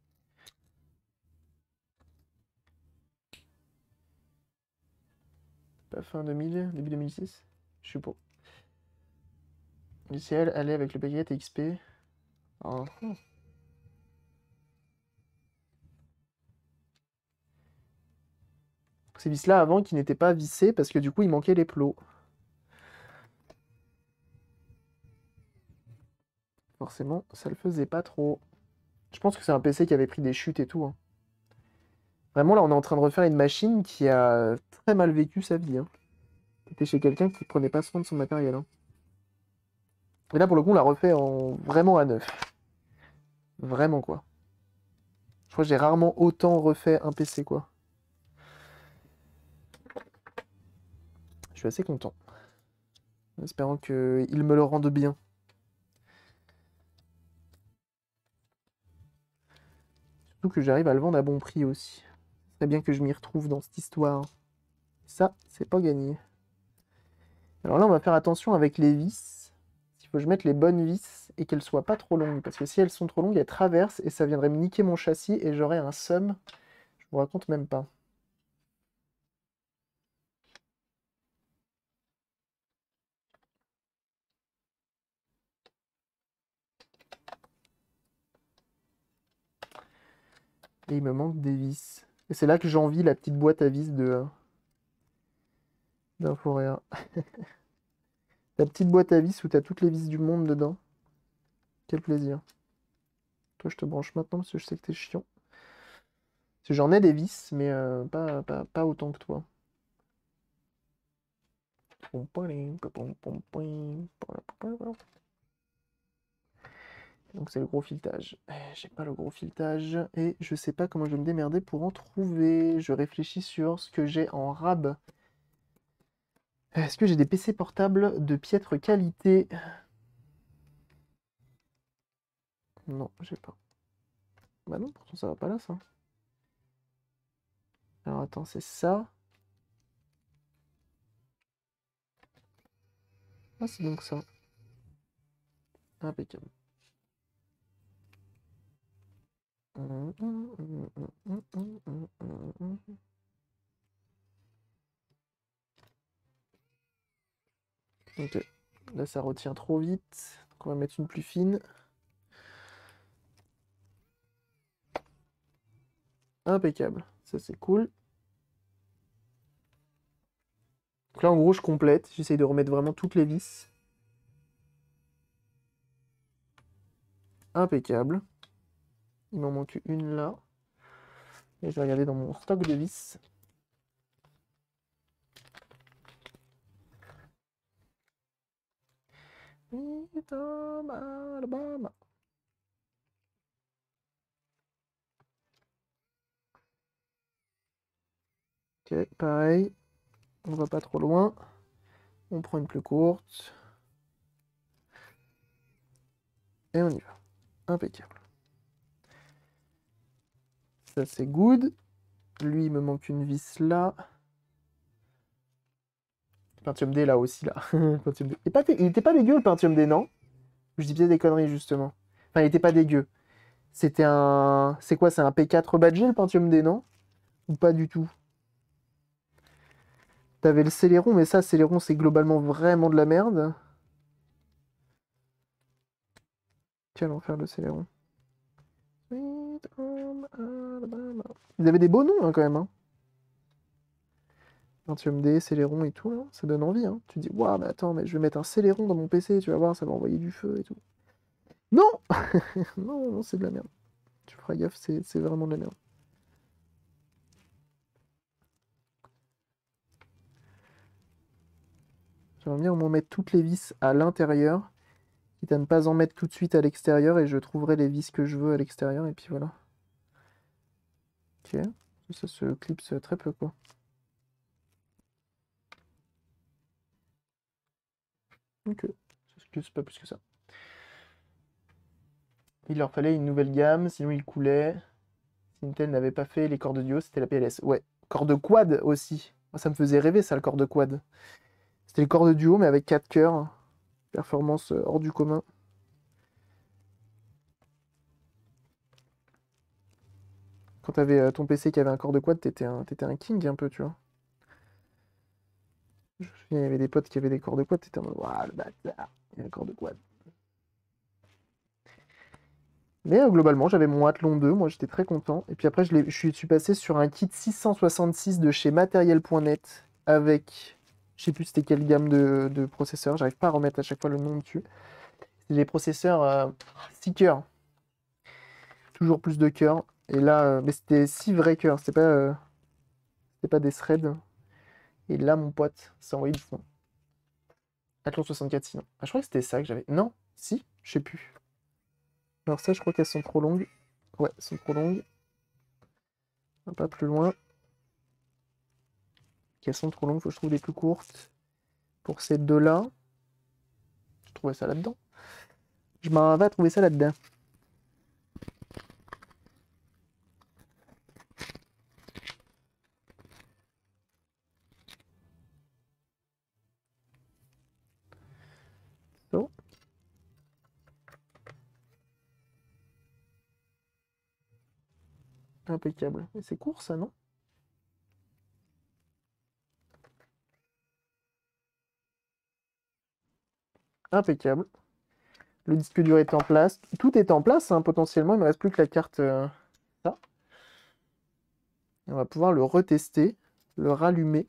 [SPEAKER 1] Pas fin deux mille, début deux mille six? Je suis pas. Du ciel, aller avec le paquet X P. Ah. Ces vis-là avant qui n'étaient pas vissées parce que du coup il manquait les plots. Forcément, ça le faisait pas trop. Je pense que c'est un P C qui avait pris des chutes et tout. Hein. Vraiment, là, on est en train de refaire une machine qui a très mal vécu sa vie. Hein. C'était chez quelqu'un qui prenait pas soin de son matériel. Hein. Et là, pour le coup, on l'a refait en vraiment à neuf. Vraiment, quoi. Je crois que j'ai rarement autant refait un P C, quoi. Je suis assez content. En espérant qu'il me le rende bien. Surtout que j'arrive à le vendre à bon prix aussi. Ce serait bien que je m'y retrouve dans cette histoire. Ça, c'est pas gagné. Alors là, on va faire attention avec les vis. Il faut que je mette les bonnes vis et qu'elles soient pas trop longues. Parce que si elles sont trop longues, elles traversent et ça viendrait me niquer mon châssis et j'aurais un seum. Je vous raconte même pas. Et il me manque des vis. Et c'est là que j'envie la petite boîte à vis de d'Inforéa. La petite boîte à vis où t'as toutes les vis du monde dedans. Quel plaisir. Toi, je te branche maintenant parce que je sais que t'es chiant. Parce que j'en ai des vis, mais euh, pas, pas, pas autant que toi. Donc c'est le gros filetage. J'ai pas le gros filetage et je sais pas comment je vais me démerder pour en trouver. Je réfléchis sur ce que j'ai en rab. Est-ce que j'ai des P C portables de piètre qualité? Non, j'ai pas. Bah non, pourtant ça va pas là, ça. Alors attends, c'est ça. Ah, c'est donc ça. Impeccable. Ok. Là, ça retient trop vite. Donc on va mettre une plus fine. Impeccable. Ça, c'est cool. Donc là, en gros, je complète. J'essaye de remettre vraiment toutes les vis. Impeccable. Il m'en manque une là. Et je vais regarder dans mon stock de vis. Alabama. Ok, pareil. On va pas trop loin. On prend une plus courte. Et on y va. Impeccable. Ça, c'est good. Lui, il me manque une vis là. Pentium D là aussi, là. Pentium D. Il, est pas, il était pas dégueu le Pentium D, non? Je dis bien des conneries, justement. Enfin, il était pas dégueu. C'était un... C'est quoi? C'est un P quatre badgé, le Pentium D, non? Ou pas du tout? T'avais le Celeron, mais ça, Celeron, c'est globalement vraiment de la merde. Quel enfer, le Celeron. Sweet home Alabama. Ils avaient des beaux noms, hein, quand même. Hein. Pentium D, Celeron et tout, là. Ça donne envie. Hein. Tu te dis, waouh, mais attends, mais je vais mettre un Celeron dans mon P C, tu vas voir, ça va envoyer du feu et tout. Non. Non, non, non, c'est de la merde. Tu feras gaffe, c'est c'est vraiment de la merde. J'aimerais bien au moins mettre toutes les vis à l'intérieur, quitte à ne pas en mettre tout de suite à l'extérieur, et je trouverai les vis que je veux à l'extérieur, et puis voilà. Ok, ça se clipse très peu, quoi. Ok, ça se clipse pas plus que ça. Il leur fallait une nouvelle gamme, sinon ils coulaient. Si Intel n'avait pas fait les cordes duo, c'était la P L S. Ouais, corde quad aussi. Moi, ça me faisait rêver, ça, le corde quad. C'était le cordes duo, mais avec quatre cœurs. Performance euh, hors du commun. Quand t'avais euh, ton P C qui avait un corde quad, t'étais un, t'étais un king un peu, tu vois. Je me souviens, il y avait des potes qui avaient des cordes quad, t'étais en mode, waouh, le bâtard, il y a un corde quad. Mais euh, globalement, j'avais mon Athlon deux, moi j'étais très content. Et puis après, je, l'ai- je suis, je suis passé sur un kit six cent soixante-six de chez matériel point net avec, je sais plus c'était quelle gamme de, de processeurs, j'arrive pas à remettre à chaque fois le nom dessus. C'est des processeurs euh, six cœurs, toujours plus de cœurs. Et là, euh, mais c'était six vrais cœurs, c'était pas, euh, c'était pas des threads. Et là, mon pote, ça envoyé du fond. Athlon soixante-quatre sinon. Ah, je crois que c'était ça que j'avais. Non, si, je sais plus. Alors ça, je crois qu'elles sont trop longues. Ouais, elles sont trop longues. Un pas plus loin. Qu'elles sont trop longues, faut que je trouve des plus courtes. Pour ces deux-là. Je trouvais ça là-dedans. Je m'en vais trouver ça là-dedans. So. Impeccable. Et c'est court ça, non? Impeccable. Le disque dur est en place. Tout est en place, hein, potentiellement. Il ne me reste plus que la carte. euh, Ça. Et on va pouvoir le retester, le rallumer.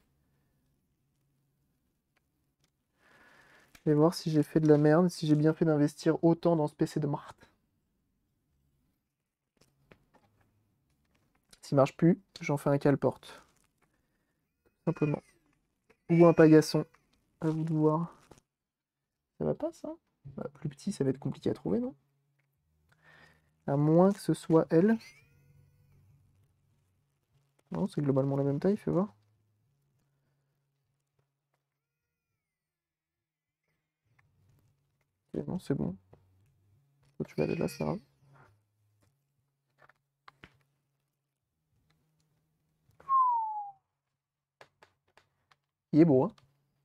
[SPEAKER 1] Et voir si j'ai fait de la merde, si j'ai bien fait d'investir autant dans ce P C de Mart. S'il marche plus, j'en fais un cale-porte. Simplement. Ou un pagasson. À vous de voir. Ça va pas, ça? Bah, plus petit, ça va être compliqué à trouver, non? À moins que ce soit elle. Non, c'est globalement la même taille, fais voir. Ok, non, c'est bon. Toi, tu vas aller là, c'est grave. Il est beau, hein?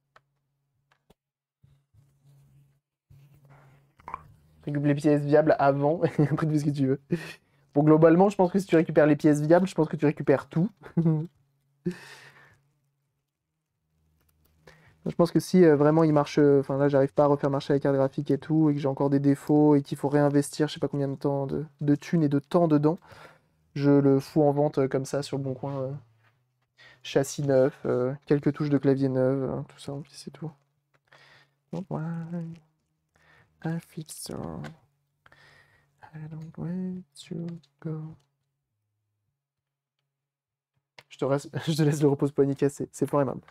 [SPEAKER 1] Récupère les pièces viables avant, et après tu fais ce que tu veux. Bon, globalement, je pense que si tu récupères les pièces viables, je pense que tu récupères tout. Je pense que si euh, vraiment il marche, euh, enfin là j'arrive pas à refaire marcher la carte graphique et tout, et que j'ai encore des défauts, et qu'il faut réinvestir je sais pas combien de temps, de, de thunes et de temps dedans, je le fous en vente euh, comme ça sur le bon coin. euh, châssis neuf, euh, quelques touches de clavier neuves, euh, tout ça, puis c'est tout. Oh, why I feel so, I don't want to go. Je te, reste... je te laisse le repose-poignet cassé. C'est fort aimable.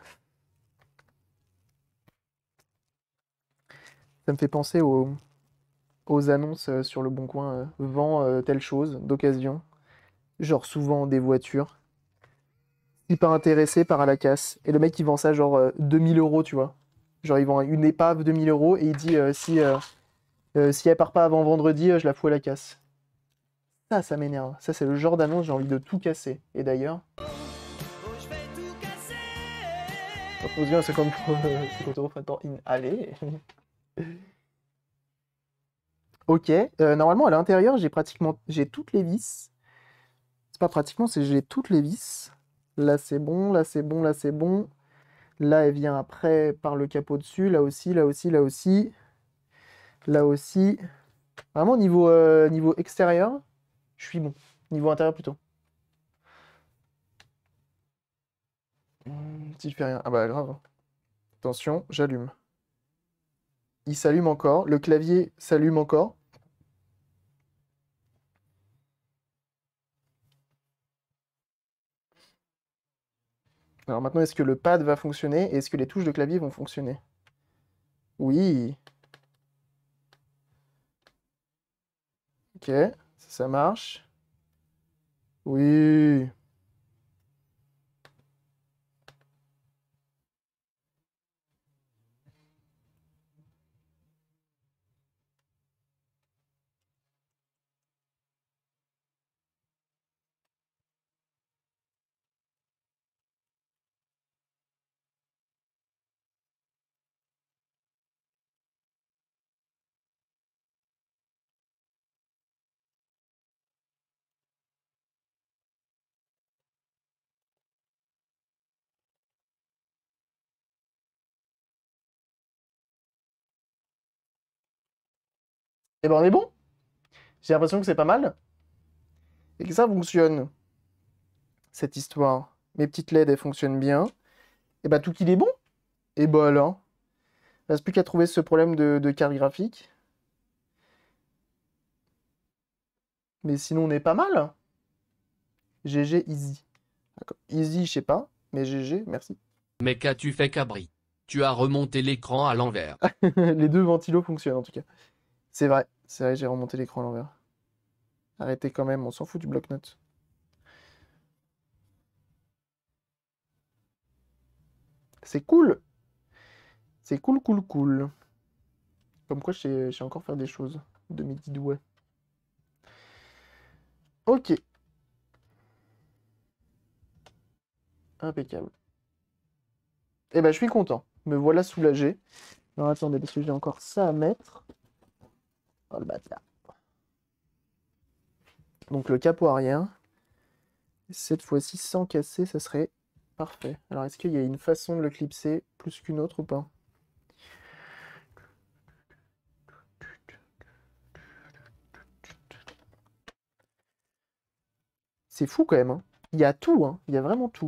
[SPEAKER 1] Ça me fait penser aux, aux annonces euh, sur le Bon Coin. Euh, vend euh, telle chose d'occasion. Genre souvent des voitures. Hyper intéressé par à la casse. Et le mec, il vend ça genre euh, deux mille euros, tu vois. Genre, il vend une épave deux mille euros et il dit euh, si, euh, euh, si elle part pas avant vendredi, euh, je la fous à la casse. Ça, ça m'énerve. Ça, c'est le genre d'annonce, j'ai envie de tout casser. Et d'ailleurs. Proposition à cinquante euros printemps in. Allez. Ok. Euh, normalement, à l'intérieur, j'ai pratiquement. J'ai toutes les vis. C'est pas pratiquement, c'est j'ai toutes les vis. Là, c'est bon. Là, c'est bon. Là, c'est bon. Là, elle vient après par le capot dessus. Là aussi, là aussi, là aussi. Là aussi. Vraiment, niveau, euh, niveau extérieur, je suis bon. Niveau intérieur, plutôt. Hmm, si je fais rien. Ah bah, grave. Attention, j'allume. Il s'allume encore. Le clavier s'allume encore. Alors maintenant, est-ce que le pad va fonctionner et est-ce que les touches de clavier vont fonctionner? Oui. Ok, ça, ça marche. Oui. Eh ben on est bon. J'ai l'impression que c'est pas mal et que ça fonctionne, cette histoire. Mes petites L E D, elles fonctionnent bien. Et bah tout qu'il est bon. Et bah là, il reste plus qu'à trouver ce problème de, de carte graphique. Mais sinon, on est pas mal. G G easy. D'accord. Easy, je sais pas, mais G G, merci.
[SPEAKER 2] Mais qu'as-tu fait, Cabri? Tu as remonté l'écran à l'envers.
[SPEAKER 1] Les deux ventilos fonctionnent en tout cas. C'est vrai, c'est vrai, j'ai remonté l'écran à l'envers. Arrêtez quand même, on s'en fout du bloc-notes. C'est cool. C'est cool, cool, cool. Comme quoi, je sais, je sais encore faire des choses de mes dix doigts. Ok. Impeccable. Eh ben, je suis content. Me voilà soulagé. Alors, attendez, parce que j'ai encore ça à mettre. Oh, le bâtard. Donc, le capot arrière. Cette fois-ci, sans casser, ça serait parfait. Alors, est-ce qu'il y a une façon de le clipser plus qu'une autre ou pas? C'est fou quand même, hein. Il y a tout, hein. Il y a vraiment tout.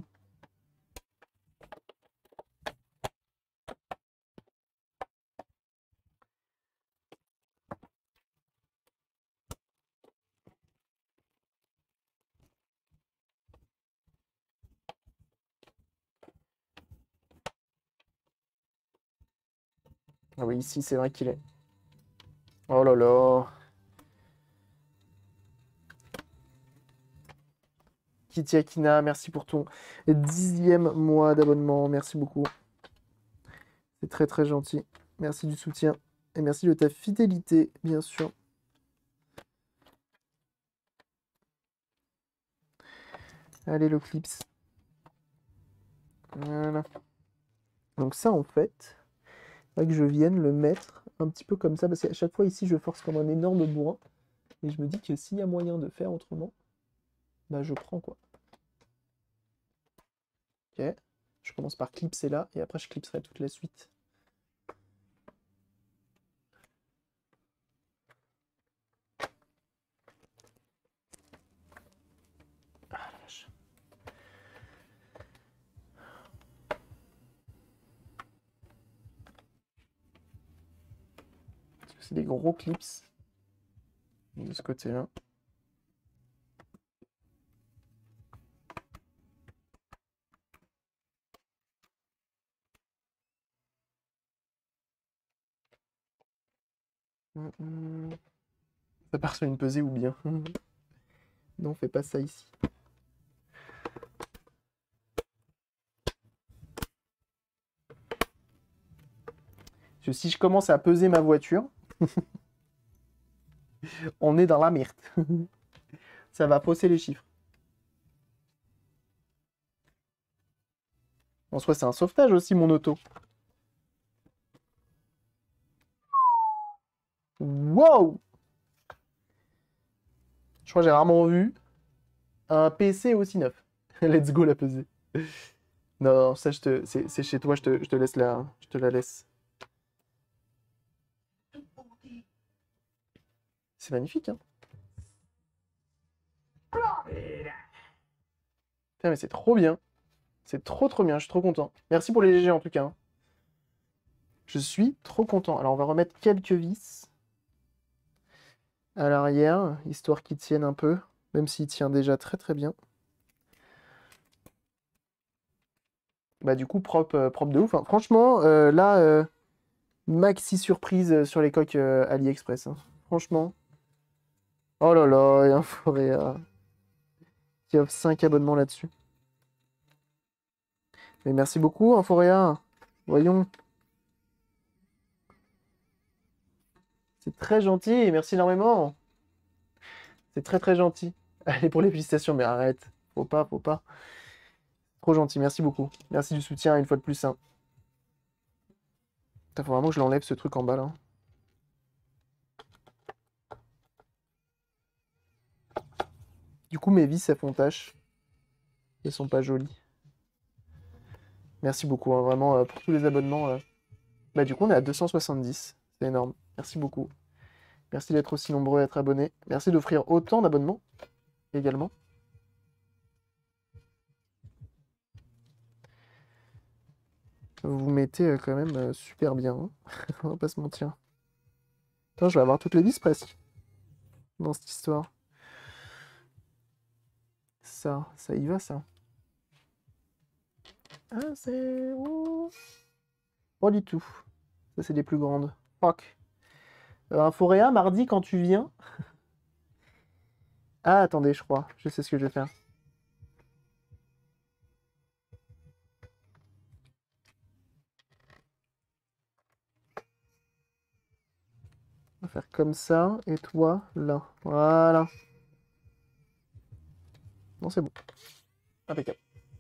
[SPEAKER 1] Ah oui, ici, c'est vrai qu'il est. Oh là là. Kitty Akina, merci pour ton dixième mois d'abonnement. Merci beaucoup. C'est très très gentil. Merci du soutien. Et merci de ta fidélité, bien sûr. Allez, le clips. Voilà. Donc ça, en fait, il faudrait que je vienne le mettre un petit peu comme ça, parce qu'à chaque fois, ici, je force comme un énorme bourrin. Et je me dis que s'il y a moyen de faire autrement, bah je prends, quoi. Ok. Je commence par clipser là, et après, je clipserai toute la suite. Ah, la vache. Parce que c'est des gros clips de ce côté-là. Hum, hum. Ça part sur une pesée ou bien. Non, fais pas ça ici. Parce que si je commence à peser ma voiture, on est dans la merde. Ça va fausser les chiffres. En soi, c'est un sauvetage aussi, mon auto. Wow! Je crois que j'ai rarement vu un P C aussi neuf. Let's go la pesée. Non, non, ça, je te... c'est c'est chez toi, je te... je te laisse la... je te la laisse. C'est magnifique, hein? Putain, mais c'est trop bien. C'est trop trop bien, je suis trop content. Merci pour les G G en tout cas, hein. Je suis trop content. Alors on va remettre quelques vis à l'arrière, histoire qu'ils tiennent un peu, même s'il tient déjà très très bien. Bah du coup, propre, euh, propre de ouf, hein. Franchement, euh, là, euh, maxi surprise euh, sur les coques euh, AliExpress, hein. Franchement. Oh là là, il y a un Foréa qui offre cinq abonnements là-dessus. Mais merci beaucoup, hein, Foréa. Voyons. C'est très gentil, et merci énormément. C'est très très gentil. Allez pour les félicitations, mais arrête. Faut pas, faut pas. Trop gentil, merci beaucoup. Merci du soutien une fois de plus, hein. Putain, faut vraiment que je l'enlève ce truc en bas là. Du coup, mes vis elles font tâche. Elles sont pas jolies. Merci beaucoup, hein, vraiment, euh, pour tous les abonnements. euh. Bah, du coup, on est à deux cent soixante-dix. C'est énorme. Merci beaucoup. Merci d'être aussi nombreux à être abonnés. Merci d'offrir autant d'abonnements également. Vous vous mettez euh, quand même euh, super bien, hein. On va pas se mentir. Attends, je vais avoir toutes les vis presque dans cette histoire. Ça, ça y va, ça. Ah, c'est... Oh. Pas du tout. Ça, c'est les plus grandes. Fuck. Euh, un Foréa, mardi, quand tu viens... Ah, attendez, je crois. Je sais ce que je vais faire. On va faire comme ça, et toi, là. Voilà. Non, c'est bon. Impeccable.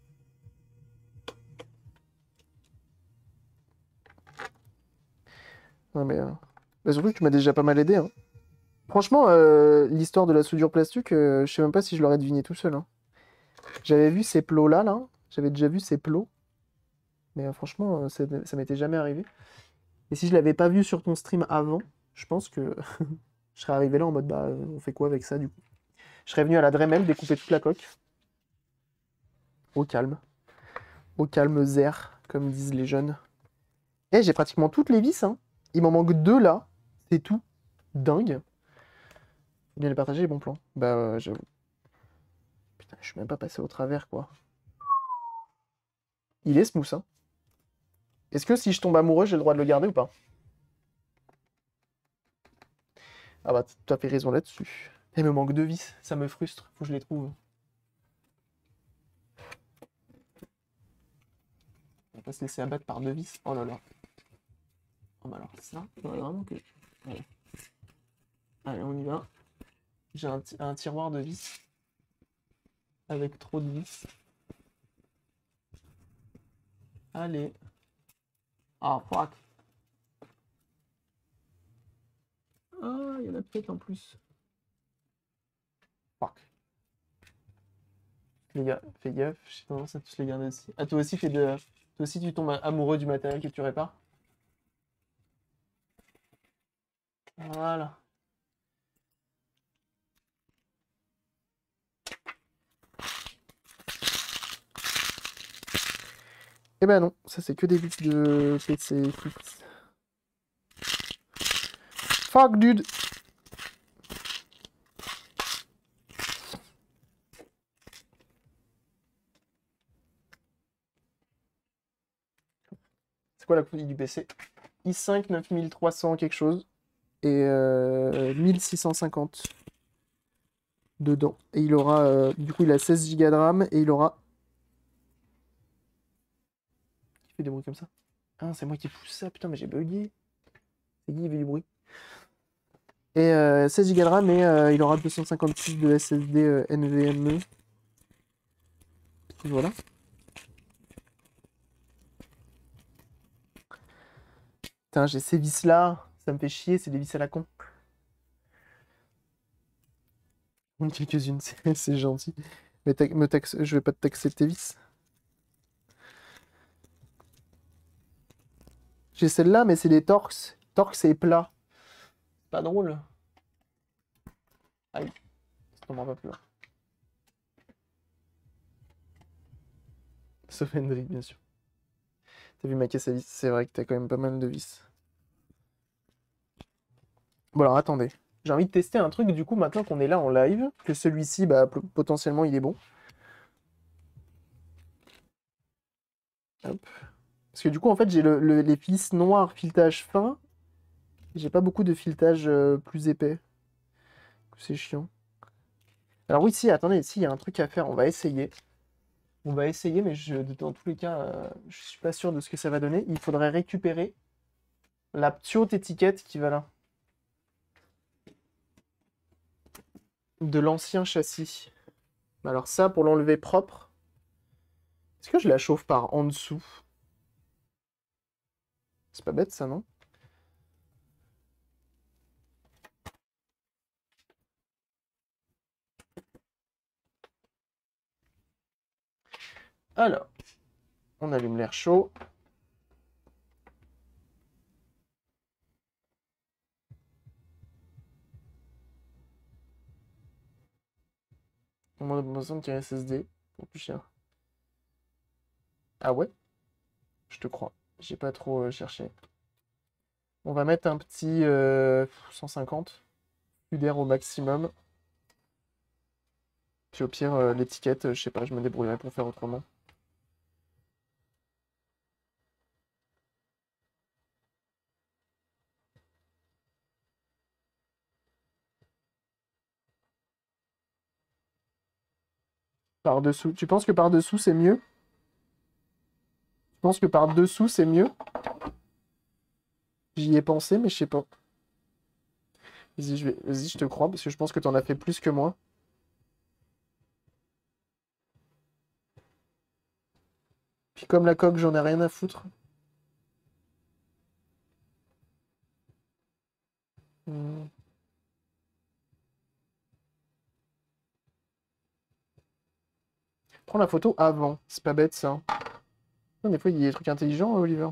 [SPEAKER 1] Non, mais... euh, bah, surtout que tu m'as déjà pas mal aidé, hein. Franchement, euh, l'histoire de la soudure plastique, euh, je sais même pas si je l'aurais deviné tout seul, hein. J'avais vu ces plots-là, là. J'avais déjà vu ces plots. Mais euh, franchement, euh, ça, ça m'était jamais arrivé. Et si je l'avais pas vu sur ton stream avant, je pense que je serais arrivé là en mode, bah, euh, on fait quoi avec ça, du coup? Je serais venu à la Dremel découper toute la coque. Au calme. Au calme, zer, comme disent les jeunes. Et j'ai pratiquement toutes les vis, hein. Il m'en manque deux là. C'est tout. Dingue. Faut bien les partager, les bons plans. Bah, euh, j'avoue. Putain, je suis même pas passé au travers, quoi. Il est smooth, hein. Est-ce que si je tombe amoureux, j'ai le droit de le garder ou pas? Ah bah, tu as fait raison là-dessus. Il me manque deux vis, ça me frustre. Faut que je les trouve. On va pas se laisser abattre par deux vis. Oh là là. Oh bah alors ça, faudrait vraiment que... Voilà. Allez, on y va. J'ai un, ti- un tiroir de vis. Avec trop de vis. Allez. Ah, fuck. Ah, il y en a peut-être en plus. Fuck. Les gars, fais gaffe, j'ai tendance à tous les garder aussi. Ah, toi aussi, fais de... toi aussi, tu tombes amoureux du matériel que tu répares? Voilà. Eh ben non, ça c'est que des vis de P C fixe. Fuck, dude! C'est quoi la config du P C? i cinq neuf mille trois cents quelque chose. et euh, mille six cent cinquante dedans. Et il aura, euh, du coup, il a seize gigas de RAM et il aura... Il fait des bruits comme ça. Ah, c'est moi qui pousse ça, putain, mais j'ai bugué. C'est qui qui fait du bruit? Et euh, seize gigas de RAM et euh, il aura deux cent cinquante-six de S S D euh, NVMe. Et voilà. Putain, j'ai ces vis là, ça me fait chier, c'est des vis à la con. Une quelques-unes, c'est c'est gentil. Mais ta- me taxe, je vais pas te taxer tes vis. J'ai celle-là, mais c'est des Torx. Torx, c'est plat. Pas drôle. Aïe, ça tombe pas plus loin. Sauf Hendrik, bien sûr. T'as vu ma caisse à vis? C'est vrai que t'as quand même pas mal de vis. Bon alors attendez. J'ai envie de tester un truc du coup maintenant qu'on est là en live. Que celui-ci, bah p- potentiellement il est bon. Hop. Parce que du coup en fait j'ai le, le- les vis noirs filetage fin. J'ai pas beaucoup de filetage euh, plus épais. C'est chiant. Alors oui, si, attendez, si, il y a un truc à faire, on va essayer. On va essayer, mais je, dans tous les cas, euh, je suis pas sûr de ce que ça va donner. Il faudrait récupérer la petite haute étiquette qui va là. De l'ancien châssis. Alors ça, pour l'enlever propre, est-ce que je la chauffe par en dessous? C'est pas bête ça, non? Alors, on allume l'air chaud. On m'a besoin de S S D pour plus cher. Ah ouais? Je te crois. J'ai pas trop euh, cherché. On va mettre un petit euh, cent cinquante. U D R au maximum. Puis au pire, euh, l'étiquette, euh, je sais pas, je me débrouillerai pour faire autrement. Par-dessous. Tu penses que par-dessous, c'est mieux? Tu penses que par-dessous, c'est mieux? J'y ai pensé, mais je sais pas. Vas-y, je vais... Vas-y, je te crois, parce que je pense que t'en as fait plus que moi. Puis comme la coque, j'en ai rien à foutre. Hmm. Prends la photo avant. C'est pas bête, ça. Non, des fois, il y a des trucs intelligents, Oliver.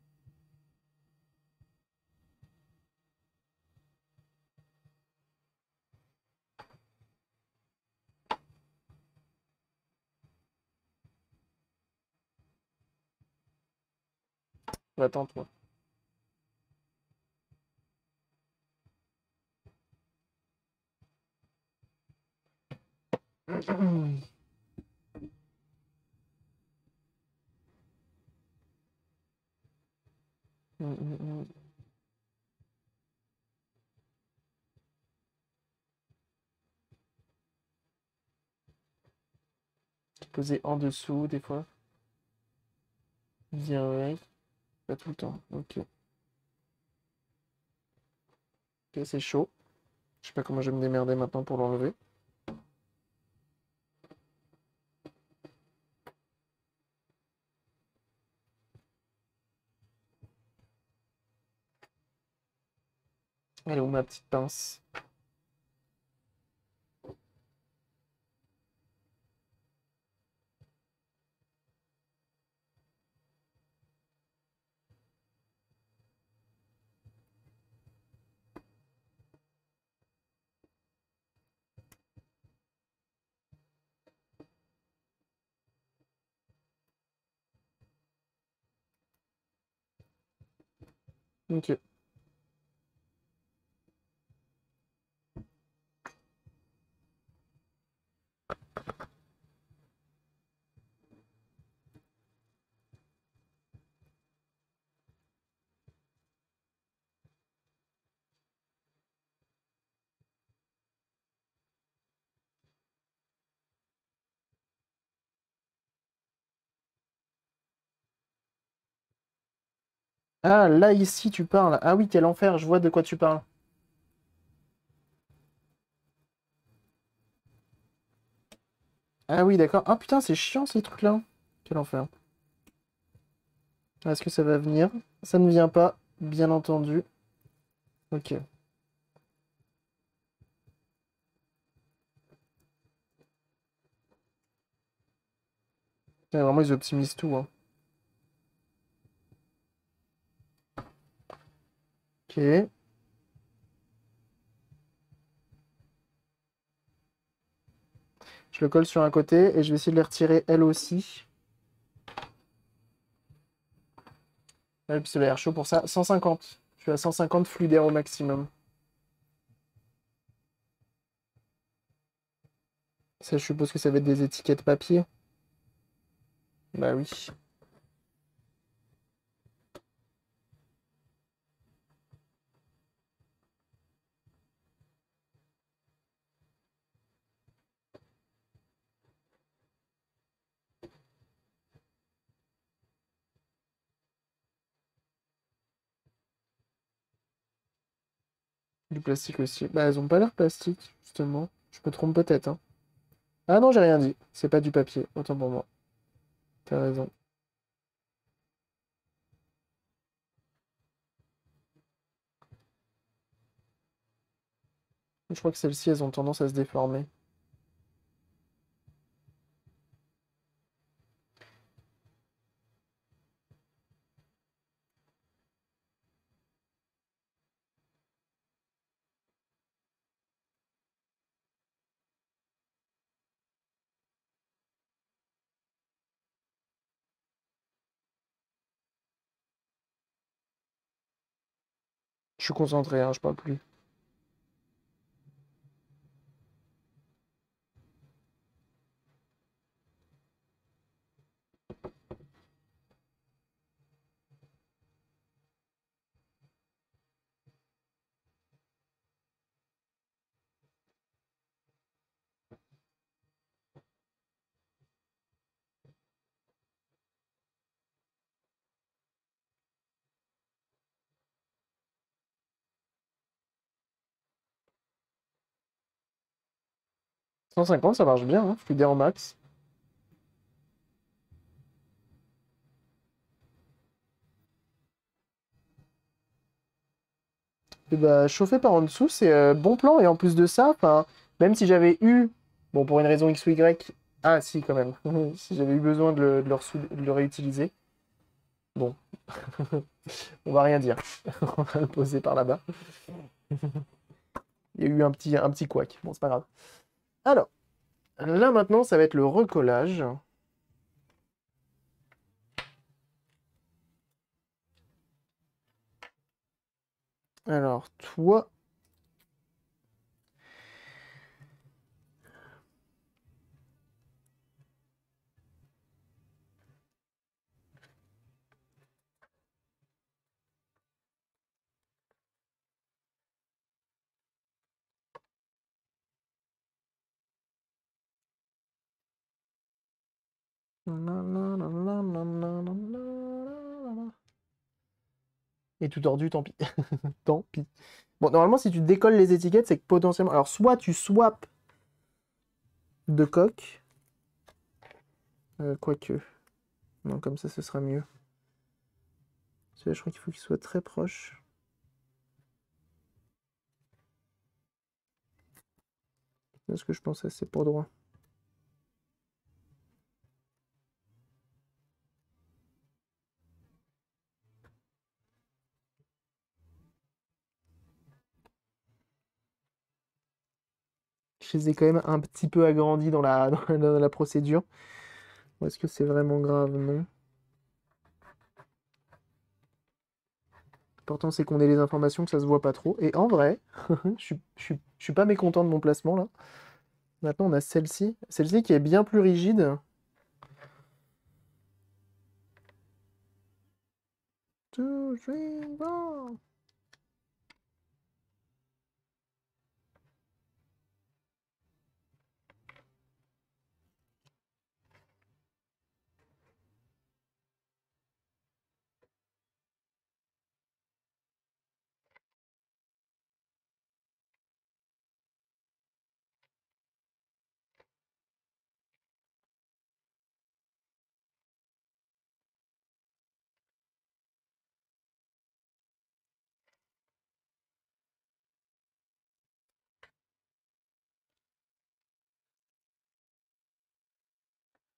[SPEAKER 1] Attends, toi. Hmm, hmm, hmm. Poser en dessous, des fois. Bien, ouais. Pas tout le temps. Ok. Ok, c'est chaud. Je sais pas comment je vais me démerder maintenant pour l'enlever. Elle est où ma petite pince? Ok. Ah, là, ici, tu parles. Ah oui, quel enfer, je vois de quoi tu parles. Ah oui, d'accord. Ah putain, c'est chiant ces trucs-là. Quel enfer. Est-ce que ça va venir? Ça ne vient pas, bien entendu. Ok. Ouais, vraiment, ils optimisent tout, hein. Ok. Je le colle sur un côté et je vais essayer de les retirer elle aussi. Ouais, le pistolet à air chaud pour ça. cent cinquante. Je suis à cent cinquante flux d'air au maximum. Ça, je suppose que ça va être des étiquettes papier. Bah oui. Du plastique aussi. Bah, elles ont pas l'air plastique, justement. Je me trompe peut-être, hein. Ah non, j'ai rien dit. C'est pas du papier. Autant pour moi. T'as raison. Je crois que celles-ci, elles ont tendance à se déformer. Je suis concentré, hein, je parle plus. cent cinquante, ça marche bien, hein. Flux d'air au max. Et bah, chauffer par en dessous, c'est euh, bon plan. Et en plus de ça, enfin, même si j'avais eu, bon, pour une raison X ou Y, ah si, quand même, si j'avais eu besoin de le, de le ressou- de le réutiliser, bon, on va rien dire. On va le poser par là-bas. Il y a eu un petit, un petit couac. Bon, c'est pas grave. Alors, là maintenant, ça va être le recollage. Alors, toi, et tout tordu, tant pis. Tant pis. Bon, normalement, si tu décolles les étiquettes, c'est que potentiellement. Alors, soit tu swaps de coque, euh, quoique. Non, comme ça, ce sera mieux. Celui-là, je crois qu'il faut qu'il soit très proche. C'est ce que je pensais, c'est pour droit. Je les ai quand même un petit peu agrandis dans la, dans la, dans la procédure. Ou est-ce que c'est vraiment grave? Non. L'important, c'est qu'on ait les informations, que ça se voit pas trop. Et en vrai, je suis, je suis, je suis pas mécontent de mon placement, là. Maintenant, on a celle-ci. Celle-ci qui est bien plus rigide. Two, three, four.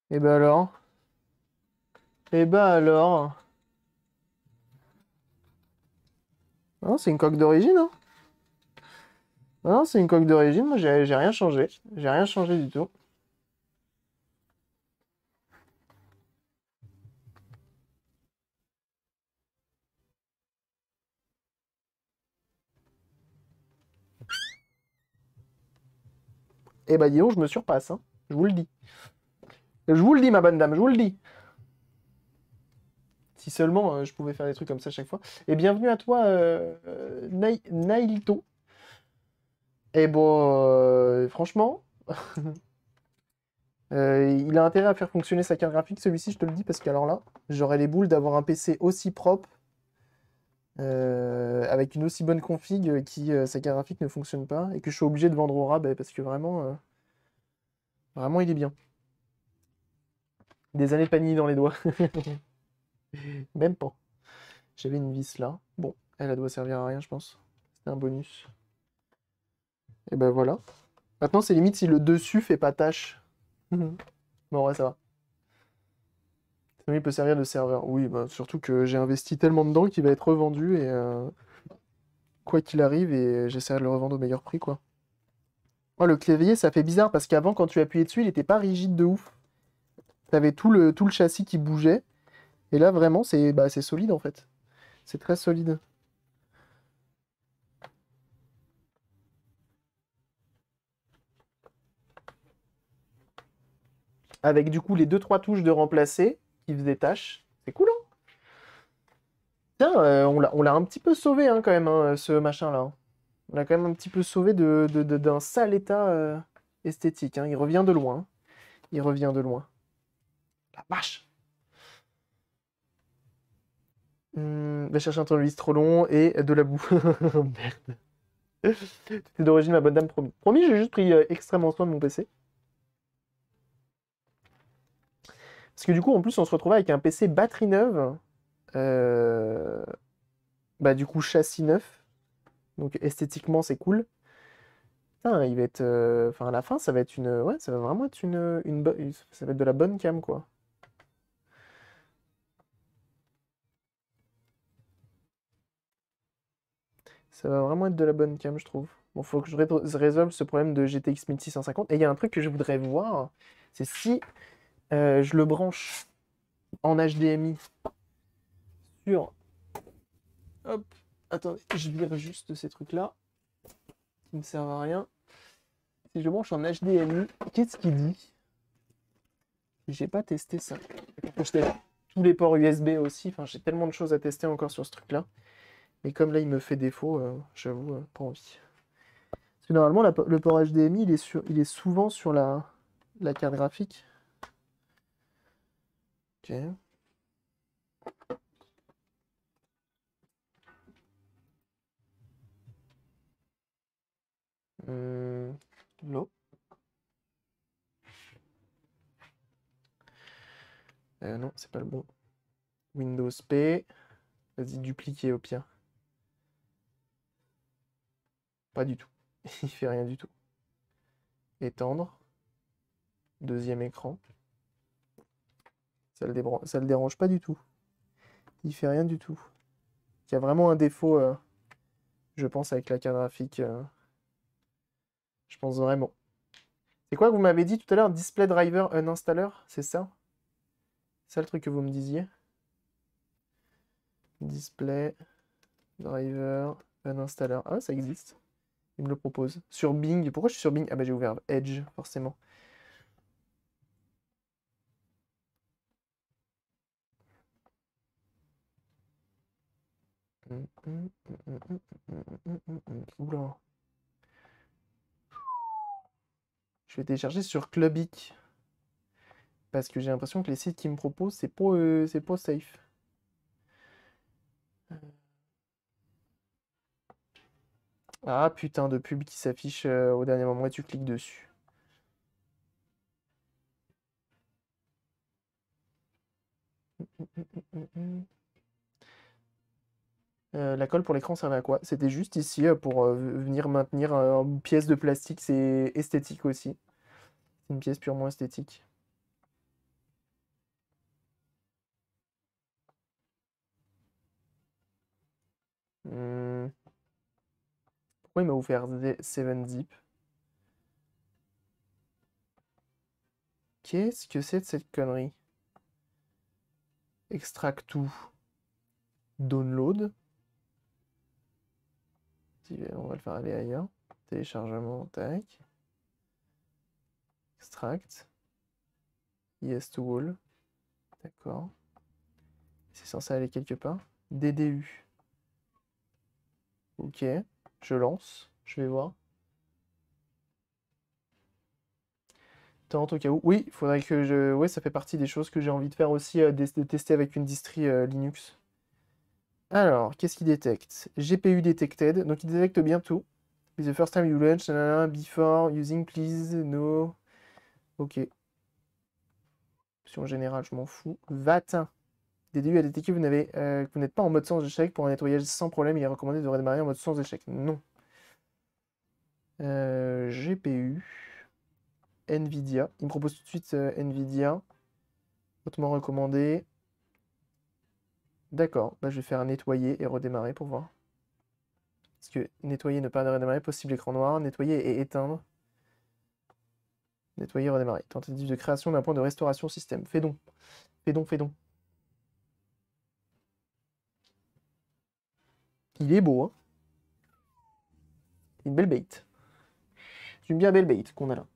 [SPEAKER 1] Et bah alors? Et bah alors? Non, c'est une coque d'origine, hein? Non, c'est une coque d'origine, moi j'ai j'ai rien changé. J'ai rien changé du tout. Et bah dis donc, je me surpasse, hein. Je vous le dis. Je vous le dis, ma bonne dame, je vous le dis. Si seulement euh, je pouvais faire des trucs comme ça chaque fois. Et bienvenue à toi, euh, euh, Nai- Nailito. Et bon, euh, franchement, euh, il a intérêt à faire fonctionner sa carte graphique, celui-ci, je te le dis, parce qu'alors là, j'aurais les boules d'avoir un P C aussi propre, euh, avec une aussi bonne config, euh, qui, euh, sa carte graphique ne fonctionne pas, et que je suis obligé de vendre au rabais, parce que vraiment, euh, vraiment, il est bien. Des années de panini dans les doigts. Même pas. J'avais une vis là. Bon, elle, elle doit servir à rien, je pense. C'était un bonus. Et ben voilà. Maintenant, c'est limite si le dessus fait pas tâche. Bon, ouais, ça va. Ça, il peut servir de serveur. Oui, bah, surtout que j'ai investi tellement dedans qu'il va être revendu et euh, quoi qu'il arrive, et j'essaierai de le revendre au meilleur prix, quoi. Oh, le clavier, ça fait bizarre parce qu'avant, quand tu appuyais dessus, il était pas rigide de ouf. T'avais tout le, tout le châssis qui bougeait. Et là, vraiment, c'est bah, c'est solide en fait. C'est très solide. Avec du coup les deux trois touches de remplacer qui faisaient tâche. C'est cool, hein? Tiens, euh, on l'a on l'a un petit peu sauvé, hein, quand même, hein, ce machin-là, hein. On l'a quand même un petit peu sauvé de, de- de- d'un sale état, euh, esthétique, hein. Il revient de loin, hein. Il revient de loin. La vache! Hmm, va chercher un tournevis trop long et de la boue. Merde. C'est d'origine ma bonne dame, promis. Promis, j'ai juste pris euh, extrêmement soin de mon P C. Parce que du coup, en plus, on se retrouvait avec un P C batterie neuve. euh, Bah du coup, châssis neuf. Donc esthétiquement, c'est cool. Putain, il va être... euh, Enfin, à la fin, ça va être une... Ouais, ça va vraiment être une... une bo- Ça va être de la bonne cam, quoi. Ça va vraiment être de la bonne cam, je trouve. Bon, faut que je ré- résolve ce problème de G T X mille six cent cinquante. Et il y a un truc que je voudrais voir, c'est si euh, je le branche en H D M I sur... Hop, attendez, je vire juste ces trucs-là, qui ne servent à rien. Si je le branche en H D M I, qu'est-ce qu'il dit? J'ai pas testé ça. Faut que je teste tous les ports U S B aussi, enfin, j'ai tellement de choses à tester encore sur ce truc-là. Mais comme là, il me fait défaut, euh, j'avoue, euh, pas envie. Parce que normalement, la- le port H D M I, il est, sur, il est souvent sur la, la carte graphique. Ok. Hum, non. Euh, non, c'est pas le bon. Windows P. Vas-y, dupliquer au pire. Pas du tout. Il fait rien du tout. Étendre. Deuxième écran. Ça le, débran- ça le dérange pas du tout. Il fait rien du tout. Il y a vraiment un défaut, euh, je pense, avec la carte graphique. euh, je pense vraiment. C'est quoi que vous m'avez dit tout à l'heure? Display driver uninstaller, c'est ça? C'est ça le truc que vous me disiez? Display driver uninstaller. Ah, ça existe. Il me le propose. Sur Bing. Pourquoi je suis sur Bing? Ah bah j'ai ouvert Edge, forcément. Oula. Je vais télécharger sur Clubic. Parce que j'ai l'impression que les sites qui me proposent, c'est pas, euh, c'est pas safe. Ah putain de pub qui s'affiche euh, au dernier moment et tu cliques dessus. Euh, la colle pour l'écran servait à quoi? C'était juste ici euh, pour euh, venir maintenir euh, une pièce de plastique, c'est esthétique aussi. C'est une pièce purement esthétique. Hmm. Pourquoi il m'a ouvert seven zip? Qu'est-ce que c'est de cette connerie? Extract tout. Download. On va le faire aller ailleurs. Téléchargement, tac. Extract. Yes to all. D'accord. C'est censé aller quelque part. D D U. Ok. Je lance. Je vais voir. Tente au cas où. Oui, il faudrait que je... Ouais, ça fait partie des choses que j'ai envie de faire aussi, euh, de tester avec une distri euh, Linux. Alors, qu'est-ce qu'il détecte? G P U detected. Donc, il détecte bien tout. It's the first time you launch, nanana, before using, please, no. Ok. Option générale, je m'en fous. Va-t'en. D D U a détecté que vous n'avez, euh, que vous n'êtes pas en mode sans échec. Pour un nettoyage sans problème, il est recommandé de redémarrer en mode sans échec. Non. Euh, G P U. Nvidia. Il me propose tout de suite euh, Nvidia. Hautement recommandé. D'accord. Bah, je vais faire nettoyer et redémarrer pour voir. Parce que nettoyer, ne pas redémarrer, possible écran noir. Nettoyer et éteindre. Nettoyer, redémarrer. Tentative de création d'un point de restauration système. Fais donc. Fais donc, fais donc. Il est beau, hein. Une belle bait. C'est une bien belle bait qu'on a là.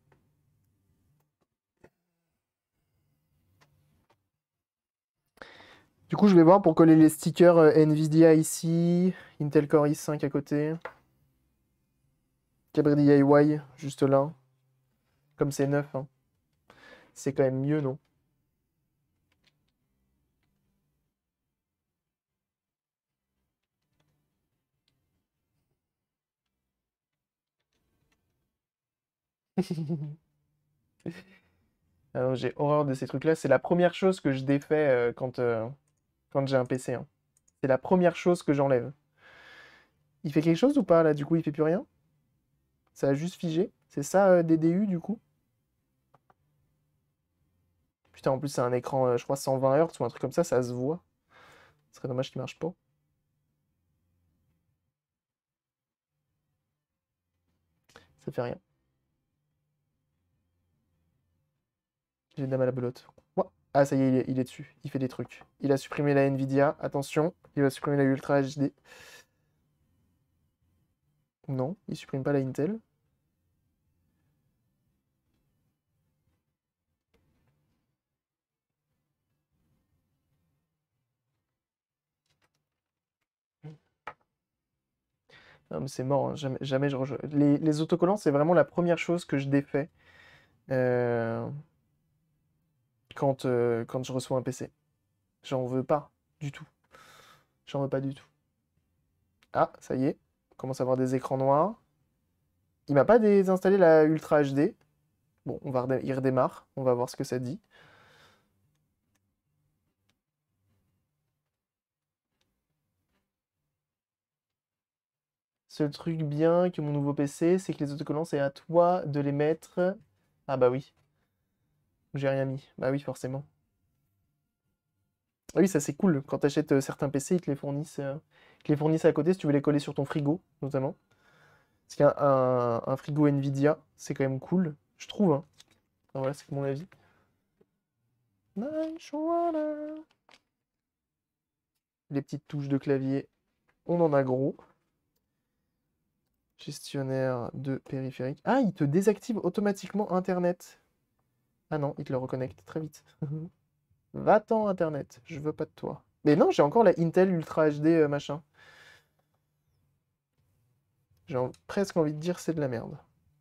[SPEAKER 1] Du coup, je vais voir pour coller les stickers euh, Nvidia ici, Intel Core i cinq à côté, Cabri D I Y juste là. Comme c'est neuf, hein. C'est quand même mieux, non? Alors, j'ai horreur de ces trucs-là. C'est la première chose que je défais euh, quand, euh, quand j'ai un P C, hein. C'est la première chose que j'enlève. Il fait quelque chose ou pas là? Du coup, il fait plus rien? Ça a juste figé? C'est ça, euh, D D U du coup? Putain, en plus, c'est un écran, euh, je crois, cent vingt Hz ou un truc comme ça, ça se voit. Ce serait dommage qu'il marche pas. Ça fait rien. J'ai dame à la belote. Ouah. Ah, ça y est, il est, il est dessus. Il fait des trucs. Il a supprimé la Nvidia. Attention, il va supprimer la Ultra H D. Non, il supprime pas la Intel. Non, mais c'est mort, hein. Jamais, jamais je rejoins. Les, les autocollants, c'est vraiment la première chose que je défais euh, quand, euh, quand je reçois un P C. J'en veux pas du tout. J'en veux pas du tout. Ah, ça y est. On commence à avoir des écrans noirs. Il m'a pas désinstallé la Ultra H D. Bon, on va redé- il redémarre. On va voir ce que ça dit. Seul truc bien que mon nouveau P C, c'est que les autocollants, c'est à toi de les mettre. Ah bah oui, j'ai rien mis. Bah oui, forcément. Ah oui, ça c'est cool. Quand tu achètes certains P C, ils te les fournissent, euh, ils te les fournissent à côté si tu veux les coller sur ton frigo, notamment. Parce qu'un un, un frigo Nvidia, c'est quand même cool, je trouve, hein. Enfin, voilà, c'est mon avis. Nice, voilà. Les petites touches de clavier, on en a gros. Gestionnaire de périphérique. Ah, il te désactive automatiquement Internet. Ah non, il te le reconnecte très vite. Va-t'en Internet, je veux pas de toi. Mais non, j'ai encore la Intel Ultra H D euh, machin. J'ai en- presque envie de dire c'est de la merde.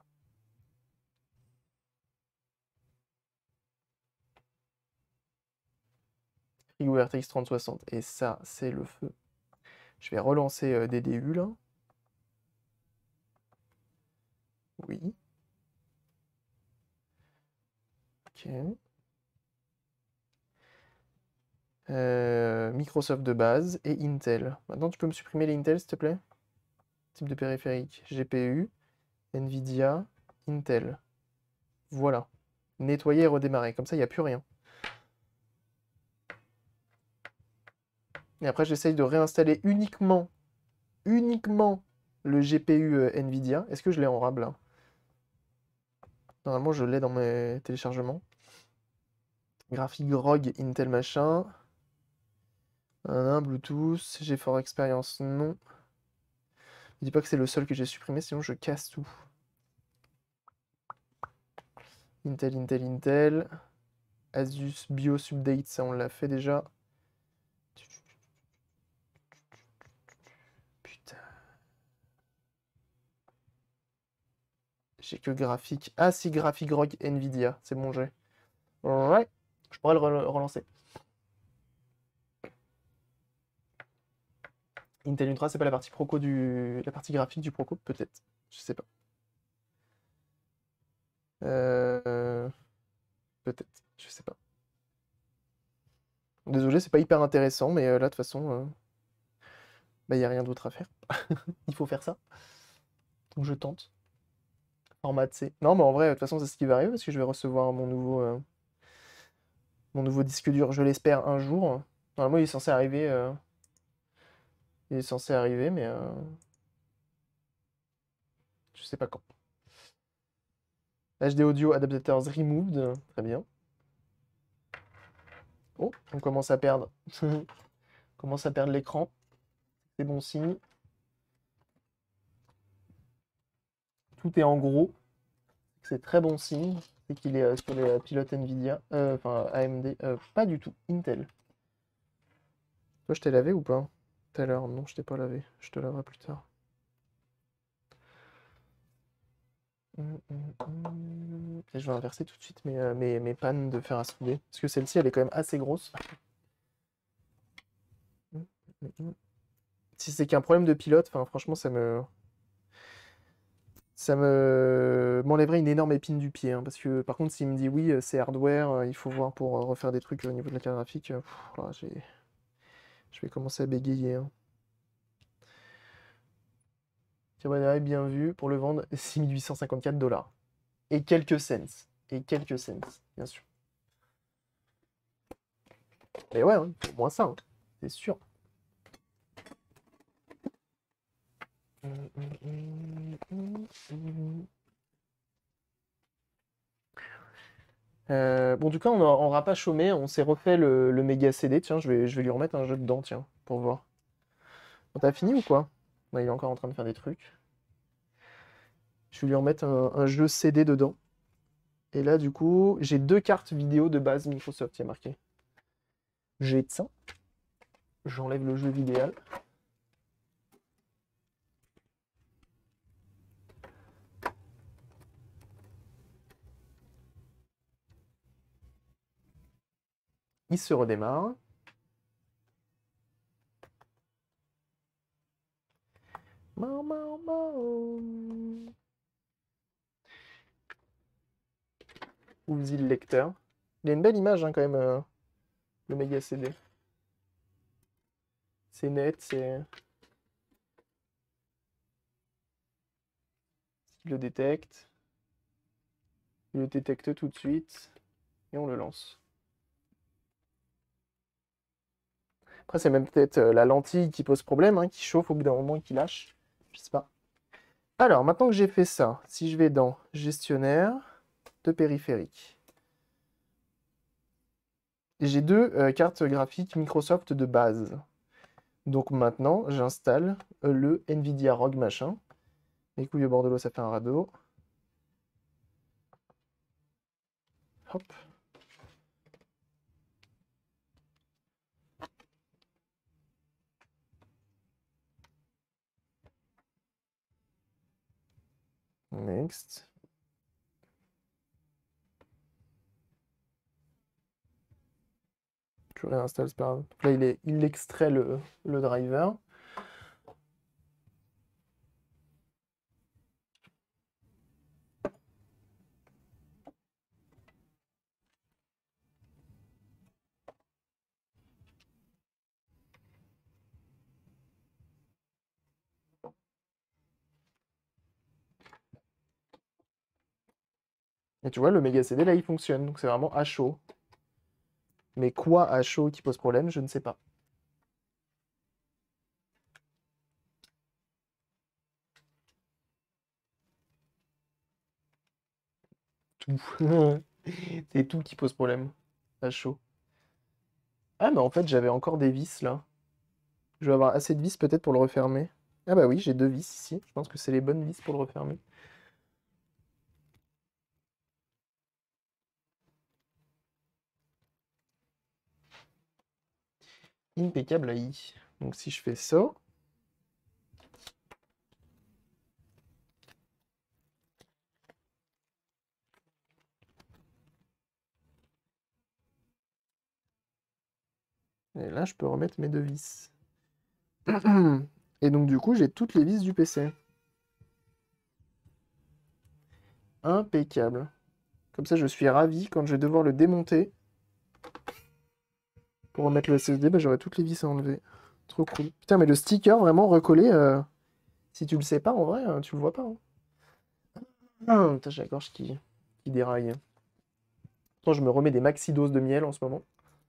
[SPEAKER 1] Frigo R T X trente soixante. Et ça, c'est le feu. Je vais relancer euh, D D U là. Oui. Ok. Euh, Microsoft de base et Intel. Maintenant, tu peux me supprimer les Intel, s'il te plaît? Type de périphérique. G P U, Nvidia, Intel. Voilà. Nettoyer et redémarrer. Comme ça, il n'y a plus rien. Et après, j'essaye de réinstaller uniquement uniquement le G P U euh, Nvidia. Est-ce que je l'ai en rab là? Normalement, je l'ai dans mes téléchargements. Graphique R O G, Intel machin. Un Bluetooth, GeForce Experience, non. Je dis pas que c'est le seul que j'ai supprimé, sinon je casse tout. Intel, Intel, Intel. Asus BIOS Update, ça on l'a fait déjà. Putain. J'ai que graphique. Ah si, graphique R O G Nvidia, c'est bon j'ai. Ouais, je pourrais le re- relancer. Intel Ultra, c'est pas la partie Proco du. La partie graphique du Proco, peut-être. Je sais pas. Euh... Peut-être, je sais pas. Désolé, c'est pas hyper intéressant, mais euh, là, de toute façon, euh... bah, y a rien d'autre à faire. Il faut faire ça. Donc je tente. Format C. Non, mais en vrai, de toute façon, c'est ce qui va arriver, parce que je vais recevoir mon nouveau, euh, mon nouveau disque dur, je l'espère, un jour. Normalement, il est censé arriver... euh, Il est censé arriver, mais... euh, Je sais pas quand. H D Audio Adapters Removed. Très bien. Oh, on commence à perdre. On commence à perdre l'écran. C'est bon signe. Tout est en gros. C'est très bon signe. C'est qu'il est euh, sur les euh, pilotes Nvidia. Euh, Enfin, A M D. Euh, pas du tout. Intel. Toi, je t'ai lavé ou pas? Tout à l'heure. Non, je t'ai pas lavé. Je te laverai plus tard. Hum, hum, hum. Et je vais inverser tout de suite mes, euh, mes, mes pannes de fer à souder. Parce que celle-ci, elle est quand même assez grosse. Hum, hum, hum. Si c'est qu'un problème de pilote, enfin, franchement, ça me... Ça me m'enlèverait une énorme épine du pied, hein, parce que par contre, s'il me dit oui, euh, c'est hardware, euh, il faut voir pour euh, refaire des trucs au niveau de la carte graphique, euh, pff, là, j'ai- je vais commencer à bégayer. Hein. Cabrera est bien vu pour le vendre six mille huit cent cinquante-quatre dollars. Et quelques cents. Et quelques cents, bien sûr. Mais ouais, hein, au moins ça, hein, c'est sûr. Hum, hum, hum, hum, hum. Euh, bon, du coup, on n'aura pas chômé, on s'est refait le, le méga C D. Tiens, je vais, je vais lui remettre un jeu dedans, tiens, pour voir. Bon, t'as fini ou quoi? Ouais, il est encore en train de faire des trucs. Je vais lui remettre un, un jeu C D dedans. Et là, du coup, j'ai deux cartes vidéo de base Microsoft, il y a marqué. J'ai ça. J'enlève le jeu vidéo. Il se redémarre. Mau, mau, mau. Ouvre le lecteur. Il a une belle image, hein, quand même, euh, le méga C D. C'est net, c'est... Il le détecte. Il le détecte tout de suite. Et on le lance. Après, c'est même peut-être euh, la lentille qui pose problème, hein, qui chauffe au bout d'un moment et qui lâche. Je sais pas. Alors, maintenant que j'ai fait ça, si je vais dans gestionnaire de périphérique, j'ai deux euh, cartes graphiques Microsoft de base. Donc maintenant, j'installe euh, le Nvidia R O G machin. Les couilles au bord de l'eau, ça fait un radeau. Hop. Next. Je réinstalle, c'est pas grave. Donc là, il, est, il extrait le, le driver. Et tu vois, le méga C D, là, il fonctionne. Donc c'est vraiment à chaud. Mais quoi à chaud qui pose problème, je ne sais pas. Tout. C'est tout qui pose problème. À chaud. Ah, mais en fait, j'avais encore des vis là. Je vais avoir assez de vis peut-être pour le refermer. Ah bah oui, j'ai deux vis ici. Je pense que c'est les bonnes vis pour le refermer. Impeccable A I. Donc si je fais ça. Et là, je peux remettre mes deux vis. Et donc du coup, j'ai toutes les vis du P C. Impeccable. Comme ça, je suis ravi quand je vais devoir le démonter. Pour remettre le S S D, bah, j'aurai toutes les vis à enlever. Trop cool. Putain, mais le sticker vraiment recollé, euh, si tu le sais pas, en vrai, hein, tu le vois pas. Hein. Ah, putain, j'ai la gorge qui, qui déraille. Attends, je me remets des maxi doses de miel en ce moment.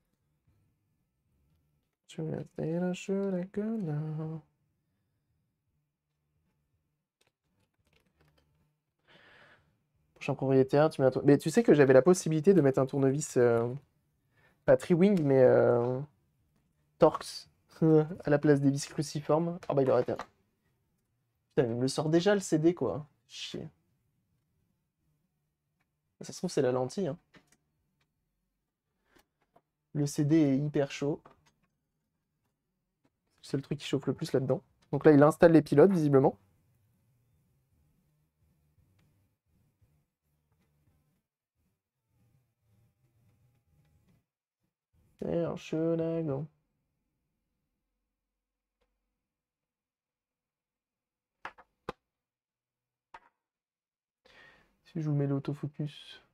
[SPEAKER 1] Prochain propriétaire, tu mets un tour- Mais tu sais que j'avais la possibilité de mettre un tournevis, euh, pas Triwing, mais euh, Torx, à la place des vis cruciformes. Ah bah il aurait été. Putain, il me le sort déjà le C D quoi. Chier. Ça se trouve, c'est la lentille. Hein. Le C D est hyper chaud. C'est le truc qui chauffe le plus là-dedans. Donc là, il installe les pilotes, visiblement. Archelagon. Si je vous mets l'autofocus.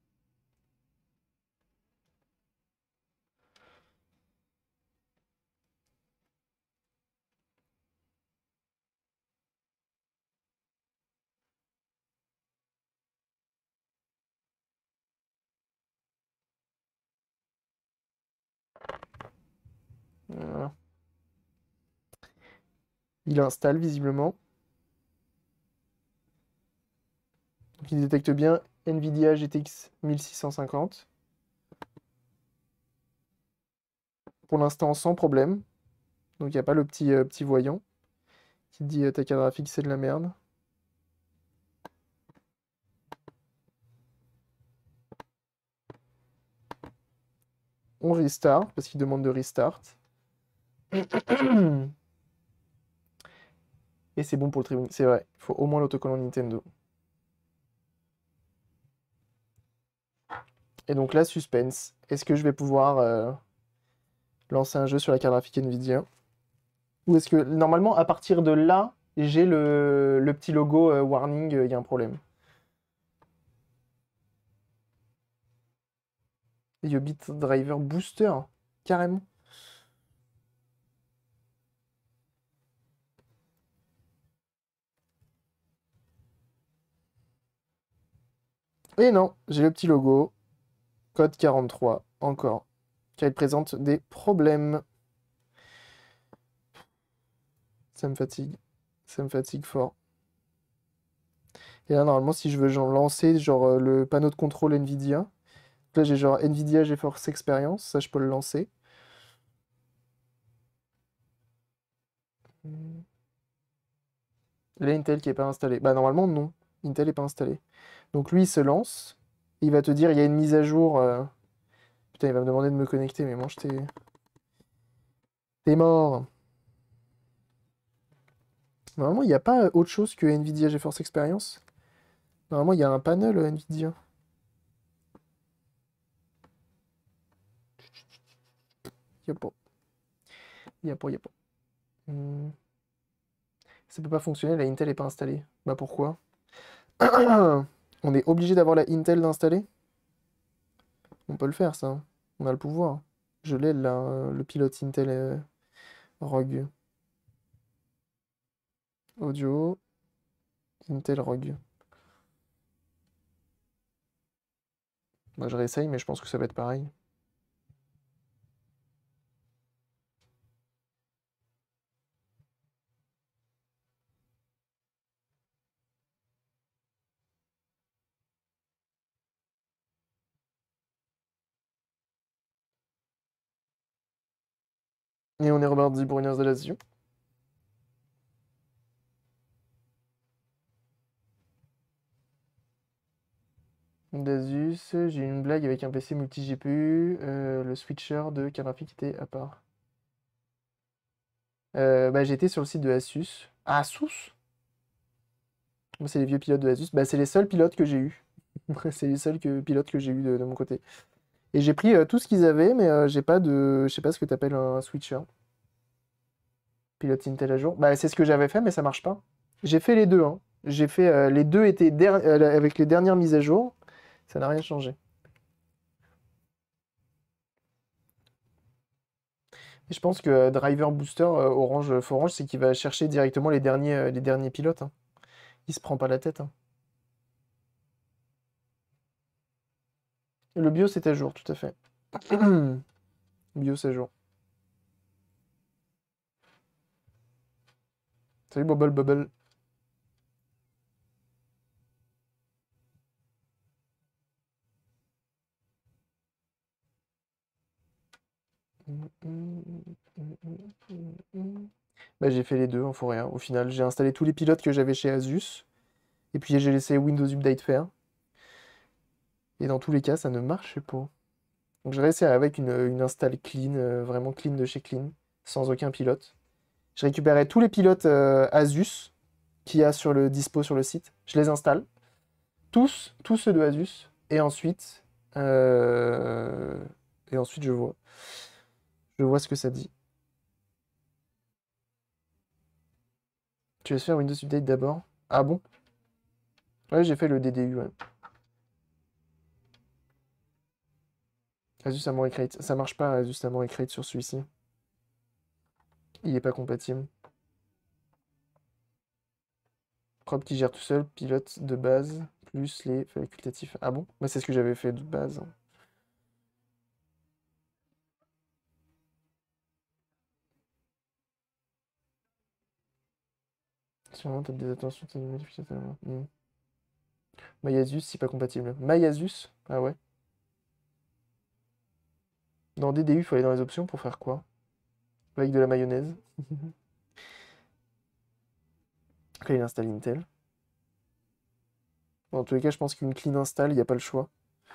[SPEAKER 1] Voilà. Il installe, visiblement. Donc il détecte bien NVIDIA G T X mille six cent cinquante. Pour l'instant, sans problème. Donc il n'y a pas le petit, euh, petit voyant qui dit euh, ta carte graphique c'est de la merde. On restart parce qu'il demande de restart. Et c'est bon pour le streaming, c'est vrai. Il faut au moins l'autocollant Nintendo. Et donc là, suspense. Est-ce que je vais pouvoir euh, lancer un jeu sur la carte graphique Nvidia? Ou est-ce que normalement, à partir de là, j'ai le, le petit logo euh, warning, il y a un problème. Yobit Driver Booster, carrément. Et non, j'ai le petit logo, code quarante-trois, encore, qui présente des problèmes. Ça me fatigue. Ça me fatigue fort. Et là, normalement, si je veux genre, lancer genre, euh, le panneau de contrôle NVIDIA, là j'ai genre NVIDIA GeForce Experience, ça je peux le lancer. Là, Intel qui n'est pas installé. Bah normalement, non. Intel n'est pas installé. Donc lui, il se lance. Il va te dire, il y a une mise à jour. euh, Putain, il va me demander de me connecter, mais mange tes... T'es mort. Normalement, il n'y a pas autre chose que NVIDIA GeForce Experience. Normalement, il y a un panel euh, NVIDIA. Il n'y a pas. Il n'y a pas, il n'y a pas. Hmm. Ça peut pas fonctionner, la Intel n'est pas installée. Bah pourquoi? On est obligé d'avoir la Intel d'installer? On peut le faire, ça. On a le pouvoir. Je l'ai, là, euh, le pilote Intel euh, Rogue. Audio, Intel Rogue. Bah, je réessaye, mais je pense que ça va être pareil. Et on est reparti pour une installation. d'Asus, j'ai eu une blague avec un P C multi-G P U, euh, le switcher de carte graphique était à part. Euh, bah, j'étais sur le site de Asus. Ah, Asus? Moi, c'est les vieux pilotes de Asus. Bah, c'est les seuls pilotes que j'ai eu. C'est les seuls que, pilotes que j'ai eu de, de mon côté. Et j'ai pris euh, tout ce qu'ils avaient, mais euh, j'ai pas de. Je sais pas ce que t'appelles un switcher. Pilote Intel à jour. Bah, c'est ce que j'avais fait, mais ça marche pas. J'ai fait les deux, hein. J'ai fait. euh, les deux étaient der- euh, avec les dernières mises à jour. Ça n'a rien changé. Et je pense que euh, Driver Booster euh, Orange, euh, Orange, c'est qu'il va chercher directement les derniers, euh, les derniers pilotes, hein. Il se prend pas la tête, hein. Le BIOS est à jour, tout à fait. BIOS à jour. Salut Bubble Bubble. Bah, j'ai fait les deux en forêt, hein. Au final, j'ai installé tous les pilotes que j'avais chez Asus. Et puis j'ai laissé Windows Update faire. Et dans tous les cas, ça ne marchait pas. Donc je réessayé avec une, une install clean, euh, vraiment clean de chez Clean, sans aucun pilote. Je récupérais tous les pilotes euh, Asus qu'il y a sur le dispo sur le site. Je les installe. Tous, tous ceux de Asus. Et ensuite, euh, et ensuite je vois. Je vois ce que ça dit. Tu vas se faire Windows Update d'abord? Ah bon? Ouais, j'ai fait le D D U, ouais. Asus Armoury Crate. Ça marche pas, Asus Armoury Crate sur celui-ci. Il est pas compatible. Prop qui gère tout seul, pilote de base, plus les facultatifs. Ah bon? Moi, c'est ce que j'avais fait de base, hein. Si vraiment t'as des attentions, t'as des modifications. Hmm. MyAsus, c'est pas compatible. MyAsus? Ah ouais. Dans D D U, il faut aller dans les options pour faire quoi? Avec de la mayonnaise. Après, il installe Intel. Bon, dans tous les cas, je pense qu'une clean install, il n'y a pas le choix.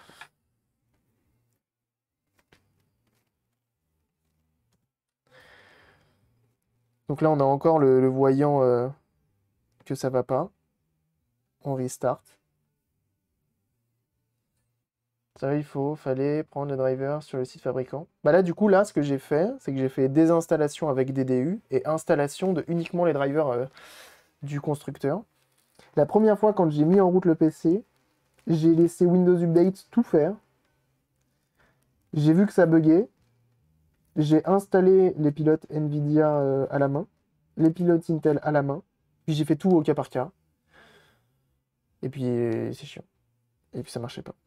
[SPEAKER 1] Donc là, on a encore le, le voyant euh, que ça va pas. On restart. Ça, il faut, fallait prendre le driver sur le site fabricant. Bah là, du coup, là, ce que j'ai fait, c'est que j'ai fait désinstallation avec D D U et installation de uniquement les drivers euh, du constructeur. La première fois, quand j'ai mis en route le P C, j'ai laissé Windows Update tout faire. J'ai vu que ça buguait. J'ai installé les pilotes Nvidia euh, à la main, les pilotes Intel à la main, puis j'ai fait tout au cas par cas. Et puis euh, c'est chiant. Et puis ça marchait pas.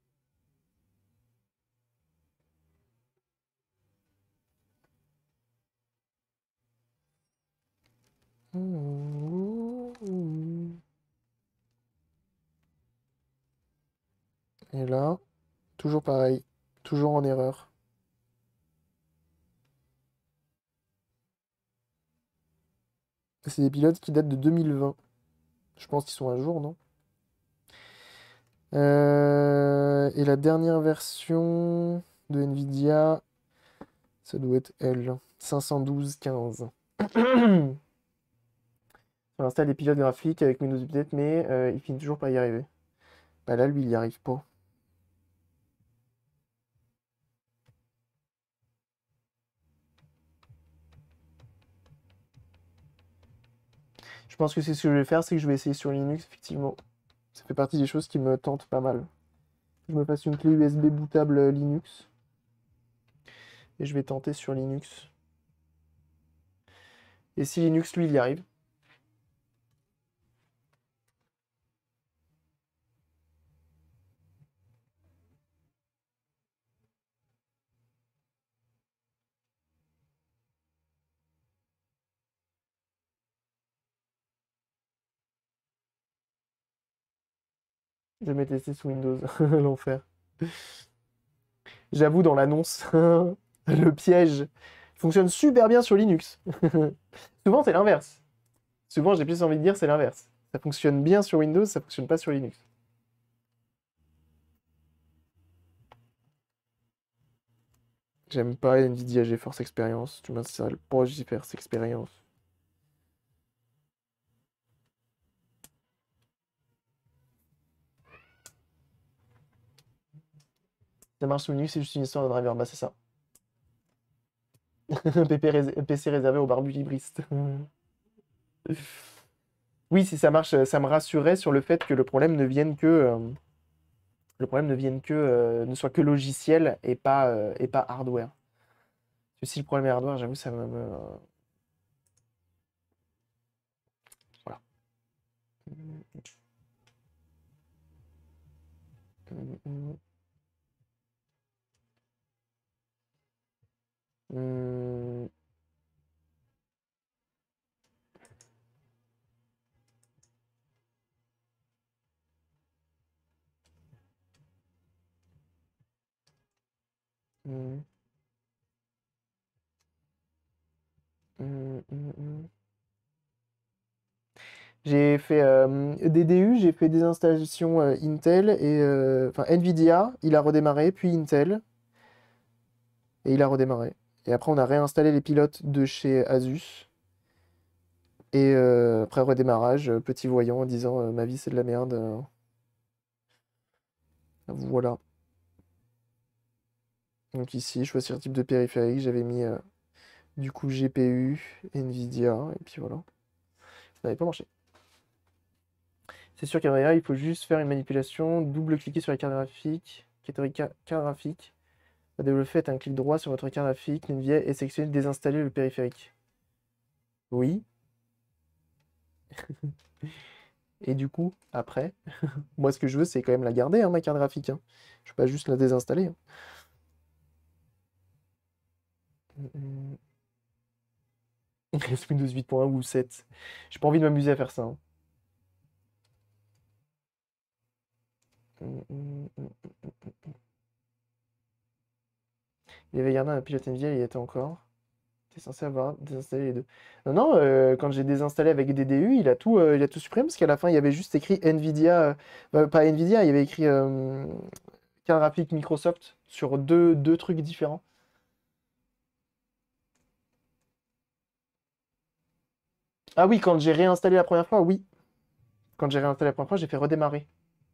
[SPEAKER 1] Et là, toujours pareil, toujours en erreur. C'est des pilotes qui datent de deux mille vingt. Je pense qu'ils sont à jour, non? Euh, et la dernière version de Nvidia, ça doit être elle, cinq cent douze quinze. On installe les pilotes graphiques avec Windows Update, mais euh, il finit toujours pas y arriver. Bah là, lui, il y arrive pas. Je pense que c'est ce que je vais faire, c'est que je vais essayer sur Linux, effectivement. Ça fait partie des choses qui me tentent pas mal. Je me passe une clé U S B bootable euh, Linux. Et je vais tenter sur Linux. Et si Linux, lui, il y arrive. Je vais tester sous Windows. L'enfer. J'avoue, dans l'annonce, le piège. fonctionne super bien sur Linux. Souvent, c'est l'inverse. Souvent, j'ai plus envie de dire c'est l'inverse. Ça fonctionne bien sur Windows, ça fonctionne pas sur Linux. J'aime pas Nvidia GeForce Experience. Tu m'installes pour GeForce Experience. Ça marche sur Linux, c'est juste une histoire de driver. Bah, c'est ça. P P rés- P C réservé aux barbus libristes. Oui, si ça marche, ça me rassurait sur le fait que le problème ne vienne que, euh, le problème ne vienne que, euh, ne soit que logiciel et pas, euh, et pas hardware. Parce que si le problème est hardware, j'avoue, ça me, me- voilà. Hum, hum, hum, hum, hum. J'ai fait euh, des D U, j'ai fait des installations euh, Intel et euh, enfin Nvidia, il a redémarré, puis Intel et il a redémarré. Et après on a réinstallé les pilotes de chez Asus et euh, après redémarrage, euh, petit voyant en disant euh, ma vie c'est de la merde. euh. Voilà. Donc ici choisir type de périphérique, j'avais mis euh, du coup G P U, Nvidia et puis voilà. Ça n'avait pas marché. C'est sûr qu'à il faut juste faire une manipulation, double-cliquer sur la carte graphique, catégorie ca- carte graphique. Vous faites un clic droit sur votre carte graphique, Nvidia, et sélectionnez désinstaller le périphérique. Oui. Et du coup, après, moi ce que je veux, c'est quand même la garder, hein, ma carte graphique. Hein. Je veux pas juste la désinstaller. Hein. Windows huit point un ou sept. J'ai pas envie de m'amuser à faire ça. Hein. Il avait gardé un pilote Nvidia, il y était encore. T'es censé avoir désinstallé les deux. Non, non, euh, quand j'ai désinstallé avec des D U, il a tout, euh, il a tout supprimé parce qu'à la fin, il y avait juste écrit Nvidia, euh, bah, pas Nvidia, il y avait écrit euh, carte graphique Microsoft sur deux, deux trucs différents. Ah oui, quand j'ai réinstallé la première fois, oui. Quand j'ai réinstallé la première fois, j'ai fait redémarrer.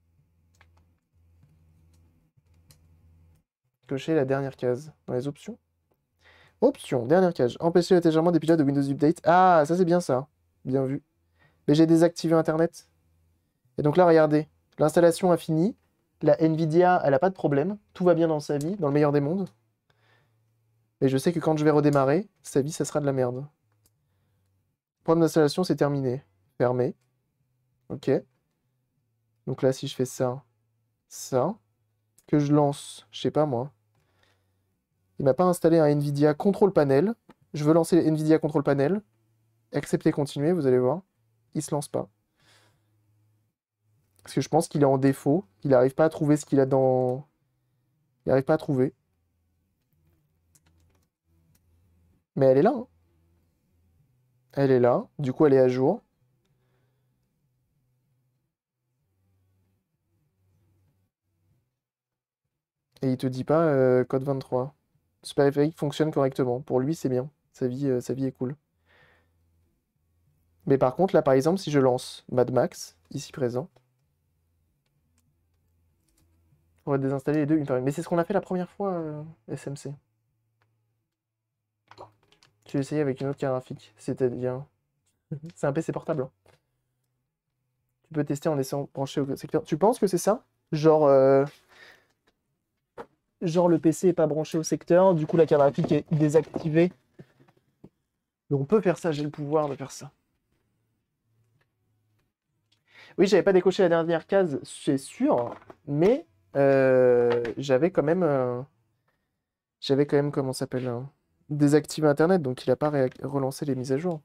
[SPEAKER 1] Cocher la dernière case dans les options. Options, dernière case. Empêcher le téléchargement des pilotes de Windows Update. Ah, ça c'est bien ça. Bien vu. Mais j'ai désactivé Internet. Et donc là, regardez. L'installation a fini. La Nvidia, elle n'a pas de problème. Tout va bien dans sa vie, dans le meilleur des mondes. Mais je sais que quand je vais redémarrer, sa vie, ça sera de la merde. Point d'installation, c'est terminé. Fermé. Ok. Donc là, si je fais ça, ça, que je lance, je sais pas moi. Il m'a pas installé un Nvidia Control Panel. Je veux lancer Nvidia Control Panel. Accepter, continuer, vous allez voir. Il se lance pas. Parce que je pense qu'il est en défaut. Il n'arrive pas à trouver ce qu'il a dans... Il n'arrive pas à trouver. Mais elle est là. Hein. Elle est là. Du coup, elle est à jour. Et il te dit pas euh, code vingt-trois. Ce périphérique fonctionne correctement. Pour lui, c'est bien. Sa vie, euh, sa vie est cool. Mais par contre, là, par exemple, si je lance Mad Max, ici présent, il faudrait désinstaller les deux. Mais c'est ce qu'on a fait la première fois, euh, S M C. Tu as essayé avec une autre carte graphique. C'est-à-dire... C'est un P C portable. Hein. Tu peux tester en essayant de brancher au secteur. Tu penses que c'est ça? Genre, euh, genre le P C est pas branché au secteur, du coup la carte graphique est désactivée. Donc on peut faire ça, j'ai le pouvoir de faire ça. Oui, j'avais pas décoché la dernière case, c'est sûr, mais euh, j'avais quand même, euh, j'avais quand même, comment ça s'appelle, euh, désactivé Internet, donc il a pas ré- relancé les mises à jour.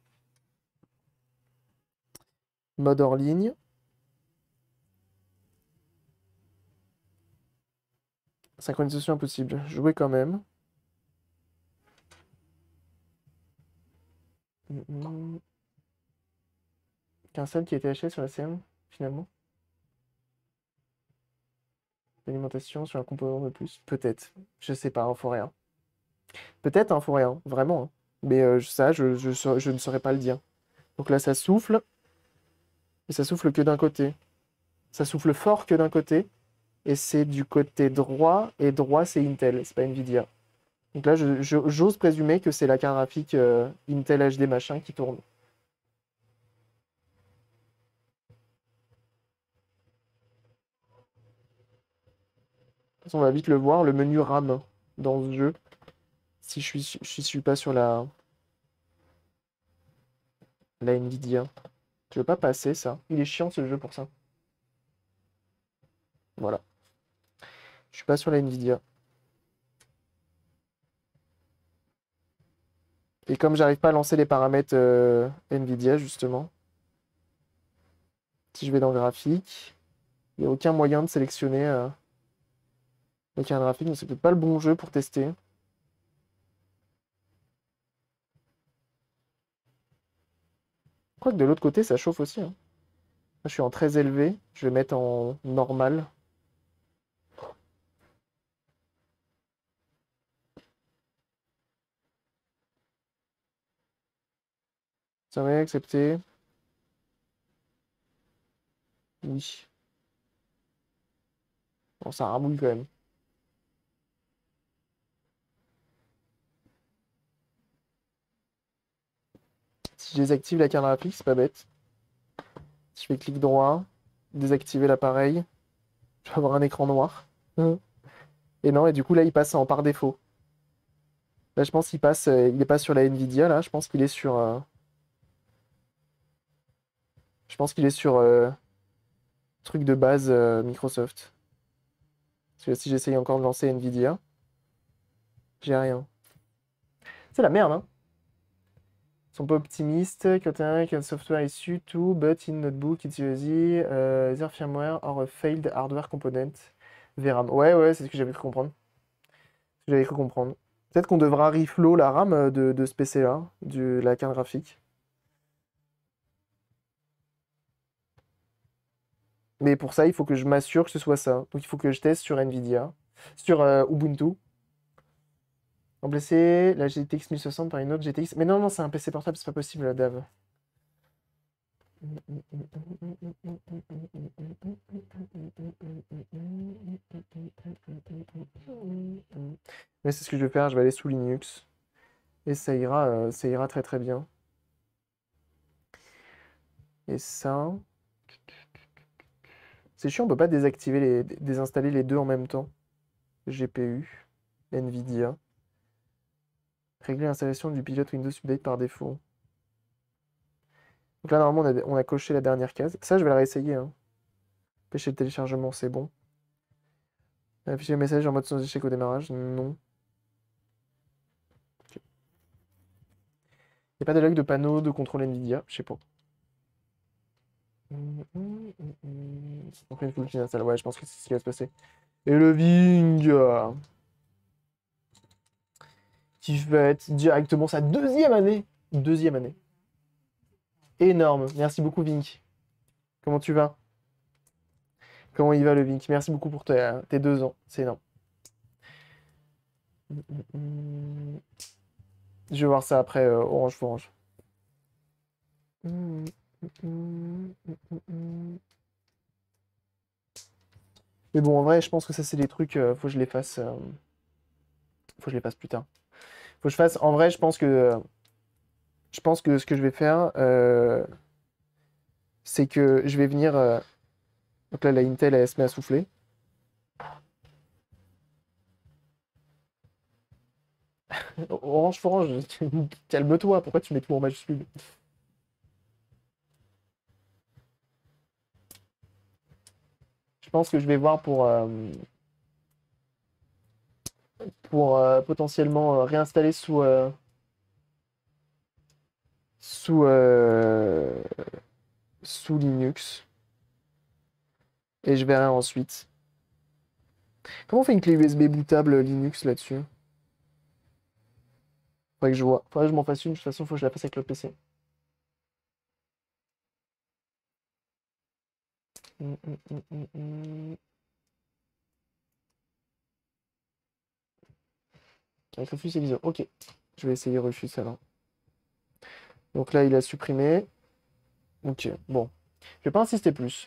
[SPEAKER 1] Mode hors ligne. Synchronisation impossible. Jouer quand même. hum. Qu'un seul qui a été acheté sur la C M, finalement. L'alimentation sur un composant de plus. Peut-être. Je sais pas, info rien. Peut-être, info rien. Vraiment. Hein. Mais euh, ça, je, je, saurais- je ne saurais pas le dire. Donc là, ça souffle. Et ça souffle que d'un côté. Ça souffle fort que d'un côté. Et c'est du côté droit. Et droit, c'est Intel. C'est pas Nvidia. Donc là, je- je- j'ose présumer que c'est la carte graphique euh, Intel H D machin qui tourne. De toute façon, on va vite le voir. Le menu RAM dans ce jeu. Si je suis, je suis pas sur la, la Nvidia. Je veux pas passer ça. Il est chiant ce jeu pour ça. Voilà. Je suis pas sur la Nvidia. Et comme j'arrive pas à lancer les paramètres euh, Nvidia, justement, si je vais dans graphique, il n'y a aucun moyen de sélectionner euh, la carte graphique, donc c'est peut-être pas le bon jeu pour tester. Je crois que de l'autre côté, ça chauffe aussi. Hein. Là, je suis en très élevé. Je vais mettre en normal. Ça va accepter. Oui. Bon, ça ramouille quand même. Si je désactive la carte graphique, c'est pas bête. Si je fais clic droit, désactiver l'appareil, je vais avoir un écran noir. Mhm. Et non, et du coup, là, il passe en par défaut. Là, je pense qu'il passe, euh, il est pas sur la Nvidia, là. Je pense qu'il est sur... euh, je pense qu'il est sur euh, truc de base euh, Microsoft. Parce que si j'essaye encore de lancer Nvidia, j'ai rien. C'est la merde, hein. Ils sont pas optimistes. Quand un software issu to, but in notebook, it's usually uh, either firmware or a failed hardware component. V RAM. Ouais, ouais, c'est ce que j'avais cru comprendre. Ce que j'avais cru comprendre. Peut-être qu'on devra reflow la RAM euh, de, de ce P C-là, de la carte graphique. Mais pour ça, il faut que je m'assure que ce soit ça. Donc il faut que je teste sur Nvidia, sur euh, Ubuntu. Remplacer la G T X mille soixante par une autre G T X. Mais non, non, c'est un P C portable, c'est pas possible, la Dave. Mais c'est ce que je vais faire, je vais aller sous Linux. Et ça ira, euh, ça ira très très bien. Et ça... C'est chiant, on peut pas désactiver les... désinstaller les deux en même temps. G P U, Nvidia. Régler l'installation du pilote Windows Update par défaut. Donc là, normalement, on a, on a coché la dernière case. Ça, je vais la réessayer. Hein. Pêcher le téléchargement, c'est bon. Afficher le message en mode sans échec au démarrage, non. Il n'y a pas de log de panneau de contrôle Nvidia, je sais pas. Donc il faut que je l'installe. Ouais, je pense que c'est ce qui va se passer. Et le Ving euh, qui va être directement sa deuxième année. Deuxième année. Énorme. Merci beaucoup, Vink. Comment tu vas? Comment il va, le Vink? Merci beaucoup pour tes, tes deux ans. C'est énorme. Je vais voir ça après euh, Orange for Orange. Mais bon, en vrai, je pense que ça, c'est des trucs. Euh, faut que je les fasse. euh, Faut que je les fasse plus tard. Faut que je fasse. En vrai, je pense que. euh, Je pense que ce que je vais faire, euh, c'est que je vais venir. euh, Donc là, la Intel, elle se met à souffler. Orange for Orange, calme-toi. Pourquoi tu mets tout en majuscule? Je pense que je vais voir pour. euh, pour euh, potentiellement euh, réinstaller sous. euh, sous. euh, sous Linux. Et je verrai ensuite. Comment on fait une clé U S B bootable Linux là-dessus? Faudrait que je vois. Faudrait que je m'en fasse une. De toute façon, faut que je la fasse avec le P C. hum, hum, hum, hum, hum. Avec Rufus et Liso. Ok. Je vais essayer Rufus alors. Donc là, il a supprimé. Ok, bon. Je vais pas insister plus.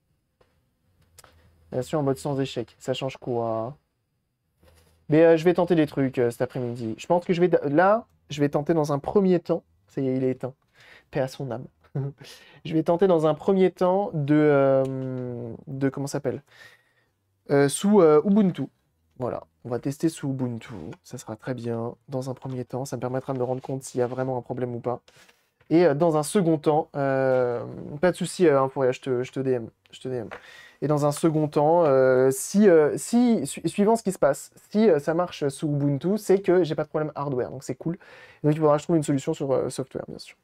[SPEAKER 1] Bien sûr, en mode sans échec. Ça change quoi? Mais euh, je vais tenter des trucs euh, cet après-midi. Je pense que je vais... Là, je vais tenter dans un premier temps... Ça y est, il est éteint. Paix à son âme. Je vais tenter dans un premier temps de... euh, de comment ça s'appelle euh, Sous euh, Ubuntu. Voilà. On va tester sous Ubuntu. Ça sera très bien. Dans un premier temps, ça me permettra de me rendre compte s'il y a vraiment un problème ou pas. Et euh, dans un second temps... euh, Pas de souci, euh, Infouria, je te, je te D M. Je te D M. Et dans un second temps, euh, si, euh, si su- suivant ce qui se passe, si euh, ça marche sous Ubuntu, c'est que j'ai pas de problème hardware, donc c'est cool. Donc il faudra que je trouve une solution sur euh, software, bien sûr.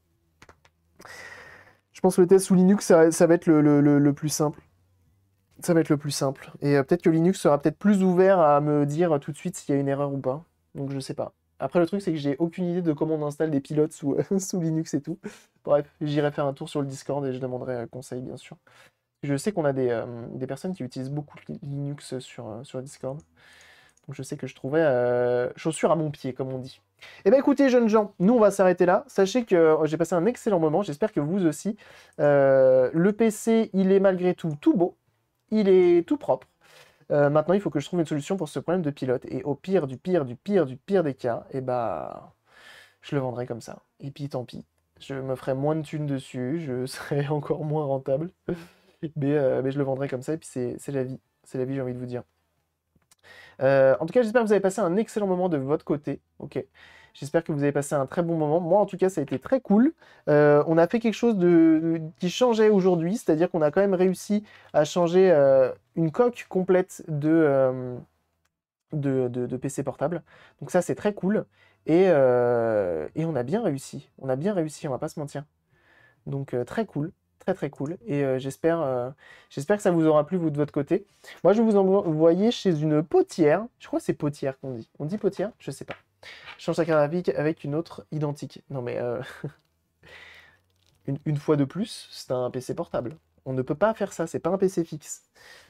[SPEAKER 1] Je pense que le test sous Linux, ça, ça va être le, le- le- le plus simple. Ça va être le plus simple. Et euh, peut-être que Linux sera peut-être plus ouvert à me dire tout de suite s'il y a une erreur ou pas. Donc je sais pas. Après, le truc, c'est que j'ai aucune idée de comment on installe des pilotes sous, sous Linux et tout. Bref, j'irai faire un tour sur le Discord et je demanderai euh, conseil, bien sûr. Je sais qu'on a des, euh, des personnes qui utilisent beaucoup Linux sur, euh, sur Discord. Donc je sais que je trouverai euh, chaussure à mon pied, comme on dit. Eh bien écoutez, jeunes gens, nous on va s'arrêter là. Sachez que euh, j'ai passé un excellent moment, j'espère que vous aussi. Euh, le P C, il est malgré tout tout beau, il est tout propre. Euh, maintenant, il faut que je trouve une solution pour ce problème de pilote. Et au pire, du pire, du pire, du pire des cas, eh bah, je le vendrai comme ça. Et puis tant pis, je me ferai moins de thunes dessus, je serai encore moins rentable. Mais, euh, mais je le vendrai comme ça, et puis c'est c'est la vie. C'est la vie, j'ai envie de vous dire. Euh, en tout cas, j'espère que vous avez passé un excellent moment de votre côté. Ok. J'espère que vous avez passé un très bon moment. Moi, en tout cas, ça a été très cool. Euh, on a fait quelque chose de, de- qui changeait aujourd'hui, c'est-à-dire qu'on a quand même réussi à changer euh, une coque complète de, euh, de, de- de P C portable. Donc ça, c'est très cool. Et, euh, et on a bien réussi. On a bien réussi, on va pas se mentir. Donc euh, très cool, très très cool. Et euh, j'espère euh, j'espère que ça vous aura plu, vous, de votre côté. Moi, je vais vous envoyer chez une potière. Je crois que c'est potière qu'on dit. On dit potière? Je sais pas. Je change sa carte graphique avec une autre identique. Non mais, euh, une, une fois de plus, c'est un P C portable. On ne peut pas faire ça, c'est pas un P C fixe.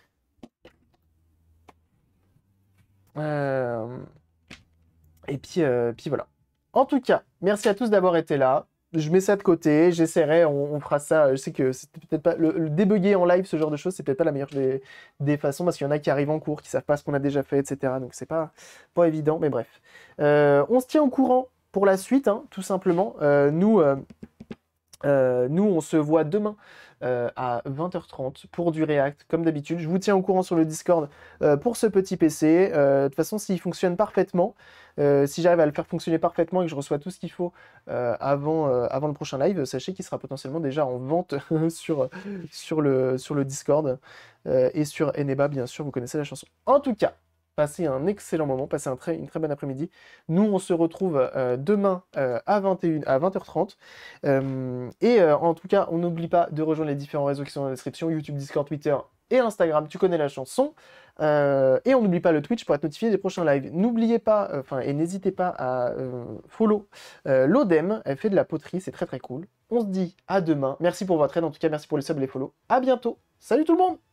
[SPEAKER 1] Euh, Et puis, euh, puis voilà. En tout cas, merci à tous d'avoir été là. Je mets ça de côté, j'essaierai, on, on fera ça. Je sais que c'est peut-être pas le, le débugger en live, ce genre de choses, c'est peut-être pas la meilleure des, des façons parce qu'il y en a qui arrivent en cours, qui savent pas ce qu'on a déjà fait, et cetera. Donc c'est pas pas évident, mais bref. Euh, on se tient au courant pour la suite, hein, tout simplement. Euh, nous, euh, euh, nous, on se voit demain euh, à vingt heures trente pour du React, comme d'habitude. Je vous tiens au courant sur le Discord euh, pour ce petit P C. Euh, de toute façon, s'il fonctionne parfaitement, euh, si j'arrive à le faire fonctionner parfaitement et que je reçois tout ce qu'il faut euh, avant, euh, avant le prochain live, sachez qu'il sera potentiellement déjà en vente sur, sur, le, sur le Discord euh, et sur Eneba, bien sûr, vous connaissez la chanson. En tout cas, passez un excellent moment, passez un très, une très bonne après-midi. Nous, on se retrouve euh, demain euh, à vingt et une, à vingt heures trente. Euh, et euh, en tout cas, on n'oublie pas de rejoindre les différents réseaux qui sont dans la description, YouTube, Discord, Twitter et Instagram, tu connais la chanson. Euh, et on n'oublie pas le Twitch pour être notifié des prochains lives. N'oubliez pas, enfin, et n'hésitez pas à euh, follow euh, l'Odem, elle fait de la poterie, c'est très très cool. On se dit à demain. Merci pour votre aide, en tout cas, merci pour les subs et les follow. À bientôt. Salut tout le monde!